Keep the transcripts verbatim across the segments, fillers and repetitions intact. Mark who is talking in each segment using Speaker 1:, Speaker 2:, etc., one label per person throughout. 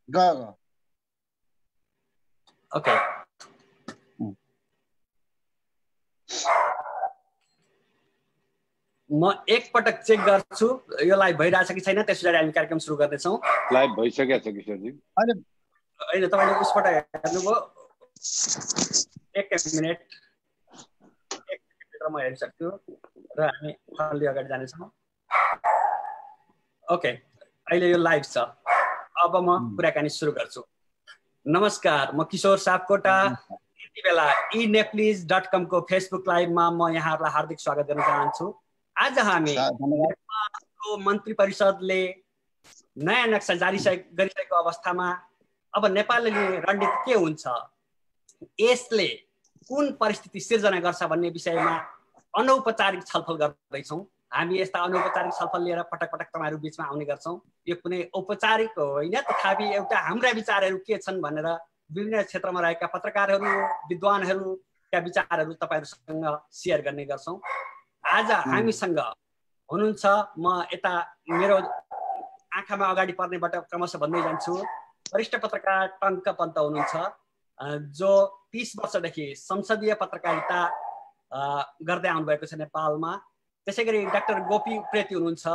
Speaker 1: ग ग
Speaker 2: ओके म एक पटक चेक गर्छु यो लाइभ भइरहेछ कि छैन, त्यसपछि हामी कार्यक्रम सुरु गर्दैछौँ।
Speaker 3: लाइभ भइसकेको छ किशोरजी।
Speaker 1: अहिले
Speaker 2: होइन तपाईँले उसबाट हेर्नुभयो? एक मिनट एक मिनटभित्र म हेरिसक्छु र हामी अलि अगाडि जानेछौँ। ओके अहिले यो लाइभ छ। अब म कुराकानी सुरु गर्छु। नमस्कार, म किशोर सापकोटा। यति बेला ई नेप्लिज डट कम को फेसबुक लाइभमा म यहाँहरूलाई हार्दिक स्वागत गर्न चाहन्छु। आज हामी नेपालको मन्त्री परिषदले नयाँ नक्सा जारी गरिसकेको अवस्थामा अब नेपालले लिने रणनीति के हुन्छ, यसले कुन परिस्थिति सिर्जना गर्छ भन्ने विषयमा अनौपचारिक छलफल गर्दैछौँ। हामी यस्ता अनौपचारिक छलफल लिएर पटक पटक तपाईँहरू बिचमा आउने गर्छौँ। यो कुनै औपचारिक होइन, तथापि एउटा हाम्रा विचारहरू के छन् भनेर विभिन्न क्षेत्रमा रहेका पत्रकारहरू, विद्वानहरूका विचारहरू तपाईँहरूसँग सेयर गर्ने गर्छौँ। आज हामीसँग हुनुहुन्छ, म यता मेरो आँखामा अगाडि पर्नेबाट क्रमशः भन्दै जान्छु, वरिष्ठ पत्रकार टङ्क पन्त हुनुहुन्छ, जो तीस वर्षदेखि संसदीय पत्रकारिता गर्दै आउनुभएको छ नेपालमा। त्यसै गरी डाक्टर गोपी उप्रेती हुनुहुन्छ,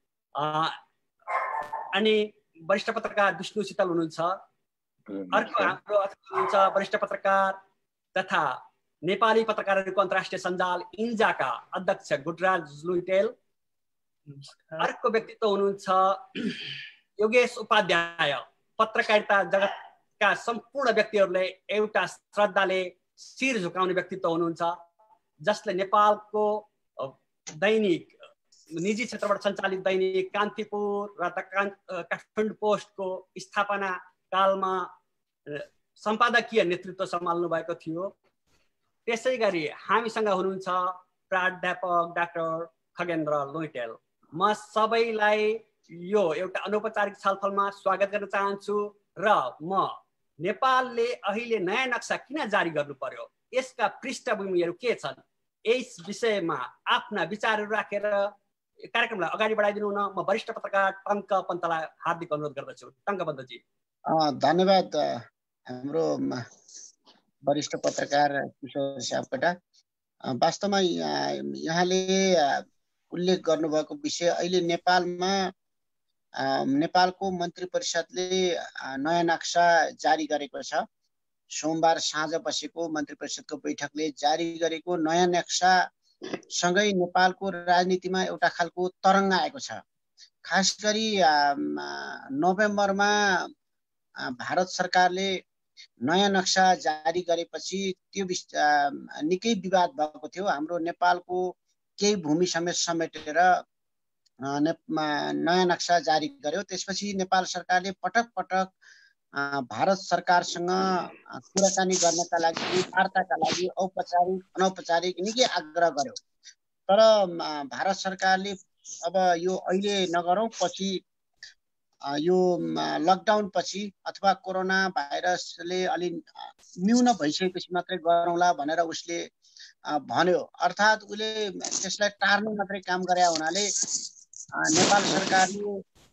Speaker 2: अनि वरिष्ठ पत्रकार विष्णु शीतल हुनुहुन्छ। अर्को हाम्रो हुनुहुन्छ वरिष्ठ पत्रकार तथा नेपाली पत्रकारहरूको अन्तर्राष्ट्रिय सञ्जाल इन्जाका अध्यक्ष गुडराज लुइटेल। अर्को व्यक्तित्व हुनुहुन्छ योगेश उपाध्याय, पत्रकारिता जगतका सम्पूर्ण व्यक्तिहरूले एउटा श्रद्धाले शिर झुकाउने व्यक्तित्व हुनुहुन्छ, जसले नेपालको दैनिक निजी क्षेत्रबाट सञ्चालित दैनिक कान्तिपुर र काठमाडौँ पोस्टको स्थापना कालमा सम्पादकीय नेतृत्व सम्हाल्नु भएको थियो। त्यसै गरी हामीसँग हुनुहुन्छ प्राध्यापक डाक्टर खगेन्द्र लुइटेल। म सबैलाई यो एउटा अनौपचारिक छलफलमा स्वागत गर्न चाहन्छु र म नेपालले अहिले नयाँ नक्सा किन जारी गर्नु पर्यो, यसका पृष्ठभूमिहरू के छन्, यस विषयमा आफ्ना विचारहरू राखेर कार्यक्रमलाई अगाडि बढाइदिनु हुन म वरिष्ठ पत्रकार टङ्क पन्तलाई हार्दिक अनुरोध गर्दछु। टङ्क पन्तजी।
Speaker 1: धन्यवाद हाम्रो वरिष्ठ पत्रकार किशोर सापकोटा। वास्तवमा यहाँले उल्लेख गर्नुभएको विषय अहिले नेपालमा नेपालको मन्त्री परिषदले नयाँ नक्सा जारी गरेको छ। सोमबार साँझ बसेको मन्त्री परिषदको बैठकले जारी गरेको नयाँ नक्सा सँगै नेपालको राजनीतिमा एउटा खालको तरङ्ग आएको छ। खास गरी नोभेम्बरमा भारत सरकारले नयाँ नक्सा जारी गरेपछि त्यो निकै विवाद भएको थियो। हाम्रो नेपालको केही भूमि समेत समेटेर नयाँ नक्सा जारी गर्यो। त्यसपछि नेपाल सरकारले पटक पटक भारत सरकारसँग कुराकानी गर्नका लागि, वार्ताका लागि औपचारिक अनौपचारिक निकै आग्रह गर्यो। तर भारत सरकारले अब यो अहिले नगरौँ, पछि यो लकडाउन पछि अथवा कोरोना भाइरसले अलि न्यून भइसकेपछि मात्रै गरौँला भनेर उसले भन्यो। अर्थात् उसले त्यसलाई टार्ने मात्रै काम गरे हुनाले नेपाल सरकारले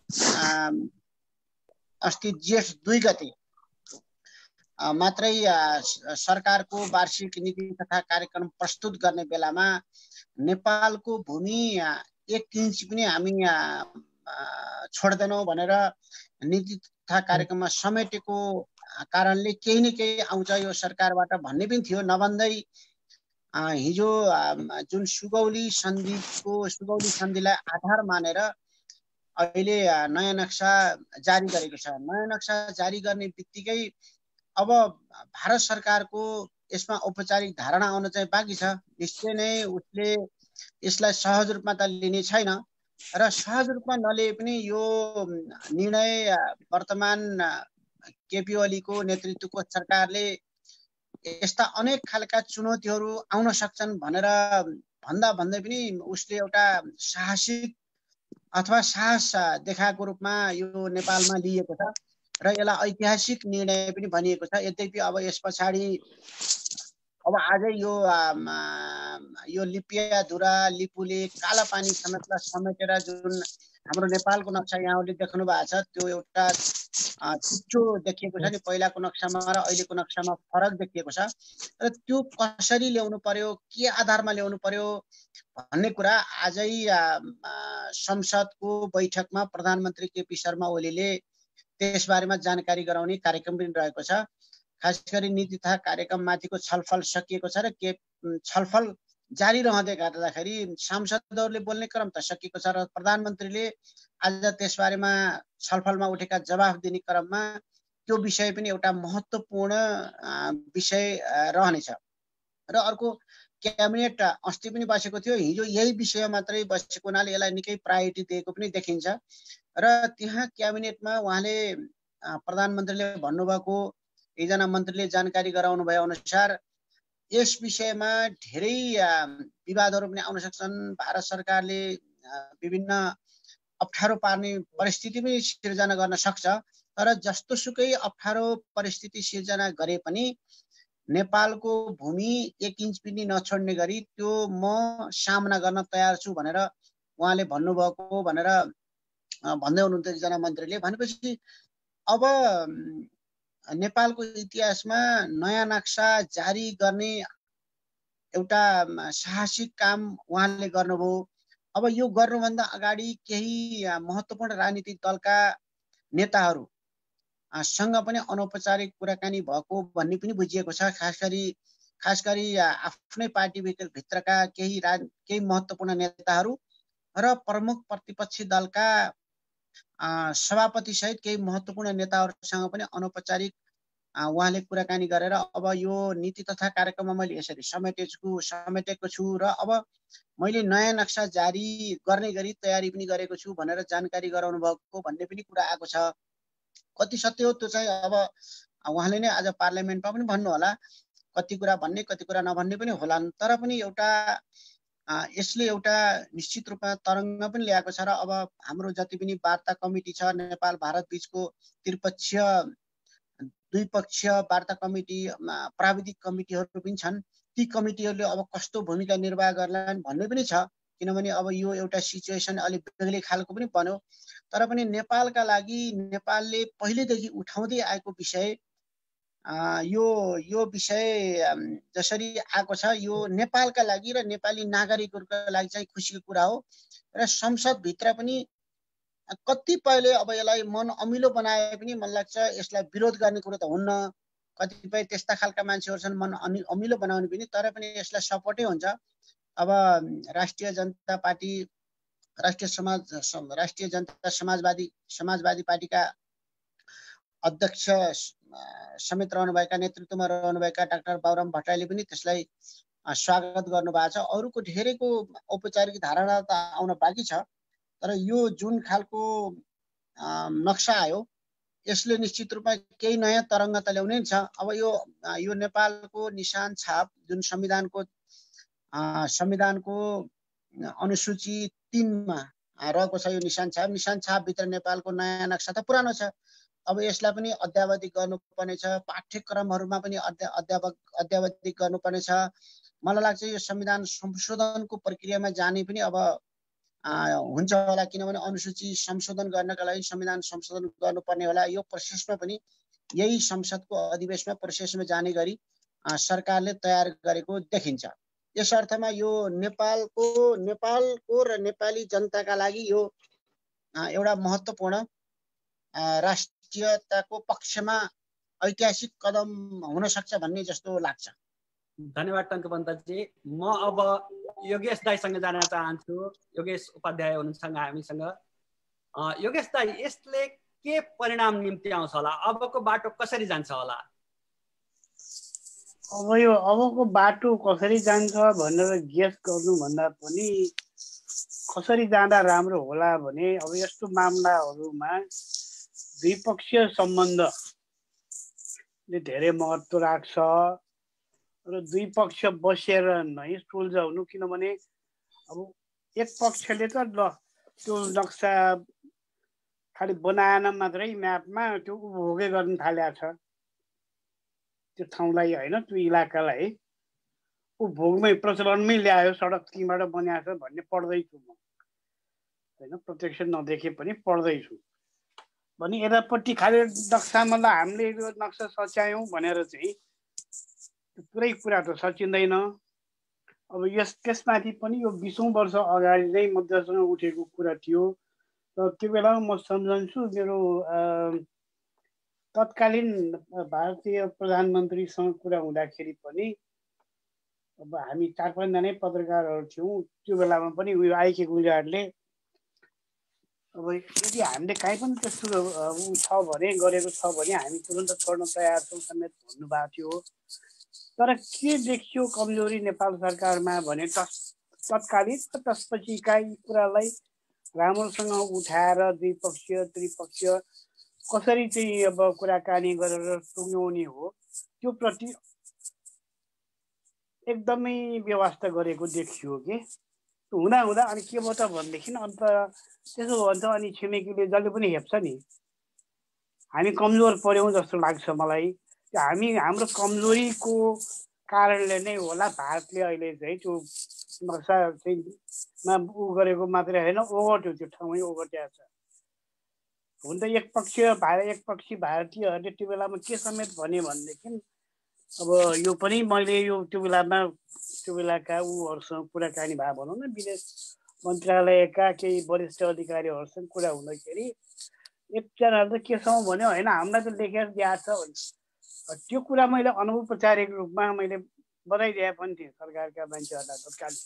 Speaker 1: अस्ति जेठ दुई गते मात्रै सरकारको वार्षिक नीति तथा कार्यक्रम प्रस्तुत गर्ने बेलामा नेपालको भूमि एक इन्च पनि हामी छोड्दैनौँ भनेर नीति तथा कार्यक्रममा समेटेको कारणले केही न केही आउँछ यो सरकारबाट भन्ने पनि थियो। नभन्दै हिजो जुन सुगौली सन्धिको सुगौली सन्धिलाई आधार मानेर अहिले नयाँ नक्सा जारी गरेको छ। नयाँ नक्सा जारी गर्ने बित्तिकै अब भारत सरकारको यसमा औपचारिक धारणा आउन चाहिँ बाँकी छ। निश्चय नै उसले यसलाई सहज रूपमा त लिने छैन र सहज रूपमा नलिए पनि यो निर्णय वर्तमान केपी ओलीको नेतृत्वको सरकारले यस्ता अनेक खालका चुनौतीहरू आउन सक्छन् भनेर भन्दा भन्दै पनि उसले एउटा साहसिक अथवा साहस देखाएको रूपमा यो नेपालमा लिएको छ र यसलाई ऐतिहासिक निर्णय पनि भनिएको छ। यद्यपि अब यस पछाडि अब आजै यो यो लिपियाधुरा लिपुले कालापानी समेतलाई समेटेर जुन हाम्रो नेपालको नक्सा यहाँले देख्नु भएको छ त्यो एउटा छिटो देखिएको छ नि पहिलाको नक्सामा र अहिलेको नक्सामा फरक देखिएको छ र त्यो कसरी ल्याउनु पर्यो के आधारमा ल्याउनु पर्यो भन्ने कुरा आजै संसदको बैठकमा प्रधानमन्त्री केपी शर्मा ओलीले त्यसबारेमा जानकारी गराउने कार्यक्रम पनि रहेको छ। खास गरी नीति तथा कार्यक्रममाथिको छलफल सकिएको छ र के छलफल जारी रहँदै गर्दाखेरि सांसदहरूले बोल्ने क्रम त सकिएको छ र प्रधानमन्त्रीले आज त्यसबारेमा छलफलमा उठेका जवाफ दिने क्रममा त्यो विषय पनि एउटा महत्त्वपूर्ण विषय रहनेछ। र अर्को क्याबिनेट अस्ति पनि बसेको थियो, हिजो यही विषय मात्रै बसेको हुनाले यसलाई निकै प्रायोरिटी दिएको पनि देखिन्छ र त्यहाँ क्याबिनेटमा उहाँले प्रधानमन्त्रीले भन्नुभएको एकजना मन्त्रीले जानकारी गराउनु भए अनुसार यस विषयमा धेरै विवादहरू पनि आउन सक्छन्। भारत सरकारले विभिन्न अप्ठ्यारो पार्ने परिस्थिति पनि सिर्जना गर्न सक्छ, तर जस्तोसुकै अप्ठ्यारो परिस्थिति सिर्जना गरे पनि नेपालको भूमि एक इन्च पनि नछोड्ने गरी त्यो म सामना गर्न तयार छु भनेर उहाँले भन्नुभएको भनेर भन्दै हुनुहुन्थ्यो एकजना मन्त्रीले। भनेपछि अब नेपालको इतिहासमा नयाँ नक्सा जारी गर्ने एउटा साहसिक काम उहाँले गर्नुभयो। अब यो गर्नुभन्दा अगाडि केही महत्त्वपूर्ण राजनीतिक दलका नेताहरू सँग पनि अनौपचारिक कुराकानी भएको भन्ने पनि बुझिएको छ। खास गरी खास गरी आफ्नै पार्टी भित्रका केही राज केही महत्त्वपूर्ण नेताहरू र प्रमुख प्रतिपक्षी दलका सभापति सहित केही महत्त्वपूर्ण नेताहरूसँग पनि अनौपचारिक उहाँले कुराकानी गरेर अब यो नीति तथा कार्यक्रममा मैले यसरी समेटेको समेटेको छु र अब मैले नयाँ नक्सा जारी गर्ने गरी तयारी पनि गरेको छु भनेर जानकारी गराउनु भएको भन्ने पनि कुरा आएको छ। कति सत्य हो त्यो चाहिँ अब उहाँले नै आज पार्लियामेन्टमा पनि भन्नु होला, कति कुरा भन्ने कति कुरा नभन्ने पनि होलान्, तर पनि एउटा यसले एउटा निश्चित रूपमा तरङ्ग पनि ल्याएको छ र अब हाम्रो जति पनि वार्ता कमिटी छ नेपाल भारत बीचको त्रिपक्षीय द्विपक्षीय वार्ता कमिटी प्राविधिक कमिटीहरू पनि छन्, ती कमिटीहरूले अब कस्तो भूमिका निर्वाह गर्लान् भन्ने पनि छ। किनभने अब यो एउटा सिचुएसन अलिक बेग्लै खालको पनि बन्यो, तर पनि नेपालका लागि नेपालले पहिलेदेखि उठाउँदै आएको विषय यो यो विषय जसरी आएको छ यो नेपालका लागि र नेपाली नागरिकहरूका लागि चाहिँ खुसीको कुरा हो र संसदभित्र पनि कतिपयले अब यसलाई मन अमिलो बनाए पनि मलाई लाग्छ यसलाई विरोध गर्ने कुरो त हुन्न। कतिपय त्यस्ता खालका मान्छेहरू छन् मन अमिलो बनाउने पनि, तर पनि यसलाई सपोर्टै हुन्छ। अब राष्ट्रिय जनता पार्टी राष्ट्रिय समाज राष्ट्रिय जनता समाजवादी समाजवादी पार्टीका अध्यक्ष समेत रहनुभएका नेतृत्वमा रहनुभएका डाक्टर बाबुराम भट्टराईले पनि त्यसलाई स्वागत गर्नुभएको छ। अरूको धेरैको औपचारिक धारणा त आउन बाँकी छ, तर यो जुन खालको नक्सा आयो यसले निश्चित रूपमा केही नयाँ तरङ्ग त ल्याउने छ। अब यो यो नेपालको निशान छाप जुन संविधानको संविधानको अनुसूची तीनमा रहेको छ, यो निशान छाप निशान छापभित्र नेपालको नयाँ नक्सा त पुरानो छ। अब यसलाई पनि अध्यावधिक गर्नुपर्ने छ, पाठ्यक्रमहरूमा पनि अध्यापक अध्यावधिक गर्नुपर्ने छ। मलाई लाग्छ यो संविधान संशोधनको प्रक्रियामा जाने पनि अब हुन्छ होला, किनभने अनुसूची संशोधन गर्नका लागि संविधान संशोधन गर्नुपर्ने होला। यो प्रोसेसमा पनि यही संसदको अधिवेशनमा प्रोसेसमा जाने गरी सरकारले तयार गरेको देखिन्छ। यस अर्थमा यो नेपालको नेपालको र नेपाली जनताका लागि यो एउटा महत्त्वपूर्ण राष्ट्रियताको पक्षमा ऐतिहासिक कदम हुन सक्छ भन्ने जस्तो लाग्छ।
Speaker 2: धन्यवाद टङ्कपन्तजी। म अब योगेश दाईसँग जान चाहन्छु। योगेश उपाध्याय हुनुहुन्छ हामीसँग। योगेश दाई, यसले के परिणाम निम्ति आउँछ होला? अबको बाटो कसरी जान्छ होला?
Speaker 4: अब यो अबको बाटो कसरी जान्छ भनेर गेस गर्नुभन्दा पनि कसरी जाँदा राम्रो होला भने अब यस्तो मामलाहरूमा द्विपक्षीय सम्बन्धले धेरै महत्त्व राख्छ र दुई पक्ष बसेर नै सुल्झाउनु। किनभने अब एक पक्षले त ल त्यो नक्सा खालि बनाएन मात्रै म्यापमा त्यो उपभोगै गर्न थालेको छ, त्यो ठाउँलाई होइन त्यो इलाकालाई उपभोगमै प्रचलनमै ल्यायो, सडक त्यहीँबाट बनाएको छ भन्ने पढ्दैछु म। होइन प्रत्यक्ष नदेखे पनि पढ्दैछु भने यतापट्टि खालि नक्सामा ल हामीले यो नक्सा सच्यायौँ भनेर चाहिँ पुरै कुरा त सचिँदैन। अब यस त्यसमाथि पनि यो बिसौँ वर्ष अगाडि नै मध्यसँग उठेको कुरा थियो र त्यो बेलामा म सम्झन्छु मेरो तत्कालीन भारतीय प्रधानमन्त्रीसँग कुरा हुँदाखेरि पनि अब हामी चार पाँचजना पत्रकारहरू थियौँ त्यो बेलामा पनि उयो आइके गुजराटले अब यदि हामीले काहीँ पनि त्यस्तो ऊ छ भने गरेको छ भने हामी तुरन्त छोड्न तयार छौँ समेत भन्नुभएको थियो। तर के देखियो कमजोरी नेपाल सरकारमा भने तत्कालीन त्यसपछिका यी कुरालाई राम्रोसँग उठाएर द्विपक्षीय त्रिपक्षीय कसरी चाहिँ अब कुराकानी गरेर टुङ्ग्याउने हो त्यो प्रति एकदमै व्यवस्था गरेको देखियो कि हुँदा हुँदा अनि के भयो त भनेदेखि अन्त त्यसो हो भने त अनि छिमेकीले जसले पनि हेप्छ नि हामी कमजोर पर्यौँ जस्तो लाग्छ मलाई। हामी हाम्रो कमजोरीको कारणले नै होला भारतले अहिले चाहिँ त्यो नक्सा चाहिँ ऊ गरेको मात्रै होइन ओगट्यो त्यो ठाउँमै ओगट्या छ। हुन त एकपक्षीय भारत एकपक्षी भारतीयहरूले त्यो बेलामा के समेत भने भनेदेखि अब यो पनि मैले यो त्यो बेलामा त्यो बेलाका ऊहरूसँग कुराकानी भए भनौँ न विदेश मन्त्रालयका केही वरिष्ठ अधिकारीहरूसँग कुरा हुँदाखेरि एकजनाले त केसँग भन्यो होइन हामीलाई त लेखेर दिएको छ भन्छ। त्यो कुरा मैले अनौपचारिक रूपमा मैले बताइदिए पनि थिएँ सरकारका मान्छेहरूलाई तत्कालीन।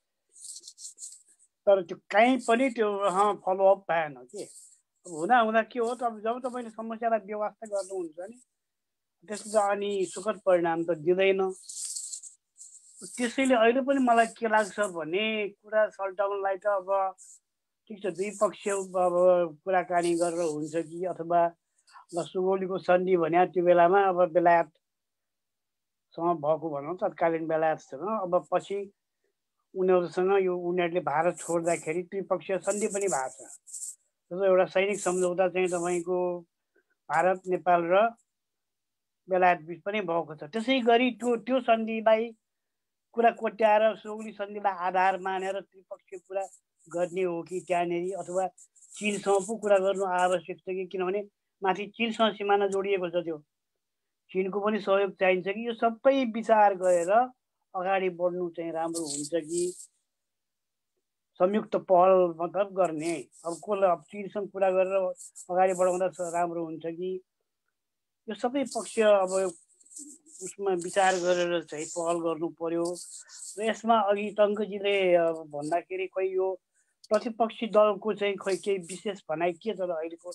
Speaker 4: तर त्यो कहीँ पनि त्यो फलोअप भएन के। हुँदा हुँदा के हो त अब जब तपाईँले समस्यालाई व्यवस्था गर्नुहुन्छ नि त्यसको त अनि सुखद परिणाम त दिँदैन। त्यसैले अहिले पनि मलाई के लाग्छ भने कुरा सल्टाउनलाई त अब ठिक छ द्विपक्षीय अब कुराकानी गरेर हुन्छ कि अथवा ल सुगौलीको सन्धि भने त्यो बेलामा अब बेलायतसँग भएको भनौँ तत्कालीन बेलायतसँग अब पछि उनीहरूसँग यो उनीहरूले भारत छोड्दाखेरि त्रिपक्षीय सन्धि पनि भएको छ। जस्तो एउटा सैनिक सम्झौता चाहिँ तपाईँको भारत नेपाल र बेलायत बिच पनि भएको छ। त्यसै गरी त्यो त्यो सन्धिलाई कुरा कोट्याएर सुगौली सन्धिलाई आधार मानेर त्रिपक्षीय कुरा गर्ने हो कि त्यहाँनिर अथवा चिनसँग पो कुरा गर्नु आवश्यक छ कि किनभने माथि चिनसँग सिमाना जोडिएको छ त्यो चिनको पनि सहयोग चाहिन्छ कि यो सबै विचार गरेर अगाडि बढ्नु चाहिँ राम्रो हुन्छ कि संयुक्त पहल मतलब गर्ने अब कसलाई अब चिनसँग कुरा गरेर अगाडि बढाउँदा राम्रो हुन्छ कि यो सबै पक्ष अब उसमा विचार गरेर चाहिँ पहल गर्नु पर्यो। र यसमा अघि टङ्कजीले भन्दाखेरि खोइ यो प्रतिपक्षी दलको चाहिँ खोइ केही विशेष भनाइ के छ र अहिलेको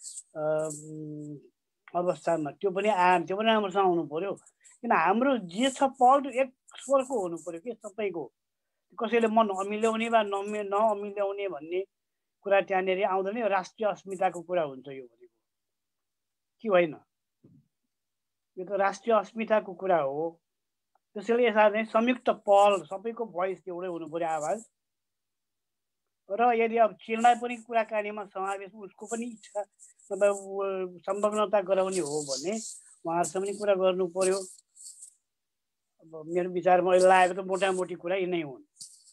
Speaker 4: अवस्थामा त्यो पनि आ त्यो पनि राम्रोसँग आउनु पर्यो। किन हाम्रो जे छ पहल एक स्वरको हुनु पर्यो कि सबैको कसैले मन अमिल्याउने वा नमि नअमिल्याउने भन्ने कुरा त्यहाँनिर आउँदैन। यो राष्ट्रिय अस्मिताको कुरा हुन्छ यो भनेको कि होइन। यो त राष्ट्रिय अस्मिताको कुरा हो। त्यसैले यसलाई चाहिँ संयुक्त पहल सबैको भोइस एउटै हुनु पर्यो आवाज। र यदि अब चिनलाई पनि कुराकानीमा समावेश उसको पनि इच्छा मतलब सम्भावना गराउने हो भने उहाँहरूसँग पनि कुरा गर्नु पर्यो। अब मेरो विचारमा अहिले लागेको त मोटामोटी कुरा यिनै हुन्।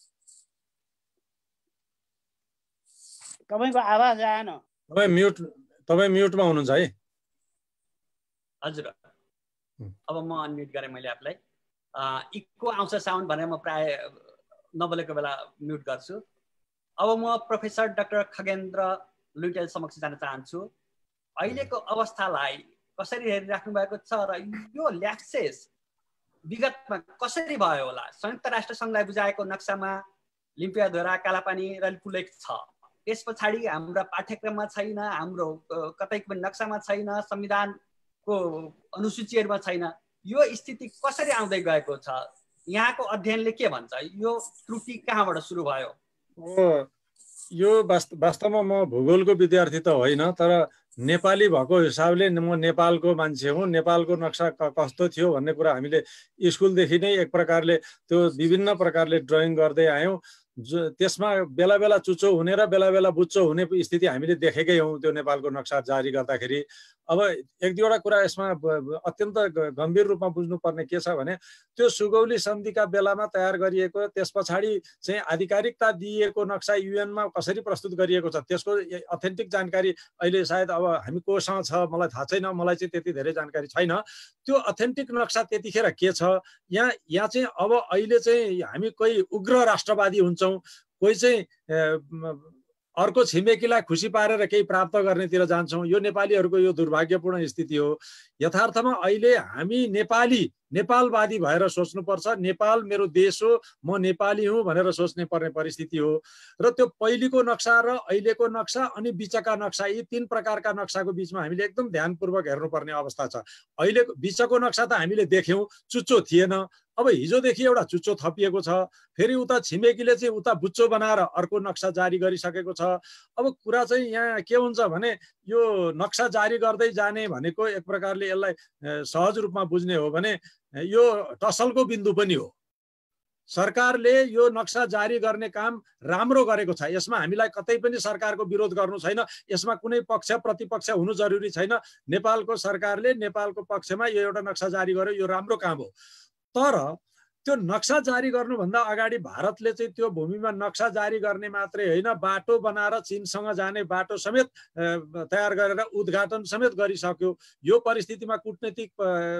Speaker 4: तपाईँको आवाज आएन।
Speaker 5: तपाईँ म्युट तपाईँ म्युटमा हुनुहुन्छ है।
Speaker 2: हजुर अब म अनम्युट गरेँ मैले आफूलाई। इको आउँछ साउन्ड भनेर म प्राय नबोलेको बेला म्युट गर्छु। अब म प्रोफेसर डाक्टर खगेन्द्र लुइटेल समक्ष जान चाहन्छु। अहिलेको अवस्थालाई कसरी हेरिराख्नु भएको छ र यो ल्याक्सेस विगतमा कसरी भयो होला। संयुक्त राष्ट्र सङ्घलाई बुझाएको नक्सामा लिम्पियाधोरा कालापानी र लिपुलेख छ। त्यस पछाडि हाम्रा पाठ्यक्रममा छैन, हाम्रो कतै पनि नक्सामा छैन, संविधानको अनुसूचीहरूमा छैन। यो स्थिति कसरी आउँदै गएको छ यहाँको अध्ययनले के भन्छ? यो त्रुटि कहाँबाट सुरु भयो?
Speaker 5: यो वास्तवमा म भूगोलको विद्यार्थी त होइन, तर नेपाली भएको हिसाबले म नेपालको मान्छे हुँ। नेपालको नक्सा कस्तो थियो भन्ने कुरा हामीले स्कुलदेखि नै एक प्रकारले त्यो विभिन्न प्रकारले ड्रइङ गर्दै आयौँ। जो त्यसमा बेला बेला चुचो हुने र बेला बेला बुच्चो हुने स्थिति हामीले देखेकै हौँ त्यो नेपालको नक्सा जारी गर्दाखेरि। अब एक दुईवटा कुरा यसमा अत्यन्त गम्भीर रूपमा बुझ्नुपर्ने के छ भने त्यो सुगौली सन्धिका बेलामा तयार गरिएको त्यस पछाडि चाहिँ आधिकारिकता दिइएको नक्सा युएनमा कसरी प्रस्तुत गरिएको छ त्यसको अथेन्टिक जानकारी अहिले सायद अब हामी कोसँग छ मलाई थाहा छैन, मलाई चाहिँ त्यति धेरै जानकारी छैन। त्यो अथेन्टिक नक्सा त्यतिखेर के छ, यहाँ यहाँ चाहिँ अब अहिले चाहिँ हामी कोही उग्र राष्ट्रवादी हुन्छौँ, कोही चाहिँ अर्को छिमेकीलाई खुसी पारेर केही प्राप्त गर्नेतिर जान्छौँ। यो नेपालीहरूको यो दुर्भाग्यपूर्ण स्थिति हो। यथार्थमा अहिले हामी नेपाली नेपालवादी भएर सोच्नुपर्छ। नेपाल मेरो देश हो, म नेपाली हुँ भनेर सोच्ने पर्ने परिस्थिति हो। र त्यो पहिलेको नक्सा र अहिलेको नक्सा अनि बिचका नक्सा, यी तीन प्रकारका नक्साको बिचमा हामीले एकदम ध्यानपूर्वक हेर्नुपर्ने अवस्था छ। अहिलेको बिचको नक्सा त हामीले देख्यौँ, चुच्चो थिएन। अब हिजोदेखि एउटा चुच्चो थपिएको छ, फेरि उता छिमेकीले चाहिँ उता बुच्चो बनाएर अर्को नक्सा जारी गरिसकेको छ। अब कुरा चाहिँ यहाँ के हुन्छ भने यो नक्सा जारी गर्दै जाने भनेको एक प्रकारले यसलाई सहज रूपमा बुझ्ने हो भने यो टसलको बिन्दु पनि हो। सरकारले यो नक्सा जारी गर्ने काम राम्रो गरेको छ, यसमा हामीलाई कतै पनि सरकारको विरोध गर्नु छैन, यसमा कुनै पक्ष प्रतिपक्ष हुनु जरुरी छैन। नेपालको सरकारले नेपालको पक्षमा यो एउटा नक्सा जारी गर्यो, यो राम्रो काम हो। तर त्यो नक्सा जारी गर्नुभन्दा अगाडि भारतले चाहिँ त्यो भूमिमा नक्सा जारी गर्ने मात्रै होइन, बाटो बनाएर चीनसँग जाने बाटो समेत तयार गरेर उद्घाटन समेत गरिसक्यो। यो परिस्थितिमा कूटनीतिक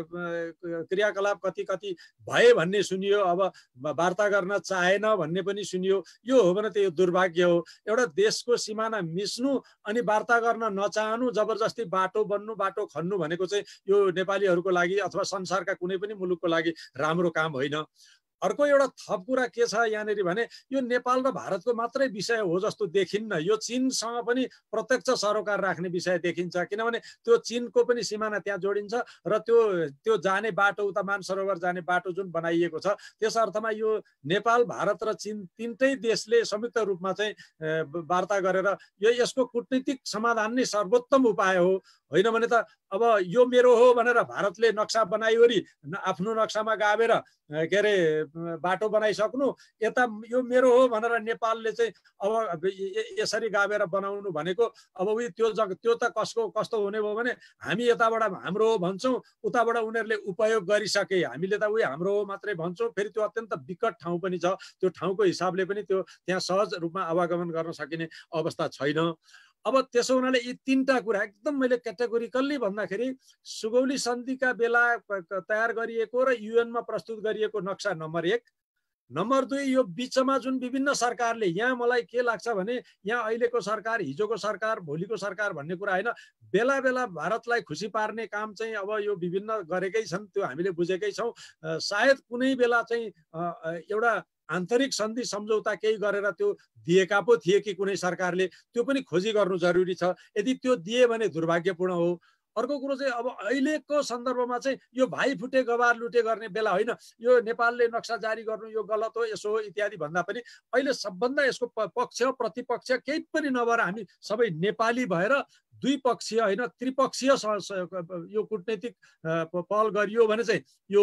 Speaker 5: क्रियाकलाप कति कति भए भन्ने सुनियो, अब वार्ता गर्न चाहेन भन्ने पनि सुनियो। यो हो भने त यो दुर्भाग्य हो। एउटा देशको सिमाना मिच्नु अनि वार्ता गर्न नचाहनु, जबरजस्ती बाटो बन्नु बाटो खन्नु भनेको चाहिँ यो नेपालीहरूको लागि अथवा संसारका कुनै पनि मुलुकको लागि राम्रो काम होइन। अर्को एउटा थप कुरा के छ यहाँनिर भने यो नेपाल र भारतको मात्रै विषय हो जस्तो देखिन्न, यो चीनसँग पनि प्रत्यक्ष सरोकार राख्ने विषय देखिन्छ। किनभने त्यो चीनको पनि सिमाना त्यहाँ जोडिन्छ र त्यो त्यो जाने बाटो उता मानसरोवर जाने बाटो जुन बनाइएको छ त्यस अर्थमा यो नेपाल भारत र चीन तीनटै देशले संयुक्त रूपमा चाहिँ वार्ता गरेर यो यसको कूटनीतिक समाधान नै सर्वोत्तम उपाय हो। होइन भने त अब यो मेरो हो भनेर भारतले नक्सा बनाइवरी आफ्नो नक्सामा गावेर के अरे बाटो बनाइसक्नु, यता यो मेरो हो भनेर नेपालले चाहिँ अब यसरी गावेर बनाउनु भनेको अब उही त्यो जग त्यो त कसको कस्तो हुने भयो भने हामी यताबाट हाम्रो हो भन्छौँ, उताबाट उनीहरूले उपयोग गरिसके, हामीले त उही हाम्रो हो मात्रै भन्छौँ। फेरि त्यो अत्यन्त विकट ठाउँ पनि छ, त्यो ठाउँको हिसाबले पनि त्यो त्यहाँ सहज रूपमा आवागमन गर्न सकिने अवस्था छैन। अब त्यसो हुनाले यी तीनटा कुरा एकदम मैले क्याटेगोरिकल्ली भन्दाखेरि सुगौली सन्धिका बेला तयार गरिएको र युएनमा प्रस्तुत गरिएको नक्सा नम्बर एक। नम्बर दुई, यो बिचमा जुन विभिन्न सरकारले, यहाँ मलाई के लाग्छ भने यहाँ अहिलेको सरकार, हिजोको सरकार, भोलिको सरकार भन्ने कुरा होइन, बेला बेला भारतलाई खुसी पार्ने काम चाहिँ अब यो विभिन्न गरेकै छन्, त्यो हामीले बुझेकै छौँ। सायद कुनै बेला चाहिँ एउटा आन्तरिक सन्धि सम्झौता केही गरेर त्यो दिएका पो थिए कि कुनै सरकारले, त्यो पनि खोजी गर्नु जरुरी छ। यदि त्यो दिए भने दुर्भाग्यपूर्ण हो। अर्को कुरो चाहिँ अब अहिलेको सन्दर्भमा चाहिँ यो भाइ फुटे गवार लुटे गर्ने बेला होइन, यो नेपालले नक्सा जारी गर्नु यो गलत हो यसो हो इत्यादि भन्दा पनि अहिले सबभन्दा यसको पक्ष प्रतिपक्ष केही पनि नभएर हामी सबै नेपाली भएर द्विपक्षीय होइन त्रिपक्षीय यो कूटनीतिक पहल गरियो भने चाहिँ यो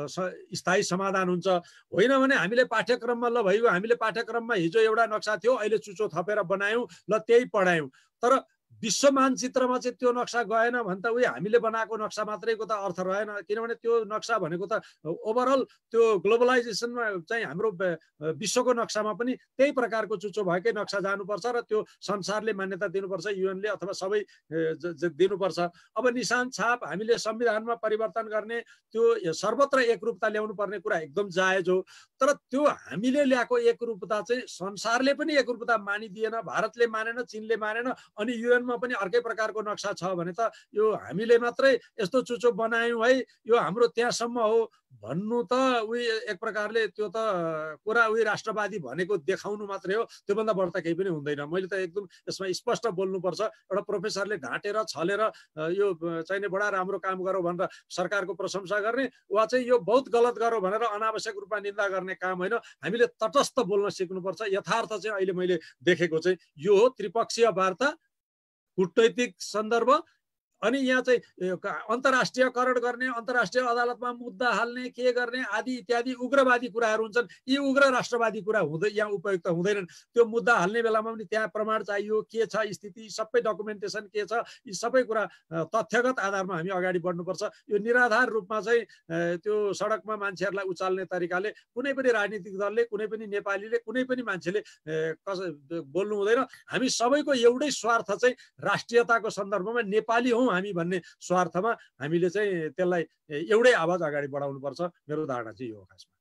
Speaker 5: स्थायी समाधान हुन्छ। होइन भने हामीले पाठ्यक्रममा ल भइगयो, हामीले पाठ्यक्रममा हिजो एउटा नक्सा थियो अहिले चुचो थपेर बनायौँ, ल त्यही पढायौँ, तर विश्व मानचित्रमा चाहिँ त्यो नक्सा गएन भने त उही हामीले बनाएको नक्सा मात्रैको त अर्थ रहेन। किनभने त्यो नक्सा भनेको त ओभरअल त्यो ग्लोबलाइजेसनमा चाहिँ हाम्रो विश्वको नक्सामा पनि त्यही प्रकारको चुचो भएकै नक्सा जानुपर्छ र त्यो संसारले मान्यता दिनुपर्छ, युएनले अथवा सबै दिनुपर्छ। अब निशान छाप हामीले संविधानमा परिवर्तन गर्ने त्यो सर्वत्र एकरूपता ल्याउनु पर्ने कुरा एकदम जायज हो, तर त्यो हामीले ल्याएको एकरूपता चाहिँ संसारले पनि एकरूपता मानिदिएन, भारतले मानेन, चीनले मानेन, अनि युएनमा पनि अर्कै प्रकारको नक्सा छ भने त यो हामीले मात्रै यस्तो चुचो बनायौँ है यो हाम्रो त्यहाँसम्म हो भन्नु त उही एक प्रकारले त्यो त कुरा उही राष्ट्रवादी भनेको देखाउनु मात्रै हो, त्योभन्दा बढ्ता केही पनि हुँदैन। मैले त एकदम यसमा स्पष्ट बोल्नुपर्छ। एउटा प्रोफेसरले ढाँटेर छलेर यो चाहिने बडा राम्रो काम गरौ भनेर सरकारको प्रशंसा गर्ने वा चाहिँ यो बहुत गलत गरौ भनेर अनावश्यक रूपमा निन्दा गर्ने काम होइन। हामीले तटस्थ बोल्न सिक्नुपर्छ। यथार्थ चाहिँ अहिले मैले देखेको चाहिँ यो हो, त्रिपक्षीय वार्ता, कूटनैतिक सन्दर्भ अनि यहाँ चाहिँ अन्तर्राष्ट्रियकरण गर्ने, अन्तर्राष्ट्रिय अदालतमा मुद्दा हाल्ने, के गर्ने आदि इत्यादि उग्रवादी कुराहरू हुन्छन्। यी उग्र राष्ट्रवादी कुरा हुँदै यहाँ उपयुक्त हुँदैनन्। त्यो मुद्दा हाल्ने बेलामा पनि त्यहाँ प्रमाण चाहियो, के छ स्थिति, सबै डकुमेन्टेसन के छ, यी सबै कुरा तथ्यगत आधारमा हामी अगाडि बढ्नुपर्छ। यो निराधार रूपमा चाहिँ त्यो सडकमा मान्छेहरूलाई उचाल्ने तरिकाले कुनै पनि राजनीतिक दलले, कुनै पनि नेपालीले, कुनै पनि मान्छेले कस बोल्नु हुँदैन। हामी सबैको एउटै स्वार्थ चाहिँ राष्ट्रियताको सन्दर्भमा नेपाली हौँ हामी भन्ने स्वार्थमा हामीले चाहिँ त्यसलाई एउटै आवाज अगाडि बढाउनुपर्छ। मेरो धारणा चाहिँ यो हो। खासमा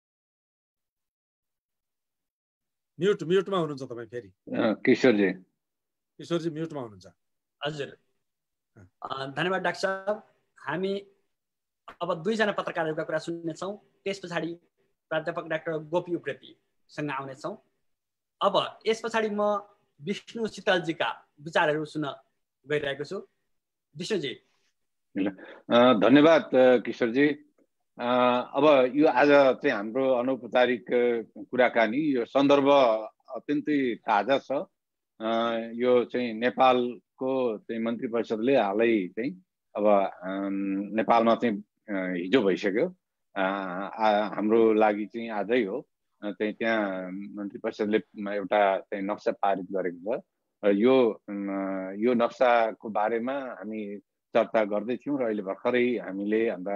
Speaker 5: म्युट म्युटमा हुनुहुन्छ तपाईँ फेरि।
Speaker 3: किशोरजी
Speaker 5: किशोरजी म्युटमा हुनुहुन्छ।
Speaker 2: हजुर धन्यवाद डाक्टर साहब। हामी अब दुईजना पत्रकारहरूका कुरा सुन्नेछौँ, त्यस पछाडि प्राध्यापक डाक्टर गोपी उप्रेतीसँग आउनेछौँ। अब यस पछाडि म विष्णु शीतलजीका विचारहरू सुन्न गइरहेको छु। विष्णुजी।
Speaker 3: धन्यवाद किशोरजी। अब यो आज चाहिँ हाम्रो अनौपचारिक कुराकानी, यो सन्दर्भ अत्यन्तै ताजा छ। यो चाहिँ नेपालको चाहिँ मन्त्री परिषदले हालै चाहिँ अब नेपालमा चाहिँ हिजो भइसक्यो। हाम्रो लागि चाहिँ आजै हो। चाहिँ त्यहाँ मन्त्री परिषदले एउटा चाहिँ नक्सा पारित गरेको छ। यो यो नक्साको बारेमा हामी चर्चा गर्दै थियौँ र अहिले भर्खरै हामीले हाम्रा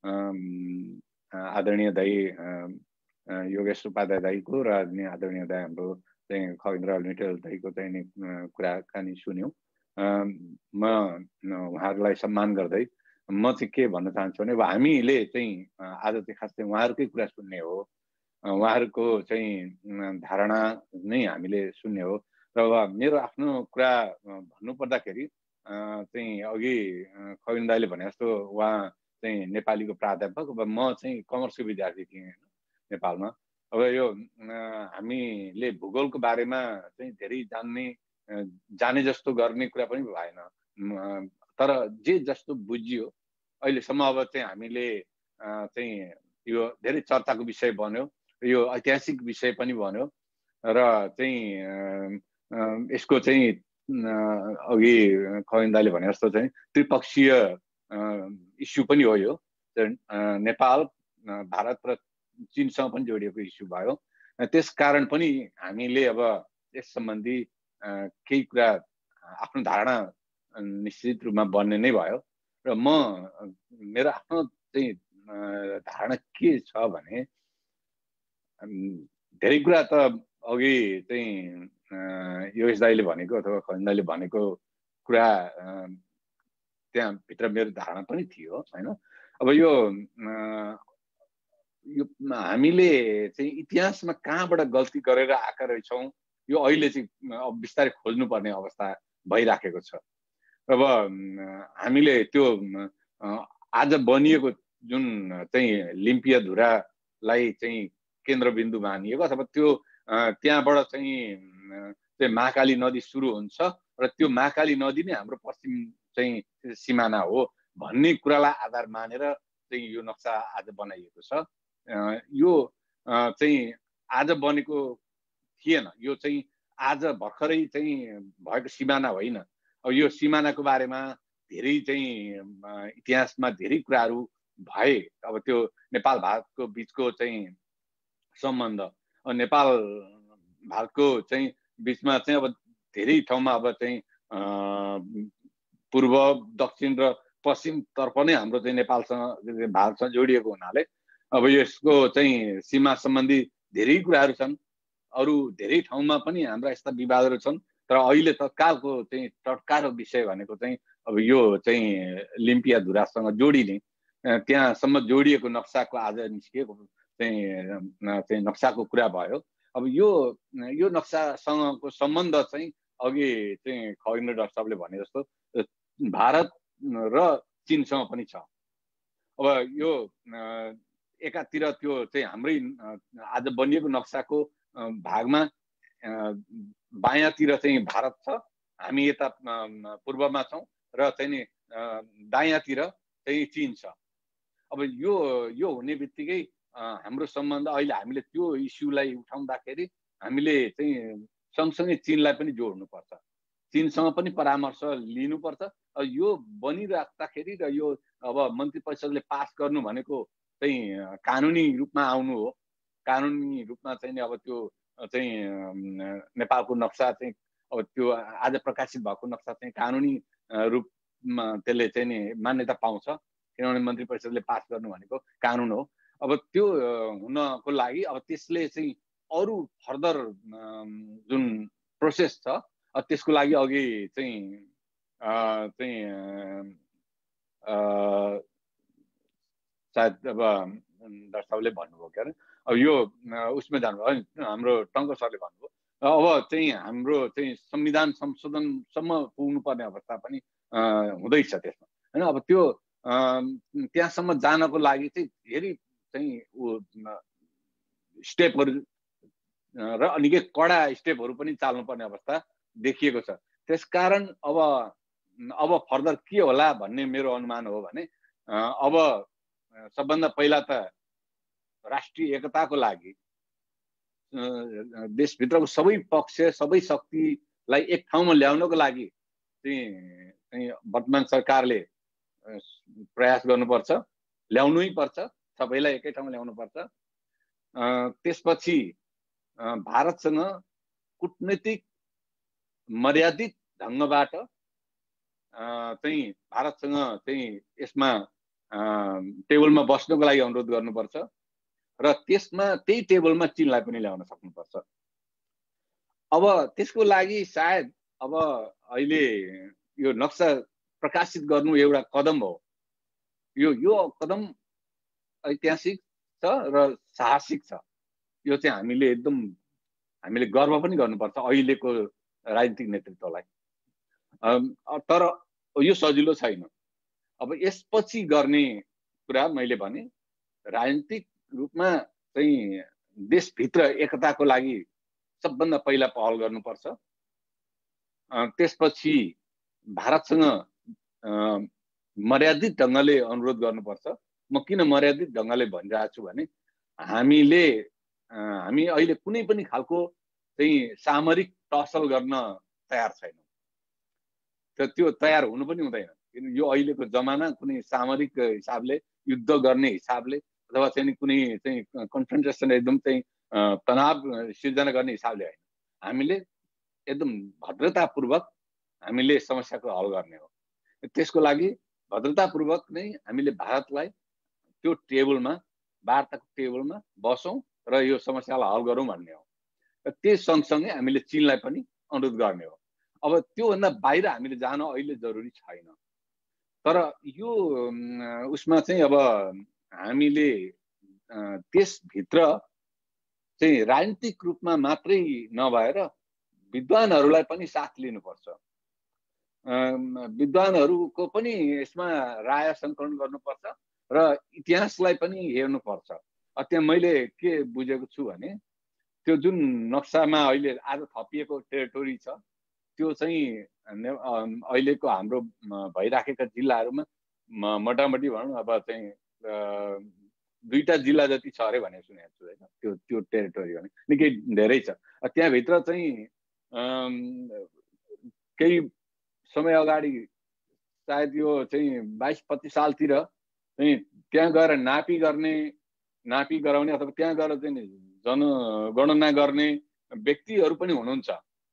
Speaker 3: आदरणीय दाई योगेश उपाध्याय दाईको र आदरणीय दाई हाम्रो चाहिँ खगेन्द्र लिटल दाईको चाहिँ कुराकानी सुन्यौँ। म उहाँहरूलाई सम्मान गर्दै म चाहिँ के भन्न चाहन्छु भने अब हामीले चाहिँ आज चाहिँ खास चाहिँ उहाँहरूकै कुरा सुन्ने हो, उहाँहरूको चाहिँ धारणा नै हामीले सुन्ने हो। र अब मेरो आफ्नो कुरा भन्नुपर्दाखेरि चाहिँ अघि खगेन्द्र दाईले भने जस्तो उहाँ चाहिँ नेपालीको प्राध्यापक, अब म चाहिँ कमर्सको विद्यार्थी थिएँ नेपालमा। अब यो हामीले भूगोलको बारेमा चाहिँ धेरै जान्ने जाने जस्तो गर्ने कुरा पनि भएन, तर जे जस्तो बुझियो अहिलेसम्म अब चाहिँ हामीले चाहिँ यो धेरै चर्चाको विषय बन्यो, यो ऐतिहासिक विषय पनि बन्यो र चाहिँ यसको चाहिँ अघि खगेन्द्र दाईले भने जस्तो चाहिँ त्रिपक्षीय इस्यु पनि हो। यो नेपाल, भारत र चीनसँग पनि जोडिएको इस्यु भयो। त्यस कारण पनि हामीले अब यस सम्बन्धी केही कुरा आफ्नो धारणा निश्चित रूपमा बन्ने नै भयो। र म मेरो आफ्नो चाहिँ धारणा के छ भने धेरै कुरा त अघि चाहिँ योगेश दाईले भनेको अथवा खगेन्द्र दाईले भनेको कुरा त्यहाँ भित्र मेरो धारणा पनि थियो हैन। अब यो यो हामीले चाहिँ इतिहासमा कहाँबाट गल्ती गरेर आएका रहेछौँ, यो अहिले चाहिँ अब बिस्तारै खोज्नुपर्ने अवस्था भइराखेको छ। अब हामीले त्यो आज बनिएको जुन चाहिँ लिम्पिया धुरालाई चाहिँ केन्द्रबिन्दु मानिएको अथवा त्यो त्यहाँबाट चाहिँ चाहिँ महाकाली नदी सुरु हुन्छ र त्यो महाकाली नदी नै हाम्रो पश्चिम चाहिँ सिमाना हो भन्ने कुरालाई आधार मानेर चाहिँ यो नक्सा आज बनाइएको छ। यो चाहिँ आज बनेको थिएन, यो चाहिँ आज भर्खरै चाहिँ भएको सिमाना होइन। अब यो सिमानाको बारेमा धेरै चाहिँ इतिहासमा धेरै कुराहरू भए। अब त्यो नेपाल भारतको बिचको चाहिँ सम्बन्ध, नेपाल भारतको चाहिँ बिचमा चाहिँ अब धेरै ठाउँमा अब चाहिँ पूर्व दक्षिण र पश्चिमतर्फ नै हाम्रो चाहिँ नेपालसँग भारतसँग जोडिएको हुनाले अब यसको चाहिँ सीमा सम्बन्धी धेरै कुराहरू छन्। अरू धेरै ठाउँमा पनि हाम्रा यस्ता विवादहरू छन्, तर अहिले तत्कालको चाहिँ टटकारो विषय भनेको चाहिँ अब यो चाहिँ लिम्पिया धुरासँग जोडिने त्यहाँसम्म जोडिएको नक्साको आज निस्किएको चाहिँ चाहिँ नक्साको कुरा भयो। अब यो यो नक्सासँगको सम्बन्ध चाहिँ अघि चाहिँ खगेन्द्र डाक्टर साहबले भने जस्तो भारत र चीनसँग पनि छ। अब यो एकातिर त्यो चाहिँ हाम्रै आज बनिएको नक्साको भागमा बायाँतिर चाहिँ भारत छ, हामी यता पूर्वमा छौँ र चाहिँ नि दायाँतिर चाहिँ चीन छ। अब यो यो हुने बित्तिकै हाम्रो सम्बन्ध अहिले हामीले त्यो इस्युलाई उठाउँदाखेरि हामीले चाहिँ सँगसँगै चीनलाई पनि जोड्नुपर्छ। चीनसँग पनि परामर्श लिनुपर्छ। यो बनिराख्दाखेरि र यो अब मन्त्री परिषदले पास गर्नु भनेको चाहिँ कानुनी रूपमा आउनु हो। कानुनी रूपमा चाहिँ अब त्यो चाहिँ नेपालको नक्सा चाहिँ अब त्यो आज प्रकाशित भएको नक्सा चाहिँ कानुनी रूपमा त्यसले चाहिँ नि मान्यता पाउँछ, किनभने मन्त्री परिषदले पास गर्नु भनेको कानुन हो। अब त्यो हुनको लागि अब त्यसले चाहिँ अरू फर्दर जुन प्रोसेस छ त्यसको लागि अघि चाहिँ चाहिँ सायद अब डाक्टर साहबले भन्नुभयो के अरे अब यो उसमा जानुभयो हाम्रो टङ्क सरले भन्नुभयो अब चाहिँ हाम्रो चाहिँ संविधान संशोधनसम्म पुग्नुपर्ने अवस्था पनि हुँदैछ त्यसमा हैन। अब त्यो त्यहाँसम्म जानको लागि चाहिँ धेरै चाहिँ स्टेपहरू र निकै कडा स्टेपहरू पनि चाल्नुपर्ने अवस्था देखिएको छ। त्यसकारण अब अब फर्दर के होला भन्ने मेरो अनुमान हो भने अब सबभन्दा पहिला त राष्ट्रिय एकताको लागि देशभित्रको सबै पक्ष सबै शक्तिलाई एक ठाउँमा ल्याउनको लागि चाहिँ वर्तमान सरकारले प्रयास गर्नुपर्छ, ल्याउनै पर्छ, सबैलाई एकै ठाउँमा ल्याउनुपर्छ। त्यसपछि भारतसँग कूटनीतिक मर्यादित ढङ्गबाट चाहिँ भारतसँग चाहिँ यसमा टेबलमा बस्नको लागि अनुरोध गर्नुपर्छ र त्यसमा त्यही टेबलमा चीनलाई पनि ल्याउन सक्नुपर्छ। अब त्यसको लागि सायद अब अहिले यो नक्सा प्रकाशित गर्नु एउटा कदम हो। यो यो कदम ऐतिहासिक छ र साहसिक छ। यो चाहिँ हामीले एकदम हामीले गर्व पनि गर्नुपर्छ अहिलेको राजनीतिक नेतृत्वलाई। तर यो सजिलो छैन। अब यसपछि गर्ने कुरा मैले भने राजनीतिक रूपमा चाहिँ देशभित्र एकताको लागि सबभन्दा पहिला पहल गर्नुपर्छ। त्यसपछि भारतसँग मर्यादित ढङ्गले अनुरोध गर्नुपर्छ। म किन मर्यादित ढङ्गले भनिरहेको छु भने हामीले हामी अहिले कुनै पनि खालको चाहिँ सामरिक टसल गर्न तयार छैनौँ। त त्यो तयार हुनु पनि हुँदैन, किन यो अहिलेको जमाना कुनै सामरिक हिसाबले युद्ध गर्ने हिसाबले अथवा चाहिँ कुनै चाहिँ कन्फ्रन्टेसन एकदम चाहिँ तनाव सिर्जना गर्ने हिसाबले होइन। हामीले एकदम भद्रतापूर्वक हामीले समस्याको हल गर्ने हो। त्यसको लागि भद्रतापूर्वक नै हामीले भारतलाई त्यो टेबलमा वार्ताको टेबलमा बसौँ र यो समस्यालाई हल गरौँ भन्ने हो। त्यस सँगसँगै हामीले चीनलाई पनि अनुरोध गर्ने हो। अब त्योभन्दा बाहिर हामीले जान अहिले जरुरी छैन। तर यो उसमा चाहिँ अब हामीले त्यसभित्र चाहिँ राजनीतिक रूपमा मात्रै नभएर विद्वानहरूलाई पनि साथ लिनुपर्छ। विद्वानहरूको पनि यसमा राय सङ्कलन गर्नुपर्छ र इतिहासलाई पनि हेर्नुपर्छ। त्यहाँ मैले के बुझेको छु भने त्यो जुन नक्सामा अहिले आज थपिएको टेरिटोरी छ त्यो चाहिँ अहिलेको हाम्रो भइराखेका जिल्लाहरूमा मोटामोटी भनौँ अब चाहिँ दुईटा जिल्ला जति छ अरे भनेको सुनेको छु होइन। त्यो त्यो टेरिटोरी भने निकै धेरै छ। त्यहाँभित्र चाहिँ केही समय अगाडि सायद यो चाहिँ बाइस पच्चिस सालतिर चाहिँ त्यहाँ गएर नापी गर्ने नापी गराउने अथवा त्यहाँ गएर चाहिँ जनगणना गर्ने व्यक्तिहरू पनि हुनुहुन्छ।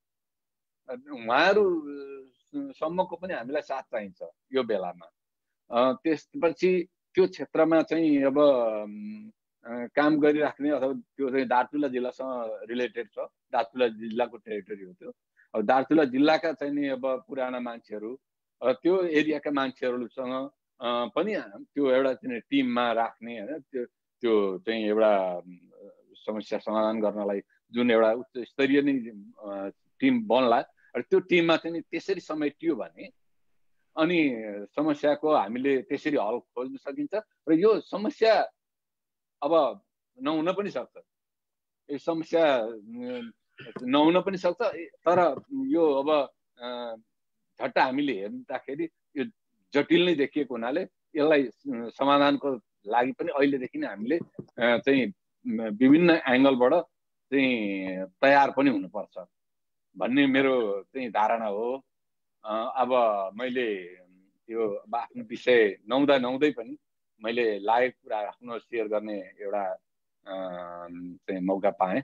Speaker 3: उहाँहरूसम्मको पनि हामीलाई साथ चाहिन्छ यो बेलामा। त्यसपछि त्यो क्षेत्रमा चाहिँ अब काम गरिराख्ने अथवा त्यो चाहिँ दार्चुला जिल्लासँग रिलेटेड छ। दार्चुला जिल्लाको टेरिटोरी हो त्यो। अब दार्चुला जिल्लाका चाहिँ नि अब पुराना मान्छेहरू त्यो एरियाका मान्छेहरूसँग पनि त्यो एउटा चाहिँ टिममा राख्ने होइन। त्यो त्यो चाहिँ एउटा समस्या समाधान गर्नलाई जुन एउटा उच्च स्तरीय नै टिम बन्ला र त्यो टिममा चाहिँ त्यसरी समेटियो भने अनि समस्याको हामीले त्यसरी हल खोज्न सकिन्छ र यो समस्या अब नहुन पनि सक्छ। यो समस्या नहुन पनि सक्छ तर यो अब झट्ट हामीले हेर्दाखेरि यो जटिल नै देखिएको हुनाले यसलाई समाधानको लागि पनि अहिलेदेखि नै हामीले चाहिँ विभिन्न एङ्गलबाट चाहिँ तयार पनि हुनुपर्छ। भन्ने मेरो चाहिँ धारणा हो। अब मैले यो आफ्नो विषय नहुँदा नहुँदै पनि मैले लागेको कुरा आफ्नो सेयर गर्ने एउटा चाहिँ मौका पाएँ।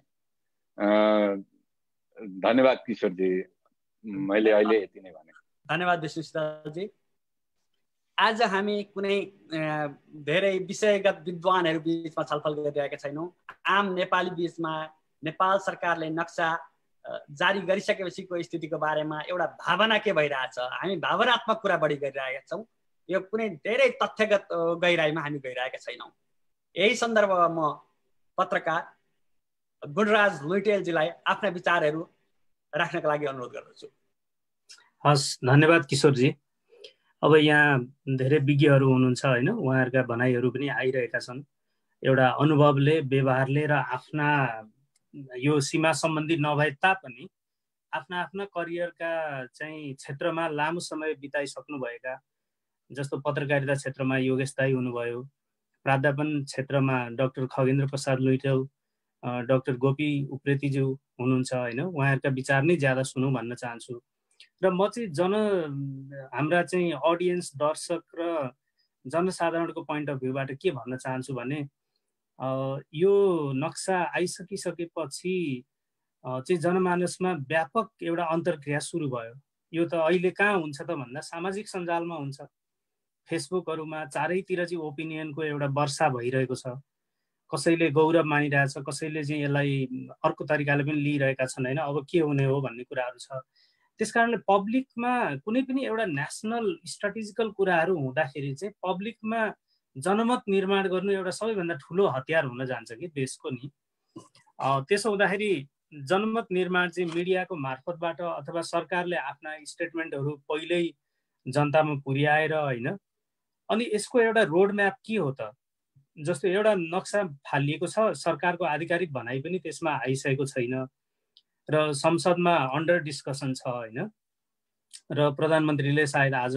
Speaker 3: धन्यवाद किशोरजी, मैले अहिले यति नै भने।
Speaker 2: धन्यवाद विष्णु सितालजी। आज हामी कुनै धेरै विषयगत विद्वानहरू बिचमा छलफल गरिरहेका छैनौँ। आम नेपाली बिचमा नेपाल सरकारले नक्सा जारी गरिसकेपछिको स्थितिको बारेमा एउटा भावना के भइरहेछ, हामी भावनात्मक कुरा बढी गरिरहेका छौँ। यो कुनै धेरै तथ्यगत गहिराइमा हामी गइरहेका छैनौँ। यही सन्दर्भमा म पत्रकार गुणराज लुइटेलजीलाई आफ्ना विचारहरू राख्नका लागि अनुरोध गर्दछु।
Speaker 6: हस्, धन्यवाद किशोरजी। अब यहाँ धेरै विज्ञहरू हुनुहुन्छ होइन, उहाँहरूका भनाइहरू पनि आइरहेका छन्। एउटा अनुभवले, व्यवहारले र आफ्ना यो सीमा सम्बन्धी नभए तापनि आफ्ना आफ्ना करियरका चाहिँ क्षेत्रमा लामो समय बिताइसक्नुभएका, जस्तो पत्रकारिता क्षेत्रमा योगेश दाई हुनुभयो, प्राध्यापन क्षेत्रमा डाक्टर खगेन्द्र प्रसाद लुइटेल, डाक्टर गोपी उप्रेतीज्यू हुनुहुन्छ होइन, उहाँहरूका विचार नै ज्यादा सुनौँ भन्न चाहन्छु। र म चाहिँ जन हाम्रा चाहिँ अडियन्स, दर्शक र जनसाधारणको पोइन्ट अफ भ्यूबाट के भन्न चाहन्छु भने यो नक्सा आइसकिसकेपछि चाहिँ जनमानसमा व्यापक एउटा अन्तर्क्रिया सुरु भयो। यो त अहिले कहाँ हुन्छ त भन्दा सामाजिक सञ्जालमा हुन्छ, फेसबुकहरूमा चारैतिर चाहिँ ओपिनियनको एउटा वर्षा भइरहेको छ। कसैले गौरव मानिरहेछ, कसैले चाहिँ यसलाई अर्को तरिकाले पनि लिइरहेका छन् होइन, अब के हुने हो भन्ने कुराहरू छ। त्यसकारणले पब्लिकमा कुनै पनि एउटा नेसनल स्ट्राटेजिकल कुराहरू हुँदाखेरि चाहिँ पब्लिकमा जनमत निर्माण गर्नु एउटा सबैभन्दा ठुलो हतियार हुन जान्छ कि देशको नि। त्यसो हुँदाखेरि जनमत निर्माण चाहिँ मिडियाको मार्फतबाट अथवा सरकारले आफ्ना स्टेटमेन्टहरू पहिल्यै जनतामा पुर्याएर होइन, अनि यसको एउटा रोड म्याप के हो त, जस्तो एउटा नक्सा फालिएको छ, सरकारको आधिकारिक भनाइ पनि त्यसमा आइसकेको छैन र संसदमा अन्डर डिस्कसन छ होइन, र प्रधानमन्त्रीले सायद आज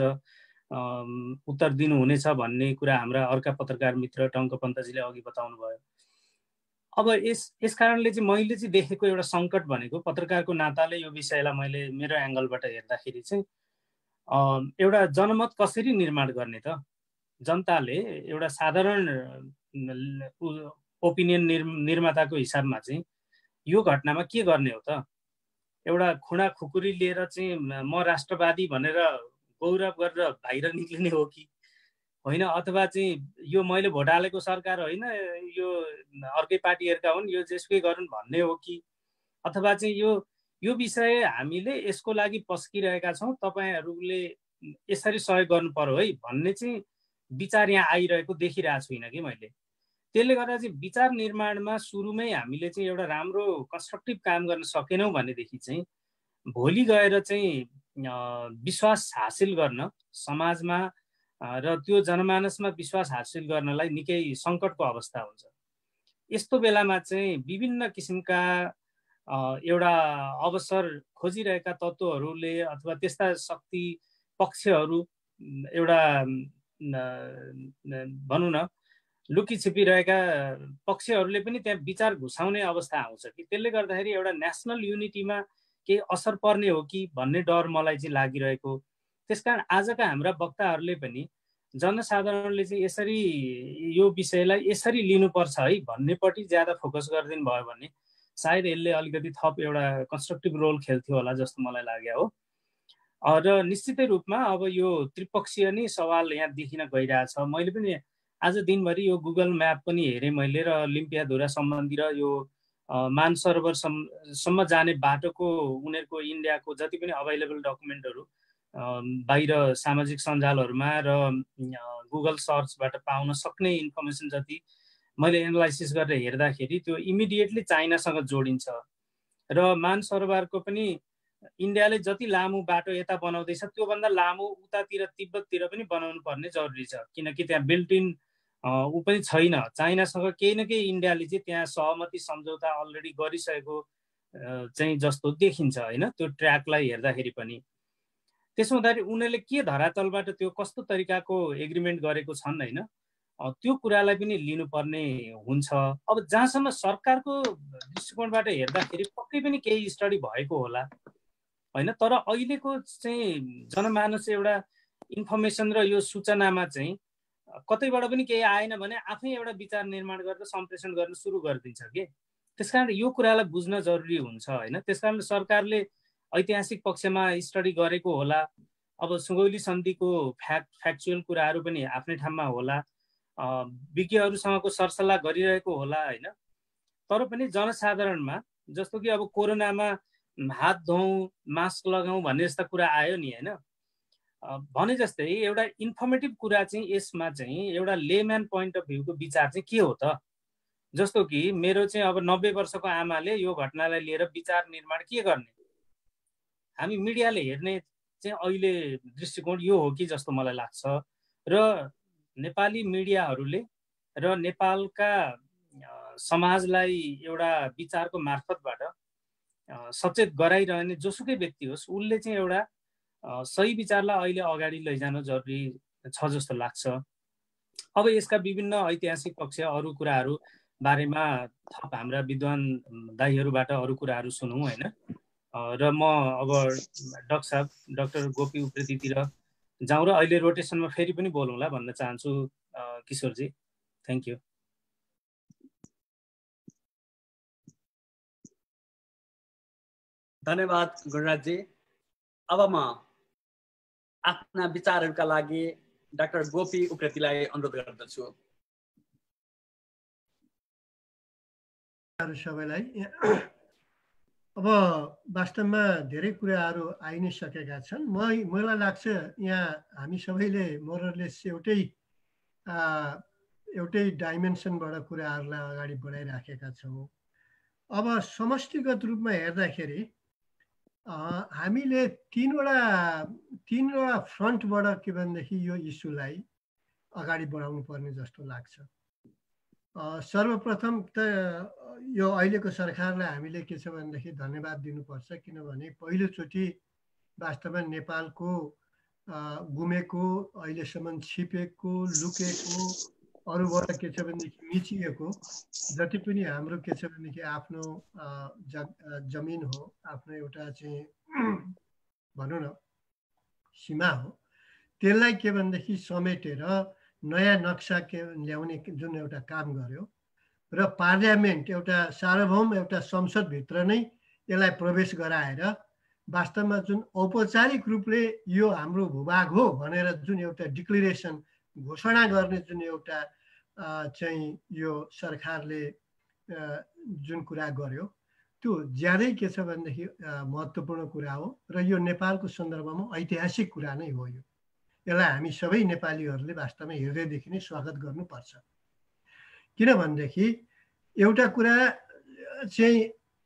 Speaker 6: उत्तर दिनुहुनेछ भन्ने कुरा हाम्रा अर्का पत्रकार मित्र टङ्क पन्तजीले अघि बताउनु भयो। अब यस यस कारणले चाहिँ मैले चाहिँ देखेको एउटा सङ्कट भनेको, पत्रकारको नाताले यो विषयलाई मैले मेरो एङ्गलबाट हेर्दाखेरि चाहिँ एउटा जनमत कसरी निर्माण गर्ने त, जनताले एउटा साधारण ओपिनियन निर्माताको हिसाबमा चाहिँ यो घटनामा के गर्ने हो त? एउटा खुँडा खुकुरी लिएर चाहिँ म राष्ट्रवादी भनेर गौरव गरेर बाहिर निक्लिने हो कि होइन, अथवा चाहिँ यो मैले भोट हालेको सरकार होइन, यो अर्कै पार्टीहरूका हुन्, यो जेसुकै गरून् भन्ने हो कि, अथवा चाहिँ यो यो विषय हामीले यसको लागि पस्किरहेका छौँ, तपाईँहरूले यसरी सहयोग गर्नु पर्यो है भन्ने चाहिँ विचार यहाँ आइरहेको देखिरहेको छुइनँ कि मैले। त्यसले गर्दा चाहिँ विचार निर्माणमा सुरुमै हामीले चाहिँ एउटा राम्रो कन्स्ट्रक्टिभ काम गर्न सकेनौँ भनेदेखि चाहिँ भोलि गएर चाहिँ विश्वास हासिल गर्न समाजमा र त्यो जनमानसमा विश्वास हासिल गर्नलाई निकै सङ्कटको अवस्था हुन्छ। यस्तो बेलामा चाहिँ विभिन्न किसिमका एउटा अवसर खोजिरहेका तत्त्वहरूले अथवा त्यस्ता शक्ति पक्षहरू एउटा भनौँ न लुकी छिपिरहेका पक्षहरूले पनि त्यहाँ विचार घुसाउने अवस्था आउँछ कि, त्यसले गर्दाखेरि एउटा नेसनल युनिटीमा केही असर पर्ने हो कि भन्ने डर मलाई चाहिँ लागिरहेको। त्यसकारण आजका हाम्रा वक्ताहरूले पनि जनसाधारणले चाहिँ यसरी यो विषयलाई यसरी लिनुपर्छ है भन्नेपट्टि ज्यादा फोकस गरिदिनु भयो भने सायद यसले अलिकति थप एउटा कन्स्ट्रक्टिभ रोल खेल्थ्यो होला जस्तो मलाई लाग्यो हो। र निश्चितै रूपमा अब यो त्रिपक्षीय नै सवाल यहाँ देखिन गइरहेछ। मैले पनि आज दिनभरि यो गुगल म्याप पनि हेरेँ मैले, र लिम्पियाधुरा सम्बन्धी र यो मानसरोवरसम्म जाने बाटोको उनीहरूको इन्डियाको जति पनि अभाइलेबल डकुमेन्टहरू बाहिर सामाजिक सञ्जालहरूमा र गुगल सर्चबाट पाउन सक्ने इन्फर्मेसन जति मैले एनालाइसिस गरेर हेर्दाखेरि त्यो इमिडिएटली चाइनासँग जोडिन्छ। र मानसरोवरको पनि इन्डियाले जति लामो बाटो यता बनाउँदैछ त्योभन्दा लामो उतातिर तिब्बततिर पनि बनाउनु पर्ने जरुरी छ, किनकि त्यहाँ बिल्ट इन ऊ पनि छैन। चाइनासँग केही न केही इन्डियाले चाहिँ त्यहाँ सहमति सम्झौता अलरेडी गरिसकेको चाहिँ जस्तो देखिन्छ होइन, त्यो ट्र्याकलाई हेर्दाखेरि पनि। त्यसो हुँदाखेरि उनीहरूले के धरातलबाट त्यो कस्तो तरिकाको एग्रिमेन्ट गरेको छन् होइन, त्यो कुरालाई पनि लिनुपर्ने हुन्छ। अब जहाँसम्म सरकारको दृष्टिकोणबाट हेर्दाखेरि पक्कै पनि केही स्टडी भएको होला, होइन। तर अहिलेको चाहिँ जनमानस एउटा इन्फर्मेसन र यो सूचनामा चाहिँ कतैबाट पनि केही आएन भने आफै एउटा विचार निर्माण गरेर सम्प्रेषण गर्न सुरु गरिदिन्छ के। त्यसकारण यो कुरालाई बुझ्न जरुरी हुन्छ होइन। त्यसकारण सरकारले ऐतिहासिक पक्षमा स्टडी गरेको होला, अब सुगौली सन्धिको फ्याक्ट फ्याक्चुअल कुराहरू पनि आफ्नै ठाउँमा होला, विज्ञहरूसँगको सरसल्लाह गरिरहेको होला होइन। तर पनि जनसाधारणमा जस्तो कि अब कोरोनामा हात धोऊ, मास्क लगाऊ भन्ने जस्ता कुरा आयो नि होइन, भने जस्तै एउटा इन्फर्मेटिभ कुरा चाहिँ यसमा चाहिँ एउटा लेम्यान पोइन्ट अफ भ्यूको विचार चाहिँ के हो त। जस्तो कि मेरो चाहिँ अब नब्बे वर्षको आमाले यो घटनालाई लिएर विचार निर्माण के गर्ने, हामी मिडियाले हेर्ने चाहिँ अहिले दृष्टिकोण यो हो कि जस्तो मलाई लाग्छ। र नेपाली मिडियाहरूले र नेपालका समाजलाई एउटा विचारको मार्फतबाट सचेत गराइरहने जोसुकै व्यक्ति होस् उसले चाहिँ एउटा सही विचारलाई अहिले अगाडि लैजान जरुरी छ जस्तो लाग्छ। अब यसका विभिन्न ऐतिहासिक पक्ष अरू कुराहरू बारेमा थप हाम्रा विद्वान दाइहरूबाट अरू कुराहरू सुनौँ होइन। र म अब डाक्टर साहब डाक्टर गोपी उप्रेतीतिर जाउँ र अहिले रोटेसनमा फेरि पनि बोलौँला भन्न चाहन्छु किशोरजी। Thank you.
Speaker 2: धन्यवाद गुणराजजी। अब म आफ्ना विचारहरूका लागि डाक्टर गोपी उप्रेतीलाई अनुरोध गर्दछु।
Speaker 7: सबैलाई अब वास्तवमा धेरै कुराहरू आइ नै सकेका छन्। म मलाई लाग्छ यहाँ हामी सबैले मोरलेस एउटै एउटै डाइमेन्सनबाट कुराहरूलाई अगाडि बढाइराखेका छौँ। अब समष्टिगत रूपमा हेर्दाखेरि हामीले तीनवटा तीनवटा फ्रन्टबाट के भनेदेखि यो इस्युलाई अगाडि बढाउनु पर्ने जस्तो लाग्छ। सर्वप्रथम त यो अहिलेको सरकारलाई हामीले के छ भनेदेखि धन्यवाद दिनुपर्छ, किनभने पहिलोचोटि वास्तवमा नेपालको गुमेको, अहिलेसम्म छिपेको, लुकेको, अरूबाट के छ भनेदेखि मिचिएको जति पनि हाम्रो के छ भनेदेखि आफ्नो जमिन हो, आफ्नो एउटा चाहिँ भनौँ न सीमा हो, त्यसलाई के भनेदेखि समेटेर नयाँ नक्सा के ल्याउने जुन एउटा काम गर्यो र पार्लियामेन्ट एउटा सार्वभौम एउटा संसदभित्र नै यसलाई प्रवेश गराएर वास्तवमा जुन औपचारिक रूपले यो हाम्रो भूभाग हो भनेर जुन एउटा डिक्लेरेसन घोषणा गर्ने जुन एउटा चाहिँ यो सरकारले जुन कुरा गर्यो त्यो ज्यादै के छ भनेदेखि महत्त्वपूर्ण कुरा हो र यो नेपालको सन्दर्भमा ऐतिहासिक कुरा नै हो। यो यसलाई हामी सबै नेपालीहरूले वास्तवमा हृदयदेखि नै स्वागत गर्नुपर्छ। किनभनेदेखि एउटा कुरा चाहिँ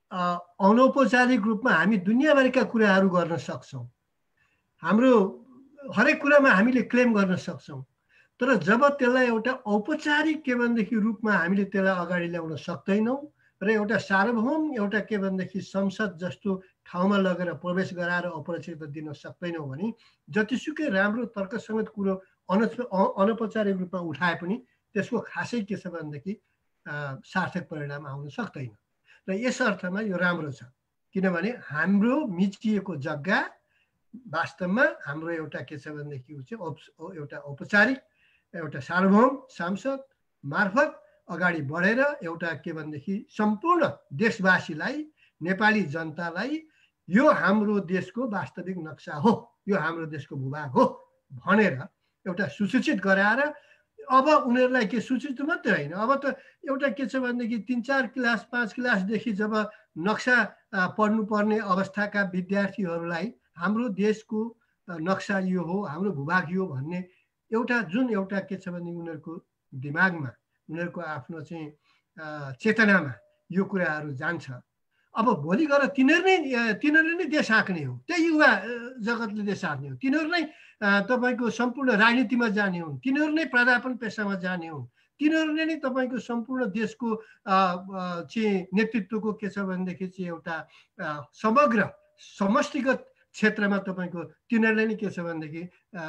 Speaker 7: अनौपचारिक रूपमा हामी दुनियाँभरिका कुराहरू गर्न सक्छौँ, हाम्रो हरेक कुरामा हामीले क्लेम गर्न सक्छौँ, तर जब त्यसलाई एउटा औपचारिक के भनेदेखि रूपमा हामीले त्यसलाई अगाडि ल्याउन सक्दैनौँ र एउटा सार्वभौम एउटा के भनेदेखि संसद जस्तो ठाउँमा लगेर प्रवेश गराएर अपरिचित दिन सक्दैनौँ भने जतिसुकै राम्रो तर्कसङ्गत कुरो अनौपचारिक रूपमा उठाए पनि त्यसको खासै के छ भनेदेखि सार्थक परिणाम आउन सक्दैन। र यस अर्थमा यो राम्रो छ, किनभने हाम्रो मिचिएको जग्गा वास्तवमा हाम्रो एउटा के छ भनेदेखि एउटा औपचारिक एउटा सार्वभौम सांसद मार्फत अगाडि बढेर एउटा के भनेदेखि सम्पूर्ण देशवासीलाई, नेपाली जनतालाई यो हाम्रो देशको वास्तविक नक्सा हो, यो हाम्रो देशको भूभाग हो भनेर एउटा सुसूचित गराएर अब उनीहरूलाई के सूचित मात्रै होइन, अब त एउटा के छ भनेदेखि तिन चार क्लास पाँच क्लासदेखि जब नक्सा पढ्नुपर्ने अवस्थाका विद्यार्थीहरूलाई हाम्रो देशको नक्सा यो हो, हाम्रो भूभाग यो भन्ने एउटा जुन एउटा के छ भने उनीहरूको दिमागमा, उनीहरूको आफ्नो चाहिँ चेतनामा यो कुराहरू जान्छ। अब भोलि गएर तिनीहरू नै तिनीहरूले नै देश हाँक्ने हो, त्यही युवा जगतले देश हाँक्ने हो, तिनीहरू नै तपाईँको सम्पूर्ण राजनीतिमा जाने हुन्, तिनीहरू नै प्राध्यापन पेसामा जाने हुन्, तिनीहरूले नै तपाईँको सम्पूर्ण देशको चाहिँ नेतृत्वको के छ भनेदेखि चाहिँ एउटा समग्र समष्टिगत क्षेत्रमा तपाईँको तिनीहरूले नै के छ भनेदेखि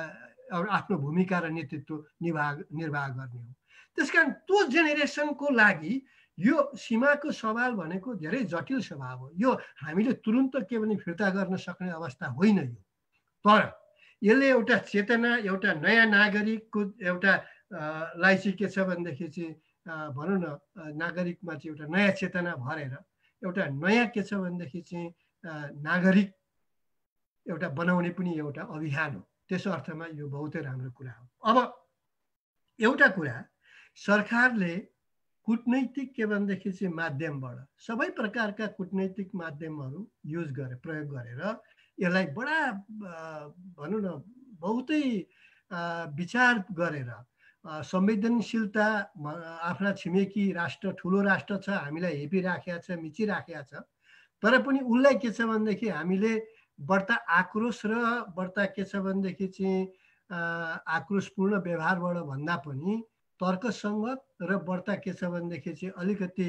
Speaker 7: आफ्नो भूमिका र नेतृत्व निर्वाह निर्वाह गर्ने हो। त्यसकारण त्यो जेनेरेसनको लागि यो सीमाको सवाल भनेको धेरै जटिल सवाल हो। यो हामीले तुरुन्त के भने फिर्ता गर्न सक्ने अवस्था होइन यो। तर यसले एउटा चेतना, एउटा नयाँ नागरिकको एउटा लाई चाहिँ के छ भनेदेखि चाहिँ भनौँ न नागरिकमा चाहिँ एउटा नयाँ चेतना भरेर एउटा नयाँ के छ भनेदेखि चाहिँ नागरिक एउटा बनाउने पनि एउटा अभियान हो। त्यसो अर्थमा यो बहुतै राम्रो कुरा हो। अब एउटा कुरा सरकारले कूटनैतिक के भनेदेखि चाहिँ माध्यमबाट सबै प्रकारका कूटनैतिक माध्यमहरू युज गरे प्रयोग गरेर यसलाई बडा भनौँ न बहुतै विचार गरेर संवेदनशीलता आफ्ना छिमेकी राष्ट्र ठुलो राष्ट्र छ, हामीलाई हेपिराखेको छ, मिचिराखेको छ, तर पनि उसलाई के छ भनेदेखि हामीले बढ्ता आक्रोश र बढ्ता के छ भनेदेखि चाहिँ आक्रोशपूर्ण व्यवहारबाट भन्दा पनि तर्कसङ्गत र बढ्ता के छ भनेदेखि चाहिँ अलिकति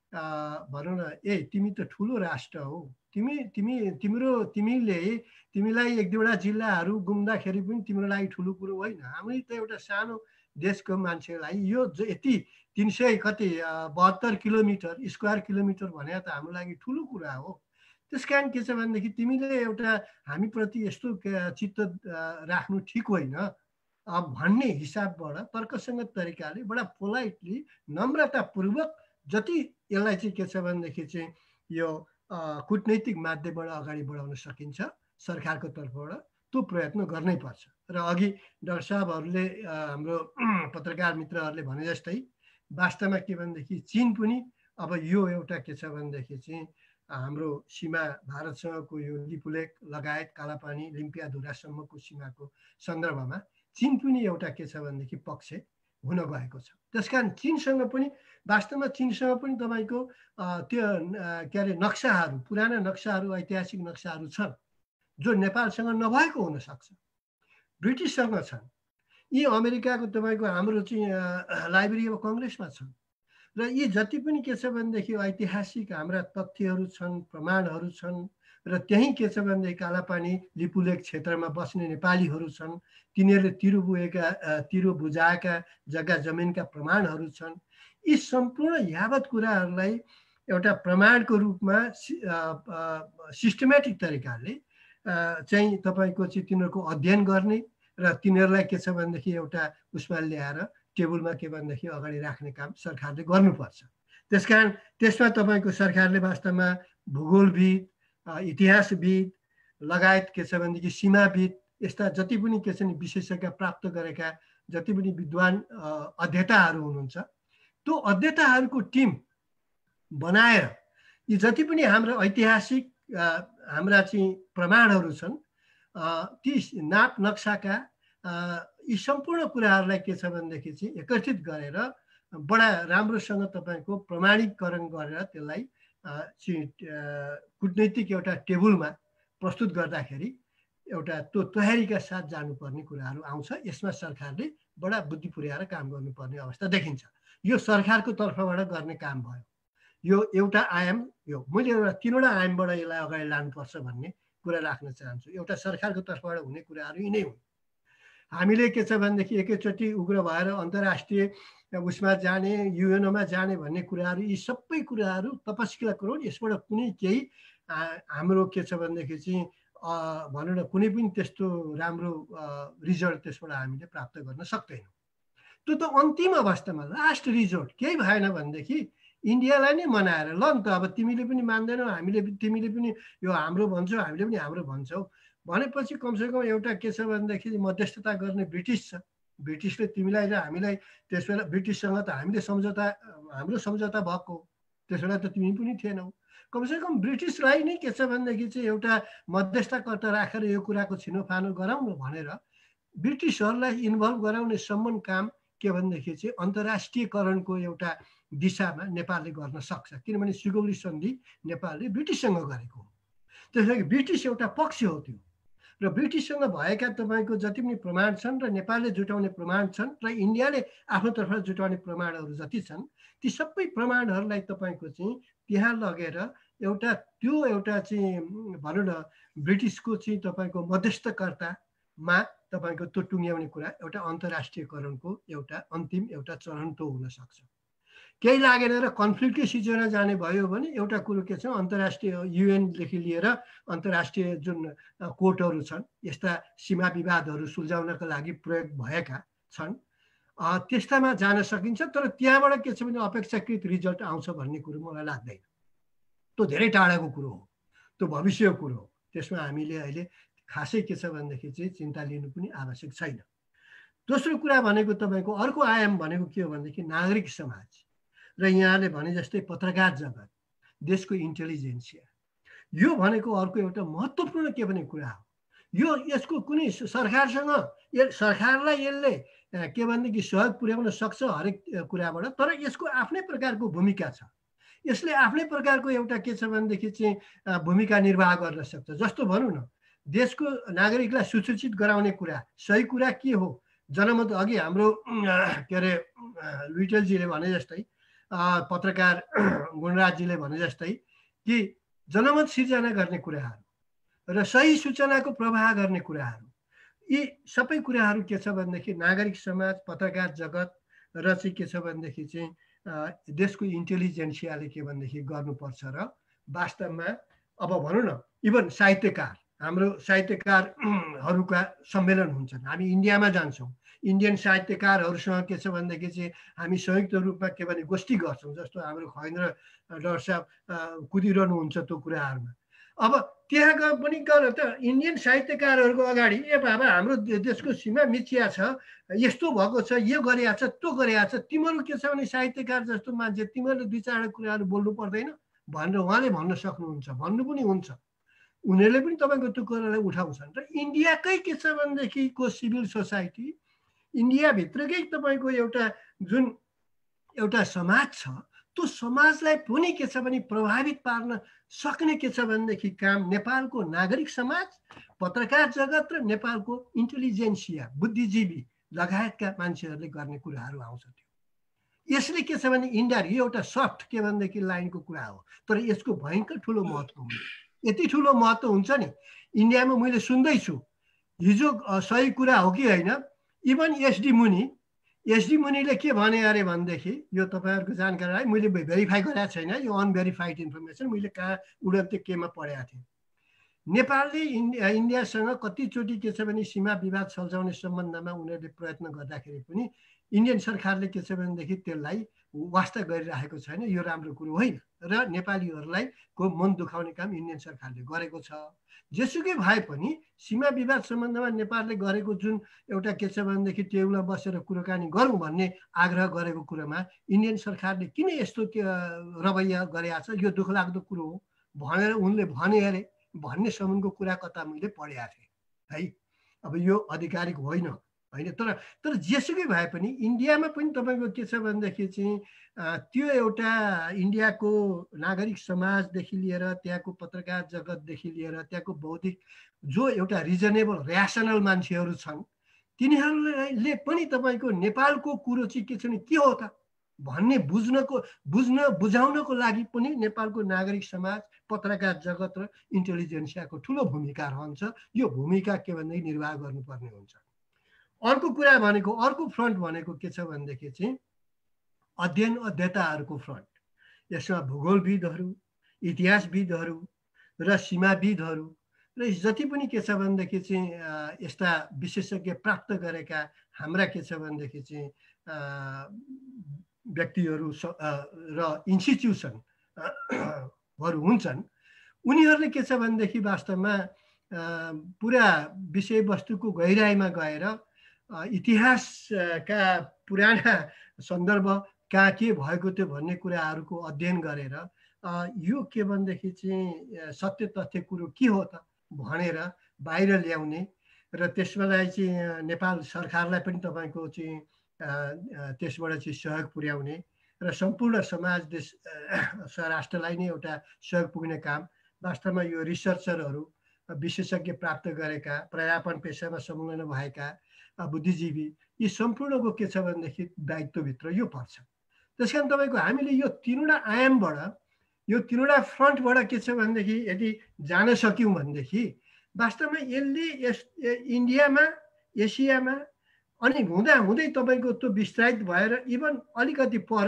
Speaker 7: भनौँ न ए तिमी त ठुलो राष्ट्र हो, तिमी तिमी तिम्रो तिमीले तिमीलाई एक दुईवटा जिल्लाहरू गुम्दाखेरि पनि तिम्रो लागि ठुलो कुरो होइन। हामी त एउटा सानो देशको मान्छेलाई यो यति तिन सय कति बहत्तर किलोमिटर स्क्वायर किलोमिटर भने त हाम्रो लागि ठुलो कुरा हो। त्यस कारण के छ भनेदेखि तिमीले एउटा हामीप्रति यस्तो चित्त राख्नु ठिक होइन भन्ने हिसाबबाट तर्कसङ्गत तरिकाले बडा पोलाइटली नम्रतापूर्वक जति यसलाई चाहिँ के छ भनेदेखि चाहिँ यो कूटनैतिक माध्यमबाट अगाडि बढाउन सकिन्छ सरकारको तर्फबाट त्यो प्रयत्न गर्नै पर्छ। र अघि डाक्टर साहबहरूले हाम्रो पत्रकार मित्रहरूले भने जस्तै वास्तवमा के भनेदेखि चीन पनि अब यो एउटा के छ भनेदेखि चाहिँ हाम्रो सीमा भारतसँगको यो लिपुलेक लगायत कालापानी लिम्पियाधुरासम्मको सीमाको सन्दर्भमा चीन पनि एउटा के छ भनेदेखि पक्ष हुन गएको छ। त्यसकारण चीनसँग पनि वास्तवमा चीनसँग पनि तपाईँको त्यो के अरे नक्साहरू पुराना नक्साहरू ऐतिहासिक नक्साहरू छन् जो नेपालसँग नभएको हुनसक्छ, ब्रिटिससँग छन्। यी अमेरिकाको तपाईँको हाम्रो चाहिँ लाइब्रेरी अफ कङ्ग्रेसमा छन् र यी जति पनि के छ भनेदेखि ऐतिहासिक हाम्रा तथ्यहरू छन्, प्रमाणहरू छन् र त्यहीँ के छ भनेदेखि कालापानी लिपुलेक क्षेत्रमा बस्ने नेपालीहरू छन्, तिनीहरूले तिरो बुहेका तिरो बुझाएका जग्गा जमिनका प्रमाणहरू छन्। यी सम्पूर्ण यावत कुराहरूलाई एउटा प्रमाणको रूपमा सिस्टमेटिक तरिकाले चाहिँ तपाईँको चाहिँ तिनीहरूको अध्ययन गर्ने र तिनीहरूलाई के छ भनेदेखि एउटा उसमा ल्याएर टेबलमा के भनेदेखि अगाडि राख्ने काम सरकारले गर्नुपर्छ। त्यसकारण त्यसमा तपाईँको सरकारले वास्तवमा भूगोलविद, इतिहासविद लगायत के छ भनेदेखि सीमाविद यस्ता जति पनि के छ नि विशेषज्ञ प्राप्त गरेका जति पनि विद्वान अध्येताहरू हुनुहुन्छ त्यो अध्येताहरूको टिम बनाएर यी जति पनि हाम्रो ऐतिहासिक हाम्रा चाहिँ प्रमाणहरू छन् ती नाप नक्साका यी सम्पूर्ण कुराहरूलाई के छ भनेदेखि चाहिँ एकत्रित गरेर बडा राम्रोसँग तपाईँको प्रमाणीकरण गरेर त्यसलाई कूटनैतिक एउटा टेबलमा प्रस्तुत गर्दाखेरि एउटा त्यो तयारीका साथ जानुपर्ने कुराहरू आउँछ। यसमा सरकारले बडा बुद्धि पुर्याएर काम गर्नुपर्ने अवस्था देखिन्छ। यो सरकारको तर्फबाट गर्ने काम भयो। यो एउटा आयाम यो मैले एउटा तिनवटा आयामबाट यसलाई अगाडि लानुपर्छ भन्ने कुरा राख्न चाहन्छु। एउटा सरकारको तर्फबाट हुने कुराहरू यिनै हुन्। हामीले के छ भनेदेखि एकैचोटि उग्र भएर अन्तर्राष्ट्रिय उसमा जाने युएनमा जाने भन्ने कुराहरू यी सबै कुराहरू तपस्या गरौँ। यसबाट कुनै केही हाम्रो के छ भनेदेखि चाहिँ भनौँ न कुनै पनि त्यस्तो राम्रो रिजल्ट त्यसबाट हामीले प्राप्त गर्न सक्दैनौँ। त्यो त अन्तिम अवस्थामा लास्ट रिजल्ट केही भएन भनेदेखि इन्डियालाई नै मनाएर ल नि त अब तिमीले पनि मान्दैनौ हामीले तिमीले पनि यो हाम्रो भन्छौ हामीले पनि हाम्रो भन्छौ भनेपछि कमसेकम एउटा के छ भनेदेखि मध्यस्थता गर्ने ब्रिटिस छ। ब्रिटिसले तिमीलाई र हामीलाई त्यसबेला ब्रिटिससँग त हामीले सम्झौता हाम्रो सम्झौता भएको त्यसबेला त तिमी पनि थिएनौ। कमसेकम ब्रिटिसलाई नै के छ भनेदेखि चाहिँ एउटा मध्यस्थताकर्ता राखेर यो कुराको छिनोफानो गराउनु भनेर ब्रिटिसहरूलाई इन्भल्भ गराउने सम्म काम के भनेदेखि चाहिँ अन्तर्राष्ट्रियकरणको एउटा दिशामा नेपालले गर्न सक्छ। किनभने सुगौली सन्धि नेपालले ब्रिटिससँग गरेको हो। त्यसैले ब्रिटिस एउटा पक्ष हो त्यो र ब्रिटिससँग भएका तपाईँको जति पनि प्रमाण छन् र नेपालले जुटाउने प्रमाण छन् र इन्डियाले आफ्नो तर्फबाट जुटाउने प्रमाणहरू जति छन् ती सबै प्रमाणहरूलाई तपाईँको चाहिँ त्यहाँ लगेर एउटा त्यो एउटा चाहिँ भनौँ न ब्रिटिसको चाहिँ तपाईँको मध्यस्थकर्तामा तपाईँको त्यो टुङ्ग्याउने कुरा एउटा अन्तर्राष्ट्रियकरणको एउटा अन्तिम एउटा चरण त्यो हुनसक्छ। केही लागेन र कन्फ्लिक्टकै सिर्जना जाने भयो भने एउटा कुरो के छ, अन्तर्राष्ट्रिय युएनदेखि लिएर अन्तर्राष्ट्रिय जुन कोर्टहरू छन् यस्ता सीमा विवादहरू सुल्झाउनका लागि प्रयोग भएका छन्, त्यस्तामा जान सकिन्छ। तर त्यहाँबाट के छ भने अपेक्षाकृत रिजल्ट आउँछ भन्ने कुरो मलाई लाग्दैन। त्यो धेरै टाढाको कुरो हो, त्यो भविष्यको कुरो हो। त्यसमा हामीले अहिले खासै के छ भनेदेखि चाहिँ चिन्ता लिनु पनि आवश्यक छैन। दोस्रो कुरा भनेको तपाईँको अर्को आयाम भनेको के हो भनेदेखि नागरिक समाज र यहाँले भने जस्तै पत्रकार जगत, देशको इन्टेलिजेन्सिया, यो भनेको अर्को एउटा महत्त्वपूर्ण के भने कुरा हो। यो यसको कुनै सरकारसँग सरकारलाई यसले के भनेदेखि सहयोग पुर्याउन सक्छ हरेक कुराबाट, तर यसको आफ्नै प्रकारको भूमिका छ। यसले आफ्नै प्रकारको एउटा के छ भनेदेखि चाहिँ भूमिका निर्वाह गर्न सक्छ। जस्तो भनौँ न, देशको नागरिकलाई सुसूचित गराउने कुरा, सही कुरा के हो, जनमत अघि हाम्रो के अरे लुइटेलजीले भने जस्तै, पत्रकार गुणराजजीले भने जस्तै कि जनमत सिर्जना गर्ने कुराहरू र सही सूचनाको प्रवाह गर्ने कुराहरू, यी सबै कुराहरू के छ भनेदेखि नागरिक समाज, पत्रकार जगत र चाहिँ के छ भनेदेखि चाहिँ देशको इन्टेलिजेन्सियाले के भनेदेखि गर्नुपर्छ। र वास्तवमा अब भनौँ न, इभन साहित्यकार, हाम्रो साहित्यकारहरूका सम्मेलन हुन्छन्, हामी इन्डियामा जान्छौँ, इन्डियन साहित्यकारहरूसँग के छ भनेदेखि चाहिँ हामी संयुक्त रूपमा के भने गोष्ठी गर्छौँ। जस्तो हाम्रो खगेन्द्र डर साहब कुदिरहनुहुन्छ त्यो कुराहरूमा। अब त्यहाँ गए पनि गएर त इन्डियन साहित्यकारहरूको अगाडि ए बाबा हाम्रो देशको सीमा मिचिया छ, यस्तो भएको छ, यो गरिया छ, त्यो गरिया छ, तिमीहरू के छ भने साहित्यकार जस्तो मान्छे तिमीहरूले दुई चारवटा कुराहरू बोल्नु पर्दैन भनेर उहाँले भन्न सक्नुहुन्छ, भन्नु पनि हुन्छ। उनीहरूले पनि तपाईँको त्यो कुरालाई उठाउँछन्। र इन्डियाकै के छ भनेदेखिको सिभिल सोसाइटी, इन्डियाभित्रकै तपाईँको एउटा जुन एउटा समाज छ, त्यो समाजलाई पनि के छ भने प्रभावित पार्न सक्ने के छ भनेदेखि काम नेपालको नागरिक समाज, पत्रकार जगत र नेपालको इन्टेलिजेन्सिया, बुद्धिजीवी लगायतका मान्छेहरूले गर्ने कुराहरू आउँछ। त्यो यसले के छ भने इन्डिया यो एउटा सफ्ट के भनेदेखि लाइनको कुरा हो, तर यसको भयङ्कर ठुलो महत्त्व हुन्छ। यति ठुलो महत्त्व हुन्छ नि, इन्डियामा मैले सुन्दैछु हिजो सही कुरा हो कि होइन, इभन एसडी मुनि एसडी मुनिले के भने अरे भनेदेखि, यो तपाईँहरूको जानकारी है, मैले भेरिफाई गरेको छैन, यो अनभेरिफाइड इन्फर्मेसन मैले कहाँ उडन्ते केमा पढेको थिएँ। नेपालले इन्डिया इन्डियासँग कतिचोटि के छ भने सीमा विवाद सल्झाउने सम्बन्धमा उनीहरूले प्रयत्न गर्दाखेरि पनि इन्डियन सरकारले के छ भनेदेखि त्यसलाई वास्ता गरिरहेको छैन। यो राम्रो कुरो होइन र नेपालीहरूलाई को मन दुखाउने काम इन्डियन सरकारले गरेको छ। जेसुकै भए पनि सीमा विवाद सम्बन्धमा नेपालले गरेको जुन एउटा के छ भनेदेखि टेबलमा बसेर कुराकानी गरौँ भन्ने आग्रह गरेको कुरामा इन्डियन सरकारले किन यस्तो के रवैया गरेको छ, यो दुःखलाग्दो कुरो हो भनेर उनले भने अरे भन्ने सम्मको कुरा कता मैले पढेको थिएँ है। अब यो आधिकारिक होइन होइन, तर तर जेसुकै भए पनि इन्डियामा पनि तपाईँको के छ भनेदेखि चाहिँ त्यो एउटा इन्डियाको नागरिक समाजदेखि लिएर त्यहाँको पत्रकार जगतदेखि लिएर त्यहाँको बौद्धिक जो एउटा रिजनेबल ऱ्यासनल मान्छेहरू छन्, तिनीहरूले पनि तपाईँको नेपालको कुरो चाहिँ के छ भने के हो त भन्ने बुझ्नको बुझ्न बुझाउनको लागि पनि नेपालको नागरिक समाज, पत्रकार जगत र इन्टेलिजेन्सियाको ठुलो भूमिका रहन्छ। यो भूमिका के भनेदेखि निर्वाह गर्नुपर्ने हुन्छ। अर्को कुरा भनेको अर्को फ्रन्ट भनेको के छ भनेदेखि चाहिँ अध्ययन अध्येताहरूको फ्रन्ट। यसमा भूगोलविदहरू, इतिहासविदहरू र सीमाविदहरू र जति पनि के छ भनेदेखि चाहिँ यस्ता विशेषज्ञ प्राप्त गरेका हाम्रा के छ भनेदेखि चाहिँ व्यक्तिहरू र इन्स्टिट्युसनहरू हुन्छन्। उनीहरूले के छ भनेदेखि वास्तवमा पुरा विषयवस्तुको गहिराइमा गएर इतिहासका पुराना सन्दर्भ कहाँ के भएको थियो भन्ने कुराहरूको अध्ययन गरेर यो के भनेदेखि चाहिँ सत्य तथ्य कुरो के हो त भनेर बाहिर ल्याउने र त्यसलाई चाहिँ नेपाल सरकारलाई पनि तपाईँको चाहिँ त्यसबाट चाहिँ सहयोग पुर्याउने र सम्पूर्ण समाज देश राष्ट्रलाई नै एउटा सहयोग पुग्ने काम वास्तवमा यो रिसर्चरहरू, विशेषज्ञ प्राप्त गरेका, पर्यावरण पेसामा संलग्न भएका बुद्धिजीवी, यी सम्पूर्णको के छ भनेदेखि दायित्वभित्र यो पर्छ। त्यस कारण तपाईँको हामीले यो तिनवटा आयामबाट, यो तिनवटा फ्रन्टबाट के छ भनेदेखि यदि जान सक्यौँ भनेदेखि वास्तवमा यसले यस इन्डियामा, एसियामा अनि हुँदा हुँदै तपाईँको त्यो विस्तारित भएर इभन अलिकति पर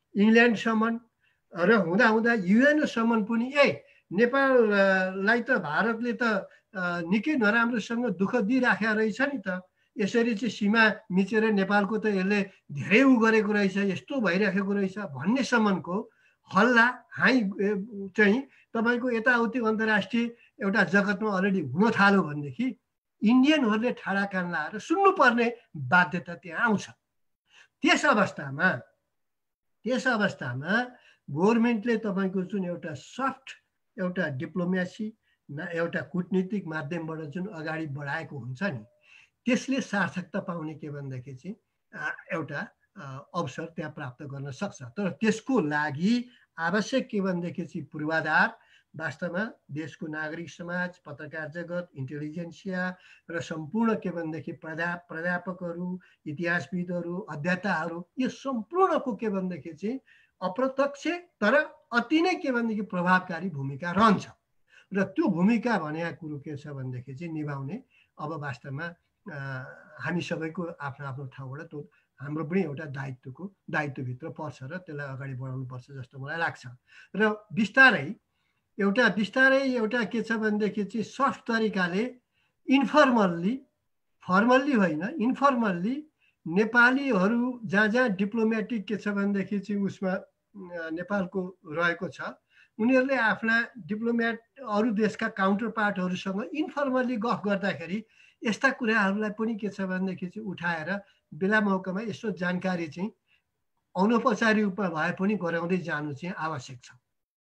Speaker 7: इङ्ल्यान्डसम्म र हुँदा हुँदा युएनसम्म पनि ए नेपाललाई त भारतले त निकै नराम्रोसँग दुःख दिइराखेको रहेछ नि त, यसरी चाहिँ सीमा मिचेर नेपालको त यसले धेरै उ गरेको रहेछ, यस्तो भइराखेको रहेछ भन्नेसम्मको हल्ला हाई चाहिँ तपाईँको यताउति अन्तर्राष्ट्रिय एउटा जगतमा अलरेडी हुन थाल्यो भनेदेखि इन्डियनहरूले ठाडा कान लाएर सुन्नुपर्ने बाध्यता त्यहाँ आउँछ। त्यस अवस्थामा त्यस अवस्थामा गभर्मेन्टले तपाईँको जुन एउटा सफ्ट एउटा डिप्लोमेसी एउटा कूटनीतिक माध्यमबाट जुन अगाडि बढाएको हुन्छ नि, त्यसले सार्थकता पाउने के भन्दाखेरि चाहिँ एउटा अवसर त्यहाँ प्राप्त गर्न सक्छ। तर त्यसको लागि आवश्यक के भन्दाखेरि चाहिँ पूर्वाधार वास्तवमा देशको नागरिक समाज, पत्रकार जगत, इन्टेलिजेन्सिया र सम्पूर्ण के भन्दाखेरि प्राध्या प्राध्यापकहरू, इतिहासविदहरू, अध्येताहरू, यो सम्पूर्णको के भन्दाखेरि चाहिँ अप्रत्यक्ष तर अति नै के भनेदेखि प्रभावकारी भूमिका रहन्छ। र त्यो भूमिका भनेको कुरो के छ भनेदेखि चाहिँ निभाउने अब वास्तवमा हामी सबैको आफ्नो आफ्नो ठाउँबाट त्यो हाम्रो पनि एउटा दायित्वको दायित्वभित्र पर्छ र त्यसलाई अगाडि बढाउनु पर्छ जस्तो मलाई लाग्छ। र बिस्तारै एउटा बिस्तारै एउटा के छ भनेदेखि चाहिँ सफ्ट तरिकाले इन्फर्मल्ली, फर्मल्ली होइन इन्फर्मल्ली नेपालीहरू जहाँ जहाँ डिप्लोमेटिक के छ भनेदेखि चाहिँ उसमा नेपालको रहेको छ, उनीहरूले आफ्ना डिप्लोमेट अरू देशका काउन्टर पार्टहरूसँग इन्फर्मल्ली गफ गर्दाखेरि यस्ता कुराहरूलाई पनि के छ भनेदेखि चाहिँ उठाएर बेला मौकामा यसो जानकारी चाहिँ अनौपचारिक रूपमा भए पनि गराउँदै जानु चाहिँ आवश्यक छ।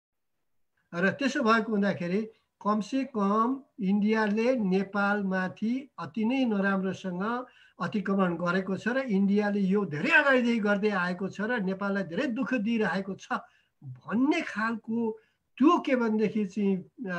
Speaker 7: र त्यसो भएको हुँदाखेरि कमसे कम इन्डियाले नेपालमाथि अति नै नराम्रोसँग अतिक्रमण गरेको छ र इन्डियाले यो धेरै अगाडिदेखि गर्दै आएको छ र नेपाललाई धेरै दुःख दिइरहेको छ भन्ने खालको त्यो के भनेदेखि चाहिँ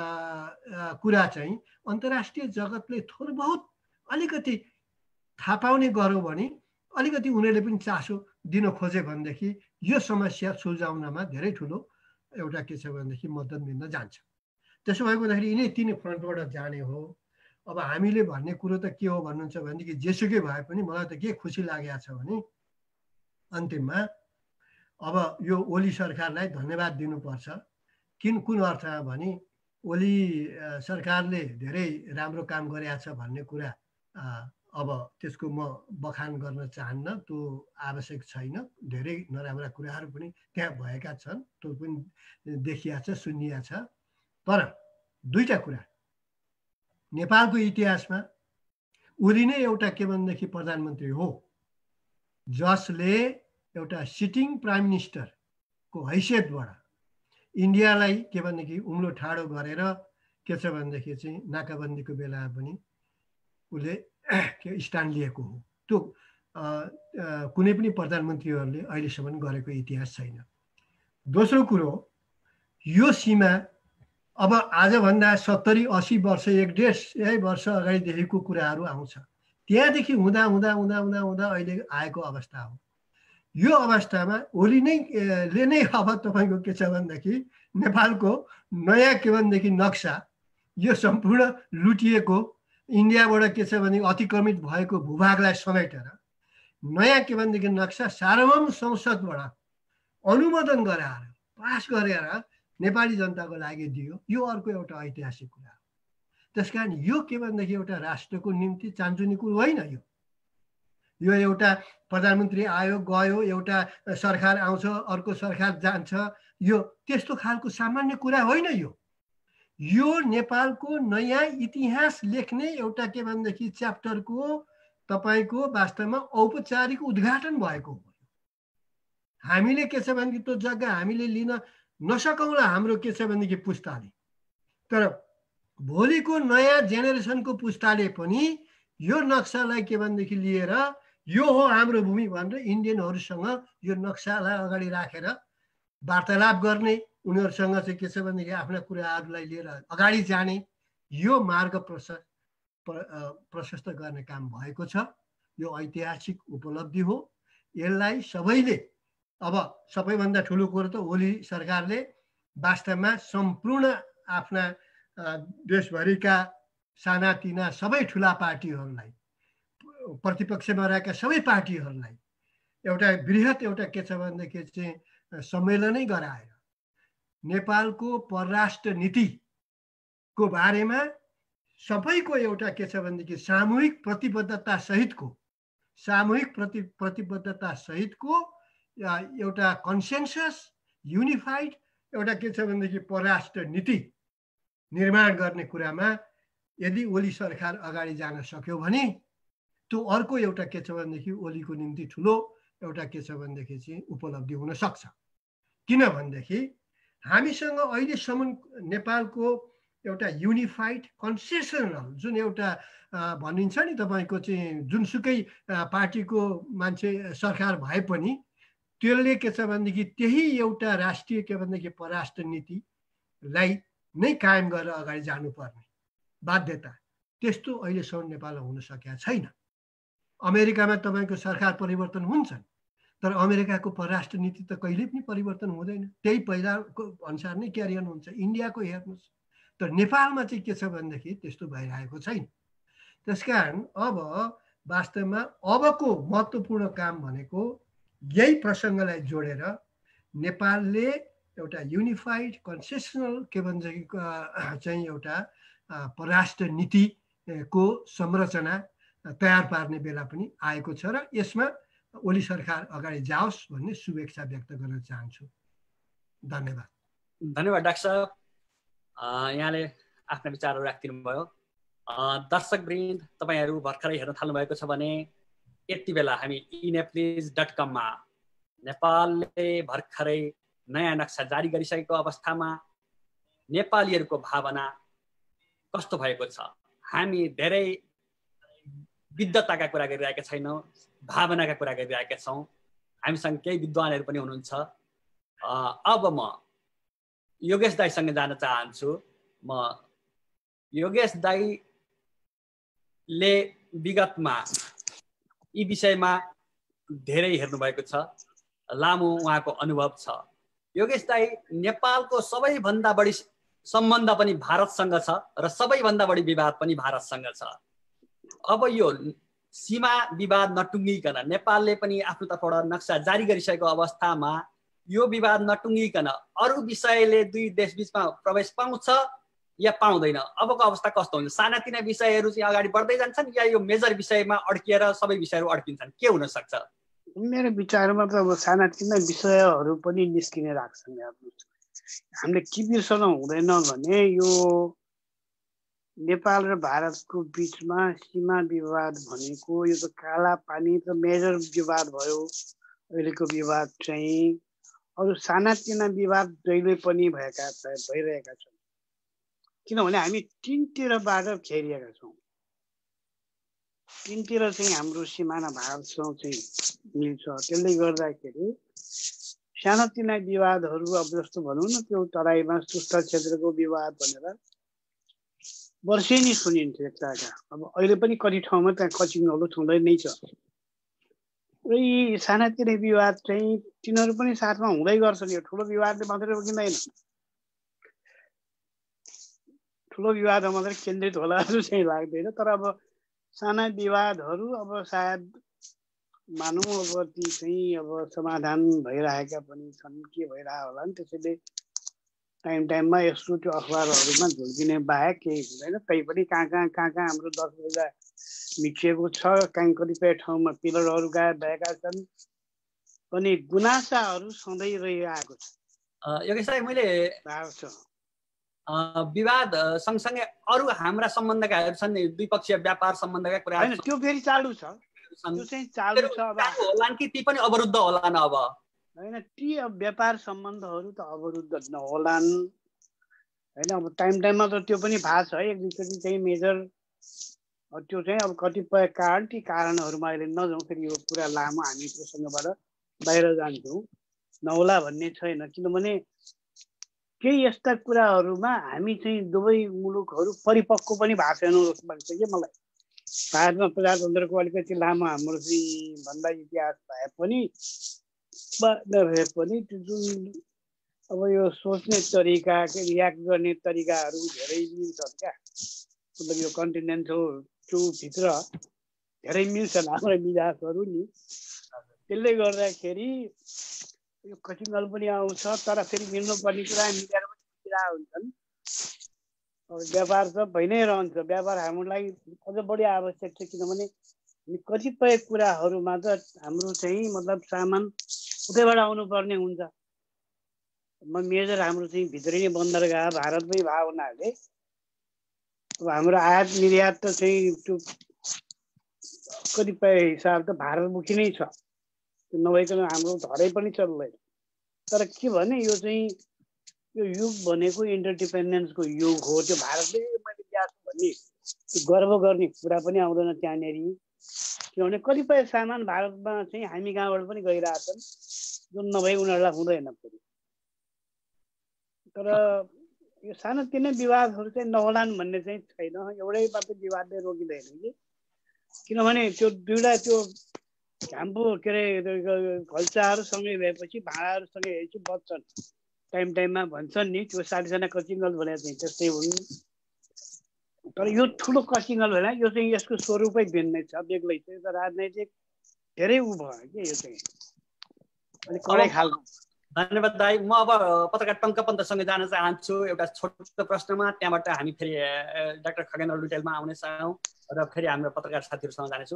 Speaker 7: कुरा चाहिँ अन्तर्राष्ट्रिय जगतले थोर बहुत अलिकति थाहा पाउने गर्यो भने अलिकति उनीहरूले पनि चासो दिन खोजे भनेदेखि यो समस्या सुल्झाउनमा धेरै ठुलो एउटा के छ भनेदेखि मद्दत मिल्न जान्छ। त्यसो भएको हुँदाखेरि यिनै तिनै फ्रन्टबाट जाने हो। अब हामीले भन्ने कुरो त के हो भन्नुहुन्छ भनेदेखि जेसुकै भए पनि मलाई त के खुसी लागेको छ भने अन्तिममा अब यो ओली सरकारलाई धन्यवाद दिनुपर्छ। किन कुन अर्थमा भने ओली सरकारले धेरै राम्रो काम गरेको छ भन्ने कुरा अब त्यसको म बखान गर्न चाहन्न, त्यो आवश्यक छैन। धेरै नराम्रा कुराहरू पनि त्यहाँ भएका छन्, त्यो पनि देखिया छ, सुनिया छ। तर दुईटा कुरा, नेपालको इतिहासमा ओली नै एउटा के भनेदेखि प्रधानमन्त्री हो जसले एउटा सिटिङ प्राइम मिनिस्टरको हैसियतबाट इन्डियालाई के भनेदेखि उम्लो ठाडो गरेर के छ भनेदेखि चाहिँ नाकाबन्दीको बेला पनि उसले के स्ट्यान्ड लिएको हो। त्यो कुनै पनि प्रधानमन्त्रीहरूले अहिलेसम्म गरेको इतिहास छैन। दोस्रो कुरो, यो सीमा अब आजभन्दा सत्तरी असी वर्ष एक डेढ सय वर्ष अगाडिदेखिको कुराहरू आउँछ। त्यहाँदेखि हुँदा हुँदा हुँदा हुँदा हुँदा अहिले आएको अवस्था हो। यो अवस्थामा ओली नै ले नै अब तपाईँको के छ भनेदेखि नेपालको नयाँ के भनेदेखि नक्सा, यो सम्पूर्ण लुटिएको इन्डियाबाट के छ भने अतिक्रमित भएको भूभागलाई समेटेर नयाँ के भनेदेखि नक्सा सार्वभौम संसदबाट अनुमोदन गराएर पास गरेर नेपाली जनताको लागि दियो। यो अर्को एउटा ऐतिहासिक कुरा हो। त्यस कारण यो के भनेदेखि एउटा राष्ट्रको निम्ति चान्चुने कुरो होइन। यो यो एउटा प्रधानमन्त्री आयो गयो, एउटा सरकार आउँछ अर्को सरकार जान्छ, यो त्यस्तो खालको सामान्य कुरा होइन। यो यो नेपालको नयाँ इतिहास लेख्ने एउटा के भनेदेखि च्याप्टरको तपाईँको वास्तवमा औपचारिक उद्घाटन भएको हो। हामीले के छ भनेदेखि त्यो जग्गा हामीले लिन नसकौँला हाम्रो के छ भनेदेखि पुस्ताले, तर भोलिको नयाँ जेनेरेसनको पुस्ताले पनि यो नक्सालाई के भनेदेखि लिएर यो हो हाम्रो भूमि भनेर इन्डियनहरूसँग यो नक्सालाई अगाडि राखेर वार्तालाप गर्ने, उनीहरूसँग चाहिँ के छ भनेदेखि आफ्ना कुराहरूलाई लिएर अगाडि जाने, यो मार्ग प्रशस्त प्रशस्त गर्ने काम भएको छ। यो ऐतिहासिक उपलब्धि हो। यसलाई सबैले, अब सबैभन्दा ठुलो कुरो त ओली सरकारले वास्तवमा सम्पूर्ण आफ्ना देशभरिका सानातिना सबै ठुला पार्टीहरूलाई, प्रतिपक्षमा रहेका सबै पार्टीहरूलाई एउटा बृहत एउटा के छ भनेदेखि चाहिँ सम्मेलनै गराएर नेपालको परराष्ट्र नीतिको बारेमा सबैको एउटा के छ भनेदेखि सामूहिक प्रतिबद्धता सहितको सामूहिक प्रति प्रतिबद्धता सहितको एउटा कन्सेन्सस युनिफाइड एउटा के छ भनेदेखि परराष्ट्र नीति निर्माण गर्ने कुरामा यदि ओली सरकार अगाडि जान सक्यो भने त्यो अर्को एउटा के छ भनेदेखि ओलीको निम्ति ठुलो एउटा के छ भनेदेखि चाहिँ उपलब्धि हुन सक्छ। किन भनेदेखि हामीसँग अहिलेसम्म नेपालको एउटा युनिफाइड कन्सेसनल जुन एउटा भनिन्छ नि तपाईँको चाहिँ जुनसुकै पार्टीको मान्छे सरकार भए पनि त्यसले के छ भनेदेखि त्यही एउटा राष्ट्रिय के भनेदेखि परराष्ट्र नीतिलाई नै कायम गरेर अगाडि जानुपर्ने बाध्यता त्यस्तो अहिलेसम्म नेपालमा हुन सकेका छैन। अमेरिकामा तपाईँको सरकार परिवर्तन हुन्छन् तर अमेरिकाको परराष्ट्र नीति त कहिले पनि परिवर्तन हुँदैन, त्यही पहिलाको अनुसार नै क्यारियन हुन्छ। इन्डियाको हेर्नुहोस्, तर नेपालमा चाहिँ के छ भनेदेखि त्यस्तो भइरहेको छैन। त्यसकारण अब वास्तवमा अबको महत्त्वपूर्ण काम भनेको यही प्रसङ्गलाई जोडेर नेपालले एउटा युनिफाइड कन्सेसनल के भन्छ चाहिँ एउटा परराष्ट्र नीतिको संरचना तयार पार्ने बेला पनि आएको छ र यसमा ओली सरकार अगाडि जाओस् भन्ने शुभेच्छा व्यक्त गर्न चाहन्छु। धन्यवाद।
Speaker 2: धन्यवाद डाक्टर साहब, यहाँले आफ्ना विचारहरू राखिदिनु भयो। दर्शकवृन्द, तपाईँहरू भर्खरै हेर्न थाल्नु भएको छ भने यति बेला हामी इनेप्लिज डट कममा नेपालले भर्खरै नयाँ नक्सा जारी गरिसकेको अवस्थामा नेपालीहरूको भावना कस्तो भएको छ, हामी धेरै विद्वताका कुरा गरिरहेका छैनौँ, भावनाका कुरा गरिरहेका छौँ। हामीसँग केही विद्वानहरू पनि हुनुहुन्छ। अब म योगेश दाईसँग जान चाहन्छु। म योगेश दाईले विगतमा यी विषयमा धेरै हेर्नुभएको छ, लामो उहाँको अनुभव छ। योगेश दाई, नेपालको सबैभन्दा बढी सम्बन्ध पनि भारतसँग छ र सबैभन्दा बढी विवाद पनि भारतसँग छ। अब यो सीमा विवाद नटुङ्गिकन नेपालले पनि आफ्नो तर्फबाट नक्सा जारी गरिसकेको अवस्थामा यो विवाद नटुङ्गिकन अरू विषयले दुई देशबीचमा प्रवेश पाउँछ या पाउँदैन? अबको अवस्था कस्तो हुन्छ? सानातिना विषयहरू चाहिँ अगाडि बढ्दै जान्छन् या यो मेजर विषयमा अड्किएर सबै विषयहरू अड्किन्छन्? के हुन सक्छ?
Speaker 4: मेरो विचारमा त अब सानातिना विषयहरू पनि निस्किने लाग्छन्। हामीले के बिर्सन हुँदैन भने यो नेपाल र भारतको बिचमा सीमा विवाद भनेको यो त काला पानी त मेजर विवाद भयो। अहिलेको विवाद चाहिँ अरू सानातिना विवाद जहिले पनि भएका भइरहेका छन्, किनभने हामी तिनतिरबाट घेरिएका छौँ। तिनतिर चाहिँ हाम्रो सिमाना भारतसँग चाहिँ मिल्छ। त्यसले गर्दाखेरि सानातिना विवादहरू अब जस्तो भनौँ न, त्यो तराईमा सुस्त क्षेत्रको विवाद भनेर वर्षेनी सुनिन्थ्यो एकताका। अब अहिले पनि कति ठाउँमा त्यहाँ कचिङहरू छँदै नै छ। र यी सानातिना विवाद चाहिँ तिनीहरू पनि साथमा हुँदै गर्छन्। यो ठुलो विवादले मात्रै रोकिँदैन, ठुलो विवादमा मात्रै केन्द्रित होला जस्तो चाहिँ लाग्दैन। तर अब साना विवादहरू अब सायद मानौँ अब ती चाहिँ अब समाधान भइरहेका पनि छन्, के भइरहेको होला नि। त्यसैले टाइम टाइममा यस्तो त्यो अखबारहरूमा झुल्किने बाहेक केही हुँदैन। तैपनि कहाँ कहाँ कहाँ कहाँ हाम्रो दस बजा मिचिएको छ, कहीँ कतिपय ठाउँमा पिलरहरू गायब भएका छन्, अनि गुनासाहरू सधैँ रहिआएको छ।
Speaker 2: योगेश दाइ, मैले विवाद सँगसँगै अरू हाम्रा सम्बन्धकाहरू छन्, द्विपक्षीय व्यापार सम्बन्धका कुराहरू
Speaker 4: त्यो फेरि चालु छ, त्यो चाहिँ चालु छ। अब
Speaker 2: होलान् कि ती पनि अवरुद्ध होलान्? अब
Speaker 4: होइन, ती अब व्यापार सम्बन्धहरू त अवरुद्ध नहोलान् होइन। अब टाइम टाइममा त त्यो पनि थाहा छ, एक दुईचोटि चाहिँ मेजर त्यो चाहिँ अब कतिपय कारण, ती कारणहरूमा अहिले नजाउँ, फेरि यो कुरा लामो, हामी त्योसँगबाट बाहिर जान्छौँ, नहोला भन्ने छैन। किनभने केही यस्ता कुराहरूमा हामी चाहिँ दुवै मुलुकहरू परिपक्व पनि भएको छैन जस्तो लाग्छ कि मलाई। भारतमा प्रजातन्त्रको अलिकति लामो हाम्रो चाहिँ भन्दा इतिहास भए पनि नभए पनि त्यो जुन अब यो सोच्ने तरिका, के रियाक्ट गर्ने तरिकाहरू धेरै मिल्छन् क्या। मतलब यो कन्टिनेन्टल भित्र धेरै मिल्छन् हाम्रो मिजाजहरू नि। त्यसले गर्दाखेरि यो कटिङल पनि आउँछ, तर फेरि मिल्नुपर्ने कुरा मिलेर पनि मिलिरहेको हुन्छन्। व्यापार त भइ नै रहन्छ। व्यापार हामीलाई अझ बढी आवश्यक छ, किनभने कतिपय कुराहरूमा त हाम्रो चाहिँ मतलब सामान उतैबाट आउनुपर्ने हुन्छ। म मेजर हाम्रो चाहिँ भित्री नै बन्दरगाह भारतमै भएको हुनाले अब हाम्रो आयात निर्यात त चाहिँ त्यो कतिपय हिसाब त भारतमुखी नै छ, त्यो नभइकन हाम्रो धरै पनि चल्दैन। तर के भने यो चाहिँ यो युग भनेको इन्टरडिपेन्डेन्सको युग हो। त्यो भारतले मैले ल्याएको भन्ने गर्व गर्ने कुरा पनि आउँदैन त्यहाँनिर, किनभने कतिपय सामान भारतमा चाहिँ हामी कहाँबाट पनि गइरहेछन्, जुन नभई उनीहरूलाई हुँदैन फेरि। तर यो सानोतिनो विवादहरू चाहिँ नहोलान् भन्ने चाहिँ छैन, एउटै मात्रै विवादले रोकिँदैन कि, किनभने त्यो दुईवटा त्यो घाम्पो के अरे खल्चाहरू सँगै भएपछि भाँडाहरू सँगै हेर्छु बच्छन् टाइम टाइममा भन्छन् नि, त्यो सालीजना कचिङ्गल भने चाहिँ त्यस्तै हुन्। तर यो ठुलो कचिङ्गल होइन, यो चाहिँ यसको स्वरूपै भिन्नै छ, बेग्लै छ। यो त राजनैतिक धेरै उ भयो कि यो चाहिँ अलिक कडै खालको।
Speaker 2: धन्यवाद दाई। म अब पत्रकार टङ्क पन्तसँग जान चाहन्छु एउटा छोटो प्रश्नमा, त्यहाँबाट हामी फेरि डाक्टर खगेन्द्र लुटेलमा आउनेछौँ र फेरि हाम्रो पत्रकार साथीहरूसँग जानेछु।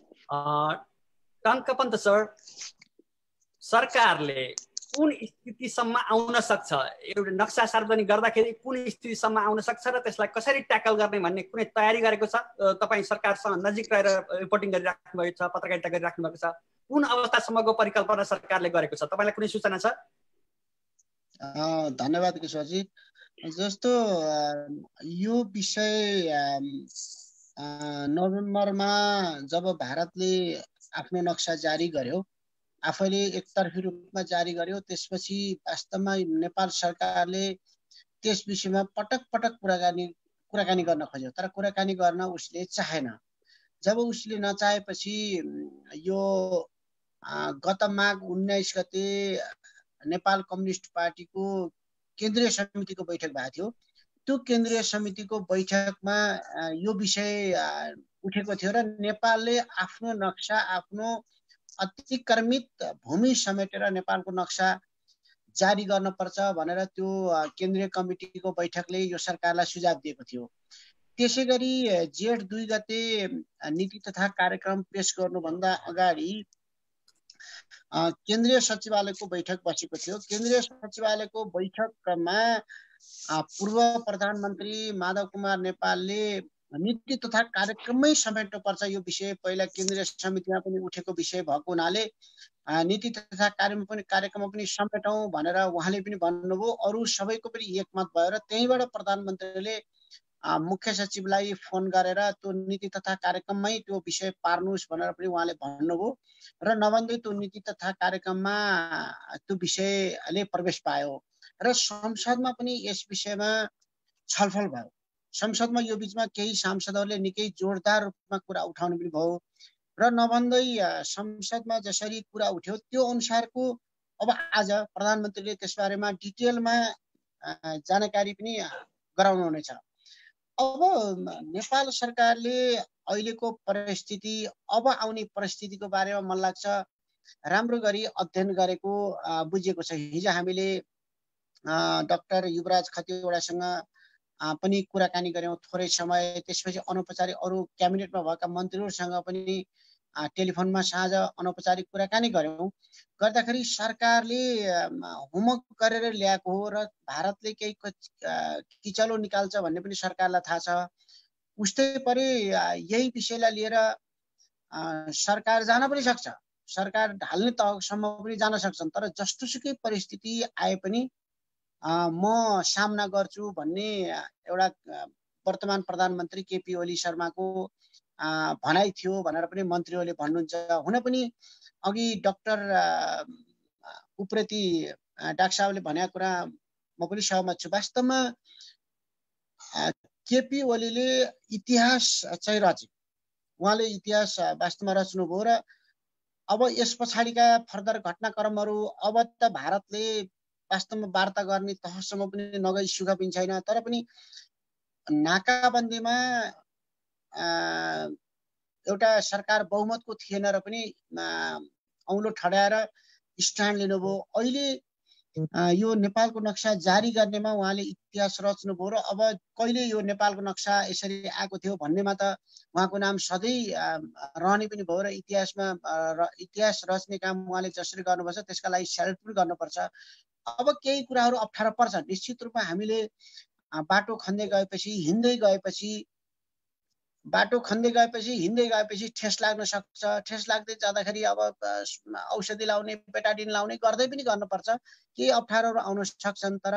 Speaker 2: टङ्क पन्त सर, सरकारले कुन स्थितिसम्म आउन सक्छ, एउटा नक्सा सार्वजनिक गर्दाखेरि कुन स्थितिसम्म आउन सक्छ र त्यसलाई कसरी ट्याकल गर्ने भन्ने कुनै तयारी गरेको छ? तपाईँ सरकारसँग नजिक रहेर रिपोर्टिङ गरिराख्नु भएको छ, पत्रकारिता गरिराख्नु भएको छ, कुन अवस्थासम्मको परिकल्पना सरकारले गरेको छ? तपाईँलाई कुनै सूचना छ?
Speaker 1: धन्यवाद किशोरजी। जस्तो यो विषय नोभेम्बरमा जब भारतले आफ्नो नक्सा जारी गर्यो, आफैले एकतर्फी रूपमा जारी गर्यो, त्यसपछि वास्तवमा नेपाल सरकारले त्यस विषयमा पटक पटक कुराकानी कुराकानी गर्न खोज्यो, तर कुराकानी गर्न उसले चाहेन। जब उसले नचाहेपछि यो गत माघ उन्नाइस गते नेपाल कम्युनिस्ट पार्टीको केन्द्रीय समितिको बैठक भएको थियो। त्यो केन्द्रीय समितिको बैठकमा यो विषय उठेको थियो र नेपालले आफ्नो नक्सा, आफ्नो अतिक्रमित भूमि समेटेर नेपालको नक्सा जारी गर्नुपर्छ भनेर त्यो केन्द्रीय कमिटीको बैठकले यो सरकारलाई सुझाव दिएको थियो। त्यसै गरी जेठ दुई गते नीति तथा कार्यक्रम पेश गर्नुभन्दा अगाडि केन्द्रीय सचिवालयको बैठक बसेको थियो। केन्द्रीय सचिवालयको बैठकमा पूर्व प्रधानमन्त्री माधव कुमार नेपालले नीति तथा कार्यक्रममै समेट्नुपर्छ यो विषय, पहिला केन्द्रीय समितिमा पनि उठेको विषय भएको हुनाले नीति तथा कार्यक्रम पनि कार्यक्रममा पनि समेटौँ भनेर उहाँले पनि भन्नुभयो। अरू सबैको पनि एकमत भयो र त्यहीँबाट प्रधानमन्त्रीले मुख्य सचिवलाई फोन गरेर त्यो नीति तथा कार्यक्रममै त्यो विषय पार्नुहोस् भनेर पनि उहाँले भन्नुभयो र नभन्दै त्यो नीति तथा कार्यक्रममा त्यो विषयले प्रवेश पायो र संसदमा पनि यस विषयमा छलफल भयो। संसदमा यो बीचमा केही सांसदहरूले निकै जोरदार रूपमा कुरा उठाउनु पनि भयो र नभन्दै संसदमा जसरी कुरा उठ्यो त्यो अनुसारको अब आज प्रधानमन्त्रीले त्यसबारेमा डिटेलमा जानकारी पनि गराउनु हुनेछ। अब नेपाल सरकारले अहिलेको परिस्थिति, अब आउने परिस्थितिको बारेमा मलाई लाग्छ राम्रो गरी अध्ययन गरेको बुझेको छ। हिजो हामीले डाक्टर युवराज खतिवडासँग पनि कुराकानी गऱ्यौँ थोरै समय, त्यसपछि अनौपचारिक अरू क्याबिनेटमा भएका मन्त्रीहरूसँग पनि टेलिफोनमा साँझ अनौपचारिक कुराकानी गऱ्यौँ। गर्दाखेरि सरकारले होमवर्क गरेर ल्याएको हो र भारतले केही किचलो निकाल्छ भन्ने पनि सरकारलाई थाहा छ। उस्तै परे यही विषयलाई लिएर सरकार जान पनि सक्छ, सरकार ढाल्ने तहसम्म पनि जान सक्छन्, तर जस्तोसुकै परिस्थिति आए पनि म सामना गर्छु भन्ने एउटा वर्तमान प्रधानमन्त्री केपी ओली शर्माको भनाइ थियो भनेर पनि मन्त्रीहरूले भन्नुहुन्छ। हुन पनि अघि डाक्टर उप्रेती डाक्टर साहबले भनेको कुरा म पनि सहमत छु। वास्तवमा केपी ओलीले इतिहास चाहिँ रचे, उहाँले इतिहास वास्तवमा रच्नुभयो र अब यस पछाडिका फर्दर घटनाक्रमहरू अब त भारतले वास्तवमा वार्ता गर्ने तहसम्म पनि नगई सुख पनि छैन, तर पनि नाकाबन्दीमा एउटा सरकार बहुमतको थिएन र पनि औलो ठड्याएर स्ट्यान्ड लिनुभयो। अहिले यो नेपालको नक्सा जारी गर्नेमा उहाँले इतिहास रच्नुभयो र अब कहिले यो नेपालको नक्सा यसरी आएको थियो भन्नेमा त उहाँको नाम सधैँ रहने पनि भयो र इतिहासमा इतिहास रच्ने काम उहाँले जसरी गर्नुपर्छ त्यसका लागि सेल्युट पनि गर्नुपर्छ। अब केही कुराहरू अप्ठ्यारो पर्छ निश्चित रूपमा। हामीले बाटो खन्दै गएपछि हिँड्दै गएपछि बाटो खन्दै गएपछि हिँड्दै गएपछि ठेस लाग्न सक्छ। ठेस लाग्दै जाँदाखेरि अब औषधि लाउने बेटाडिन लाउने गर्दै पनि गर्नुपर्छ। केही अप्ठ्यारोहरू आउन सक्छन् तर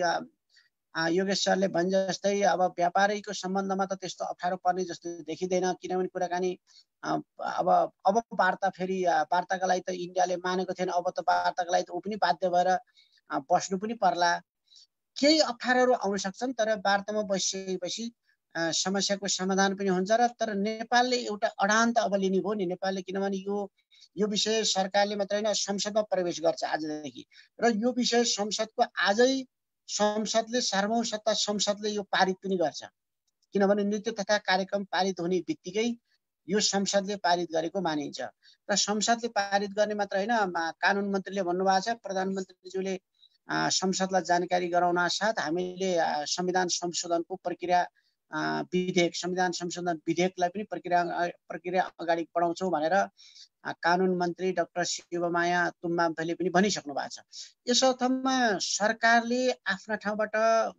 Speaker 1: योगेश सरले भने जस्तै अब व्यापारीको सम्बन्धमा त त्यस्तो अप्ठ्यारो पर्ने जस्तो देखिँदैन। किनभने कुराकानी अब अब वार्ता फेरि वार्ताका लागि त इन्डियाले मानेको थिएन, अब त वार्ताका लागि त ऊ पनि बाध्य भएर बस्नु पनि पर्ला। केही अप्ठ्यारोहरू आउन सक्छन् तर वार्तामा बसिसकेपछि समस्याको समाधान पनि हुन्छ र तर नेपालले एउटा अडान त अब लिने भयो नि नेपालले। किनभने यो यो विषय सरकारले मात्रै होइन संसदमा प्रवेश गर्छ आजदेखि र यो विषय संसदको आजै संसदले सार्वभौम सत्ता संसदले यो पारित पनि गर्छ। किनभने नृत्य तथा कार्यक्रम पारित हुने बित्तिकै यो संसदले पारित गरेको मानिन्छ र संसदले पारित गर्ने मात्र होइन कानुन मन्त्रीले भन्नुभएको छ, प्रधानमन्त्रीज्यूले संसदलाई जानकारी गराउन साथ हामीले संविधान संशोधनको प्रक्रिया विधेयक संविधान संशोधन विधेयकलाई पनि प्रक्रिया प्रक्रिया अगाडि बढाउँछौँ भनेर कानुन मन्त्री डाक्टर शिवमाया तुम्बाम्फेले पनि भनिसक्नु भएको छ। यस अर्थमा सरकारले आफ्ना ठाउँबाट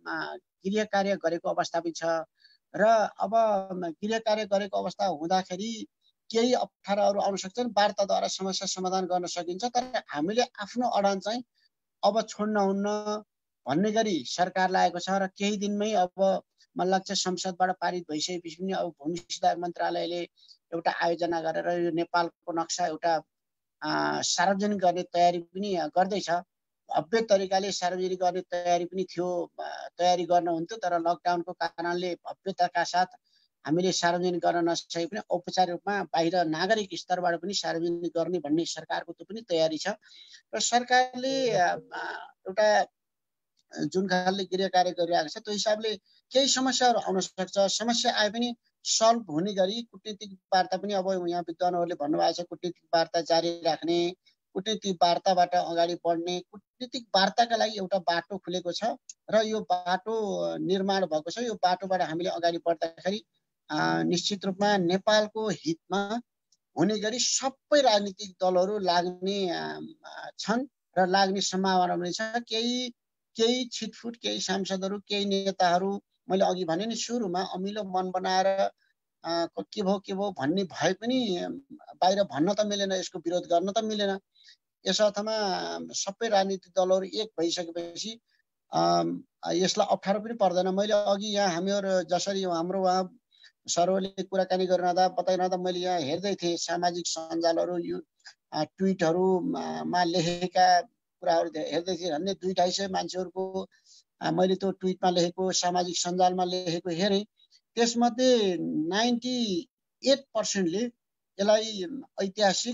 Speaker 1: गृह कार्य गरेको अवस्था पनि छ र अब गृह कार्य गरेको अवस्था हुँदाखेरि केही अप्ठ्याराहरू आउन सक्छन्। वार्ताद्वारा समस्या समाधान गर्न सकिन्छ तर हामीले आफ्नो अडान चाहिँ अब छोड्न हुन्न भन्ने गरी सरकार लागेको छ र केही दिनमै अब मलाई लाग्छ संसदबाट पारित भइसकेपछि पनि अब भूमि सुधार मन्त्रालयले एउटा आयोजना गरेर यो नेपालको नक्सा एउटा सार्वजनिक गर्ने तयारी पनि गर्दैछ। भव्य तरिकाले सार्वजनिक गर्ने तयारी पनि थियो, तयारी गर्न हुन्थ्यो तर लकडाउनको कारणले भव्यताका साथ हामीले सार्वजनिक गर्न नसके पनि औपचारिक रूपमा बाहिर नागरिक स्तरबाट पनि सार्वजनिक गर्ने भन्ने सरकारको त्यो पनि तयारी छ र सरकारले एउटा जुन खालले गृह कार्य गरिरहेको छ त्यो हिसाबले केही समस्याहरू आउन सक्छ। समस्या आए पनि सल्भ हुने गरी कूटनीतिक वार्ता पनि अब यहाँ विद्वानहरूले भन्नुभएको छ कूटनीतिक वार्ता जारी राख्ने, कूटनीतिक वार्ताबाट अगाडि बढ्ने, कूटनीतिक वार्ताका लागि एउटा बाटो खुलेको छ र यो बाटो निर्माण भएको छ। यो बाटोबाट हामीले अगाडि बढ्दाखेरि निश्चित रूपमा नेपालको हितमा हुने गरी सबै राजनीतिक दलहरू लाग्ने छन् र लाग्ने सम्भावना पनि छ। केही केही छिटफुट केही सांसदहरू केही नेताहरू मैले अघि भने नि सुरुमा अमिलो मन बनाएर के भयो के भयो भन्ने भए पनि बाहिर भन्न त मिलेन, यसको विरोध गर्न त मिलेन। यस अर्थमा सबै राजनीतिक दलहरू एक भइसकेपछि यसलाई अप्ठ्यारो पनि पर्दैन। मैले अघि यहाँ हामीहरू जसरी हाम्रो उहाँ सरले कुराकानी गरिरहँदा बताइरहँदा मैले यहाँ हेर्दै थिएँ सामाजिक सञ्जालहरू यो ट्विटहरूमा लेखेका कुराहरू हेर्दै थिएँ। भन्ने दुई ढाई सय मान्छेहरूको मैले त्यो ट्विटमा लेखेको सामाजिक सञ्जालमा लेखेको हेरेँ। त्यसमध्ये नाइन्टी एट पर्सेन्टले यसलाई ऐतिहासिक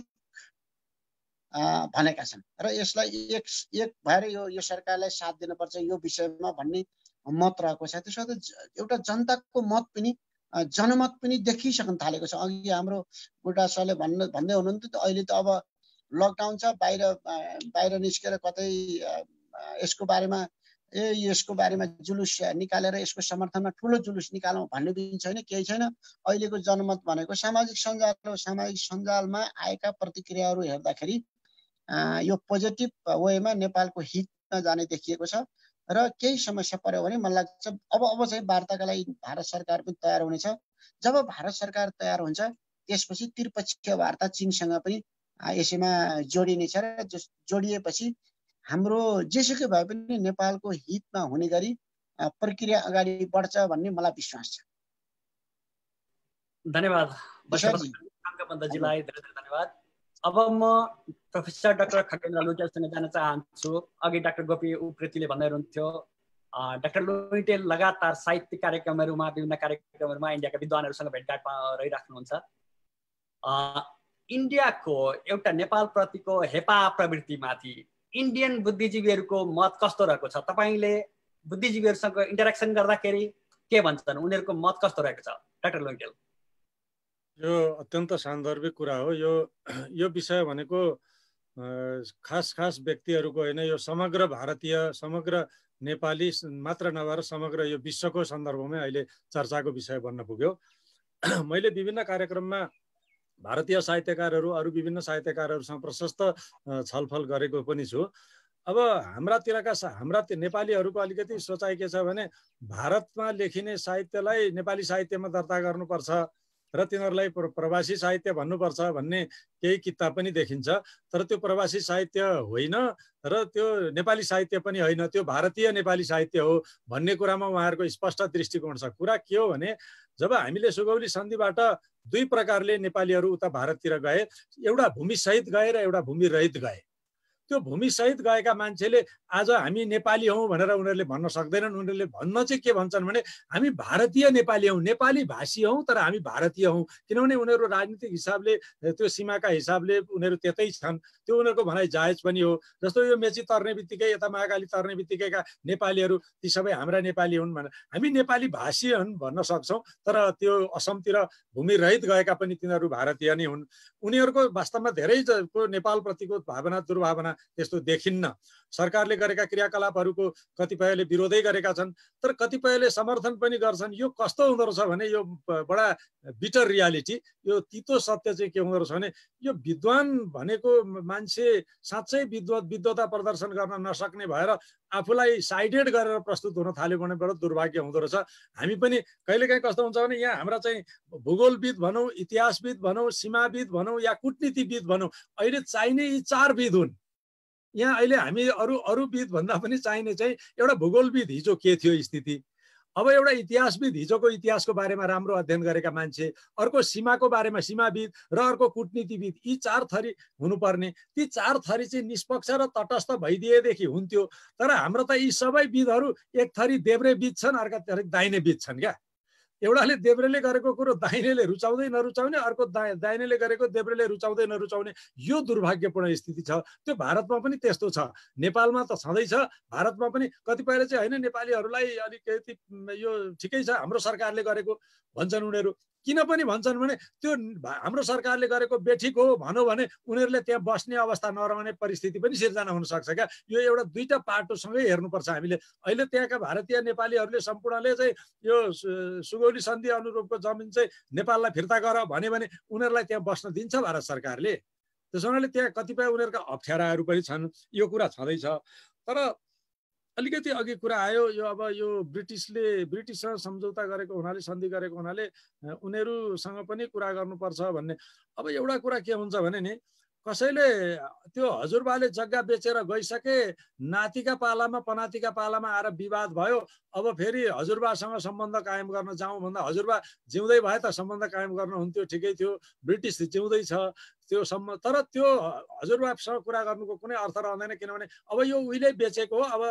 Speaker 1: भनेका छन् र यसलाई एक एक भएर यो यो सरकारलाई साथ दिनुपर्छ यो विषयमा भन्ने मत रहेको छ। त्यसो त एउटा जनताको मत पनि जनमत पनि देखिसक्न थालेको छ। अघि हाम्रो बुढा सरले भन्न भन्दै हुनुहुन्थ्यो अहिले त अब लकडाउन छ, बाहिर बाहिर निस्केर कतै यसको बारेमा ए यसको बारेमा जुलुस निकालेर यसको समर्थनमा ठुलो जुलुस निकालौँ भन्ने पनि छैन, केही छैन। अहिलेको जनमत भनेको सामाजिक सञ्जाल हो। सामाजिक सञ्जालमा आएका प्रतिक्रियाहरू हेर्दाखेरि यो पोजिटिभ वेमा नेपालको हितमा जाने देखिएको छ र केही समस्या पर्यो भने मलाई लाग्छ अब अब चाहिँ वार्ताका लागि भारत सरकार पनि तयार हुनेछ। जब भारत सरकार तयार हुन्छ त्यसपछि त्रिपक्षीय वार्ता चीनसँग पनि यसैमा जोडिनेछ र जोडिएपछि हाम्रो जेसुकै भए पनि नेपालको हितमा हुने गरी प्रक्रिया अगाडि बढ्छ भन्ने मलाई विश्वास छ।
Speaker 2: धन्यवाद बन्धजीलाई, धेरै धेरै धन्यवाद। अब म प्रोफेसर डाक्टर खगेन्द्र लुइटेलसँग जान चाहन्छु। अघि डाक्टर गोपी उप्रेतीले भन्दै हुनुहुन्थ्यो डाक्टर लुइटेल लगातार साहित्यिक कार्यक्रमहरूमा विभिन्न कार्यक्रमहरूमा इन्डियाका विद्वानहरूसँग भेटघाट रहिराख्नुहुन्छ। इन्डियाको एउटा नेपालप्रतिको हेपा प्रवृत्तिमाथि इन्डियन बुद्धिजीवीहरूको मत कस्तो रहेको छ? तपाईँले बुद्धिजीवीहरूसँग इन्टरेक्सन गर्दाखेरि के भन्छन्, उनीहरूको मत कस्तो रहेको छ? डाक्टर लुइटेल।
Speaker 5: यो अत्यन्त सान्दर्भिक कुरा हो। यो यो विषय भनेको खास खास व्यक्तिहरूको होइन, यो समग्र भारतीय समग्र नेपाली मात्र नभएर समग्र यो विश्वको सन्दर्भमै अहिले चर्चाको विषय बन्न पुग्यो। मैले विभिन्न कार्यक्रममा भारतीय साहित्यकारहरू अरू विभिन्न साहित्यकारहरूसँग प्रशस्त छलफल गरेको पनि छु। अब हाम्रातिरका हाम्रा नेपालीहरूको अलिकति सोचाइ के छ भने भारतमा लेखिने साहित्यलाई नेपाली साहित्यमा दर्ता गर्नुपर्छ र तिनीहरूलाई प्रवासी साहित्य भन्नुपर्छ भन्ने केही किताब पनि देखिन्छ। तर त्यो प्रवासी साहित्य होइन र त्यो नेपाली साहित्य पनि होइन, त्यो भारतीय नेपाली साहित्य हो भन्ने कुरामा उहाँहरूको स्पष्ट दृष्टिकोण छ। कुरा के हो भने जब हामीले सुगौली सन्धिबाट दुई प्रकारले नेपालीहरू उता भारततिर गए, एउटा भूमिसहित गए र एउटा भूमिरहित गए। त्यो भूमिसहित गएका मान्छेले आज हामी नेपाली हौँ भनेर उनीहरूले भन्न सक्दैनन्। उनीहरूले भन्न चाहिँ के भन्छन् भने हामी भारतीय नेपाली हौँ, नेपाली भाषी हौँ तर हामी भारतीय हौँ। किनभने उनीहरू राजनीतिक हिसाबले त्यो सीमाका हिसाबले उनीहरू त्यतै छन्, त्यो उनीहरूको भनाइ जायज पनि हो। जस्तो यो मेची तर्ने बित्तिकै यता महाकाली तर्ने बित्तिकैका नेपालीहरू ती सबै हाम्रा नेपाली हुन् भनेर हामी नेपाली भाषी हुन् भन्न सक्छौँ, तर त्यो असमतिर भूमिरहित गएका पनि तिनीहरू भारतीय नै हुन्। उनीहरूको वास्तवमा धेरैको नेपालप्रतिको भावना दुर्भावना त्यस्तो देखिन्न। सरकारले गरेका क्रियाकलापहरूको कतिपयले विरोधै गरेका छन्, तर कतिपयले समर्थन पनि गर्छन्। यो कस्तो हुँदो रहेछ भने यो बडा बिटर रियालिटी, यो तितो सत्य चाहिँ के हुँदो रहेछ भने यो विद्वान भनेको मान्छे साँच्चै विद्वत विद्वता प्रदर्शन गर्न नसक्ने भएर आफूलाई साइडेड गरेर प्रस्तुत हुन थाल्यो भने बडो दुर्भाग्य हुँदो रहेछ। हामी पनि कहिलेकाहीँ कस्तो हुन्छ भने यहाँ हाम्रा चाहिँ भूगोलविद भनौँ, इतिहासविद भनौँ, सीमाविद भनौँ या कूटनीतिविद भनौँ, अहिले चाहिने यी चार विद हुन्। यहाँ अहिले हामी अरू अरू विद भन्दा पनि चाहिने चाहिँ एउटा भूगोलविद, हिजो के थियो स्थिति, अब एउटा इतिहासविद, हिजोको इतिहासको बारेमा राम्रो अध्ययन गरेका मान्छे, अर्को सीमाको बारेमा सीमाविद र अर्को कूटनीतिविद, यी चार थरी हुनुपर्ने। ती चार थरी चाहिँ निष्पक्ष र तटस्थ भइदिएदेखि हुन्थ्यो। तर हाम्रो त यी सबै विदहरू एक थरी देब्रे विद छन्, अर्का थरी दाहिने विद छन् क्या। एउटाले देब्रेले गरेको कुरो दाहिनेले रुचाउँदै नरुचाउने, अर्को दाहिनेले गरेको देब्रेले रुचाउँदै नरुचाउने, यो दुर्भाग्यपूर्ण स्थिति छ। त्यो भारतमा पनि त्यस्तो छ, नेपालमा त छँदैछ, भारतमा पनि कतिपयले चाहिँ होइन नेपालीहरूलाई अलिकति यो ठिकै छ हाम्रो सरकारले गरेको भन्छन् उनीहरू। किन पनि भन्छन् भने त्यो हाम्रो सरकारले गरेको बेठिक हो भन्यो भने उनीहरूले त्यहाँ बस्ने अवस्था नरहने परिस्थिति पनि सिर्जना हुन सक्छ क्या। यो एउटा दुईटा पाटोसँगै हेर्नुपर्छ हामीले। अहिले त्यहाँका भारतीय नेपालीहरूले सम्पूर्णले चाहिँ यो सुगौली सन्धि अनुरूपको जमिन चाहिँ नेपाललाई फिर्ता गर भन्यो भने उनीहरूलाई त्यहाँ बस्न दिन्छ भारत सरकारले? त्यसो हुनाले त्यहाँ कतिपय उनीहरूका अप्ठ्याराहरू पनि छन्, यो कुरा छँदैछ। तर अलिकति अघि कुरा आयो यो अब यो ब्रिटिसले ब्रिटिससँग सम्झौता गरेको हुनाले, सन्धि गरेको हुनाले उनीहरूसँग पनि कुरा गर्नुपर्छ भन्ने। अब एउटा कुरा के हुन्छ भने नि कसैले त्यो हजुरबाले जग्गा बेचेर गइसके, नातिका पालामा पनातिका पालामा आएर विवाद भयो, अब फेरि हजुरबासँग सम्बन्ध कायम गर्न जाउँ भन्दा हजुरबा जिउँदै भए त सम्बन्ध कायम गर्न हुन्थ्यो, ठिकै थियो, ब्रिटिस जिउँदै छ त्यो सम्म। तर त्यो हजुरबासँग कुरा गर्नुको कुनै अर्थ रहँदैन, किनभने अब यो उहिले बेचेको हो, अब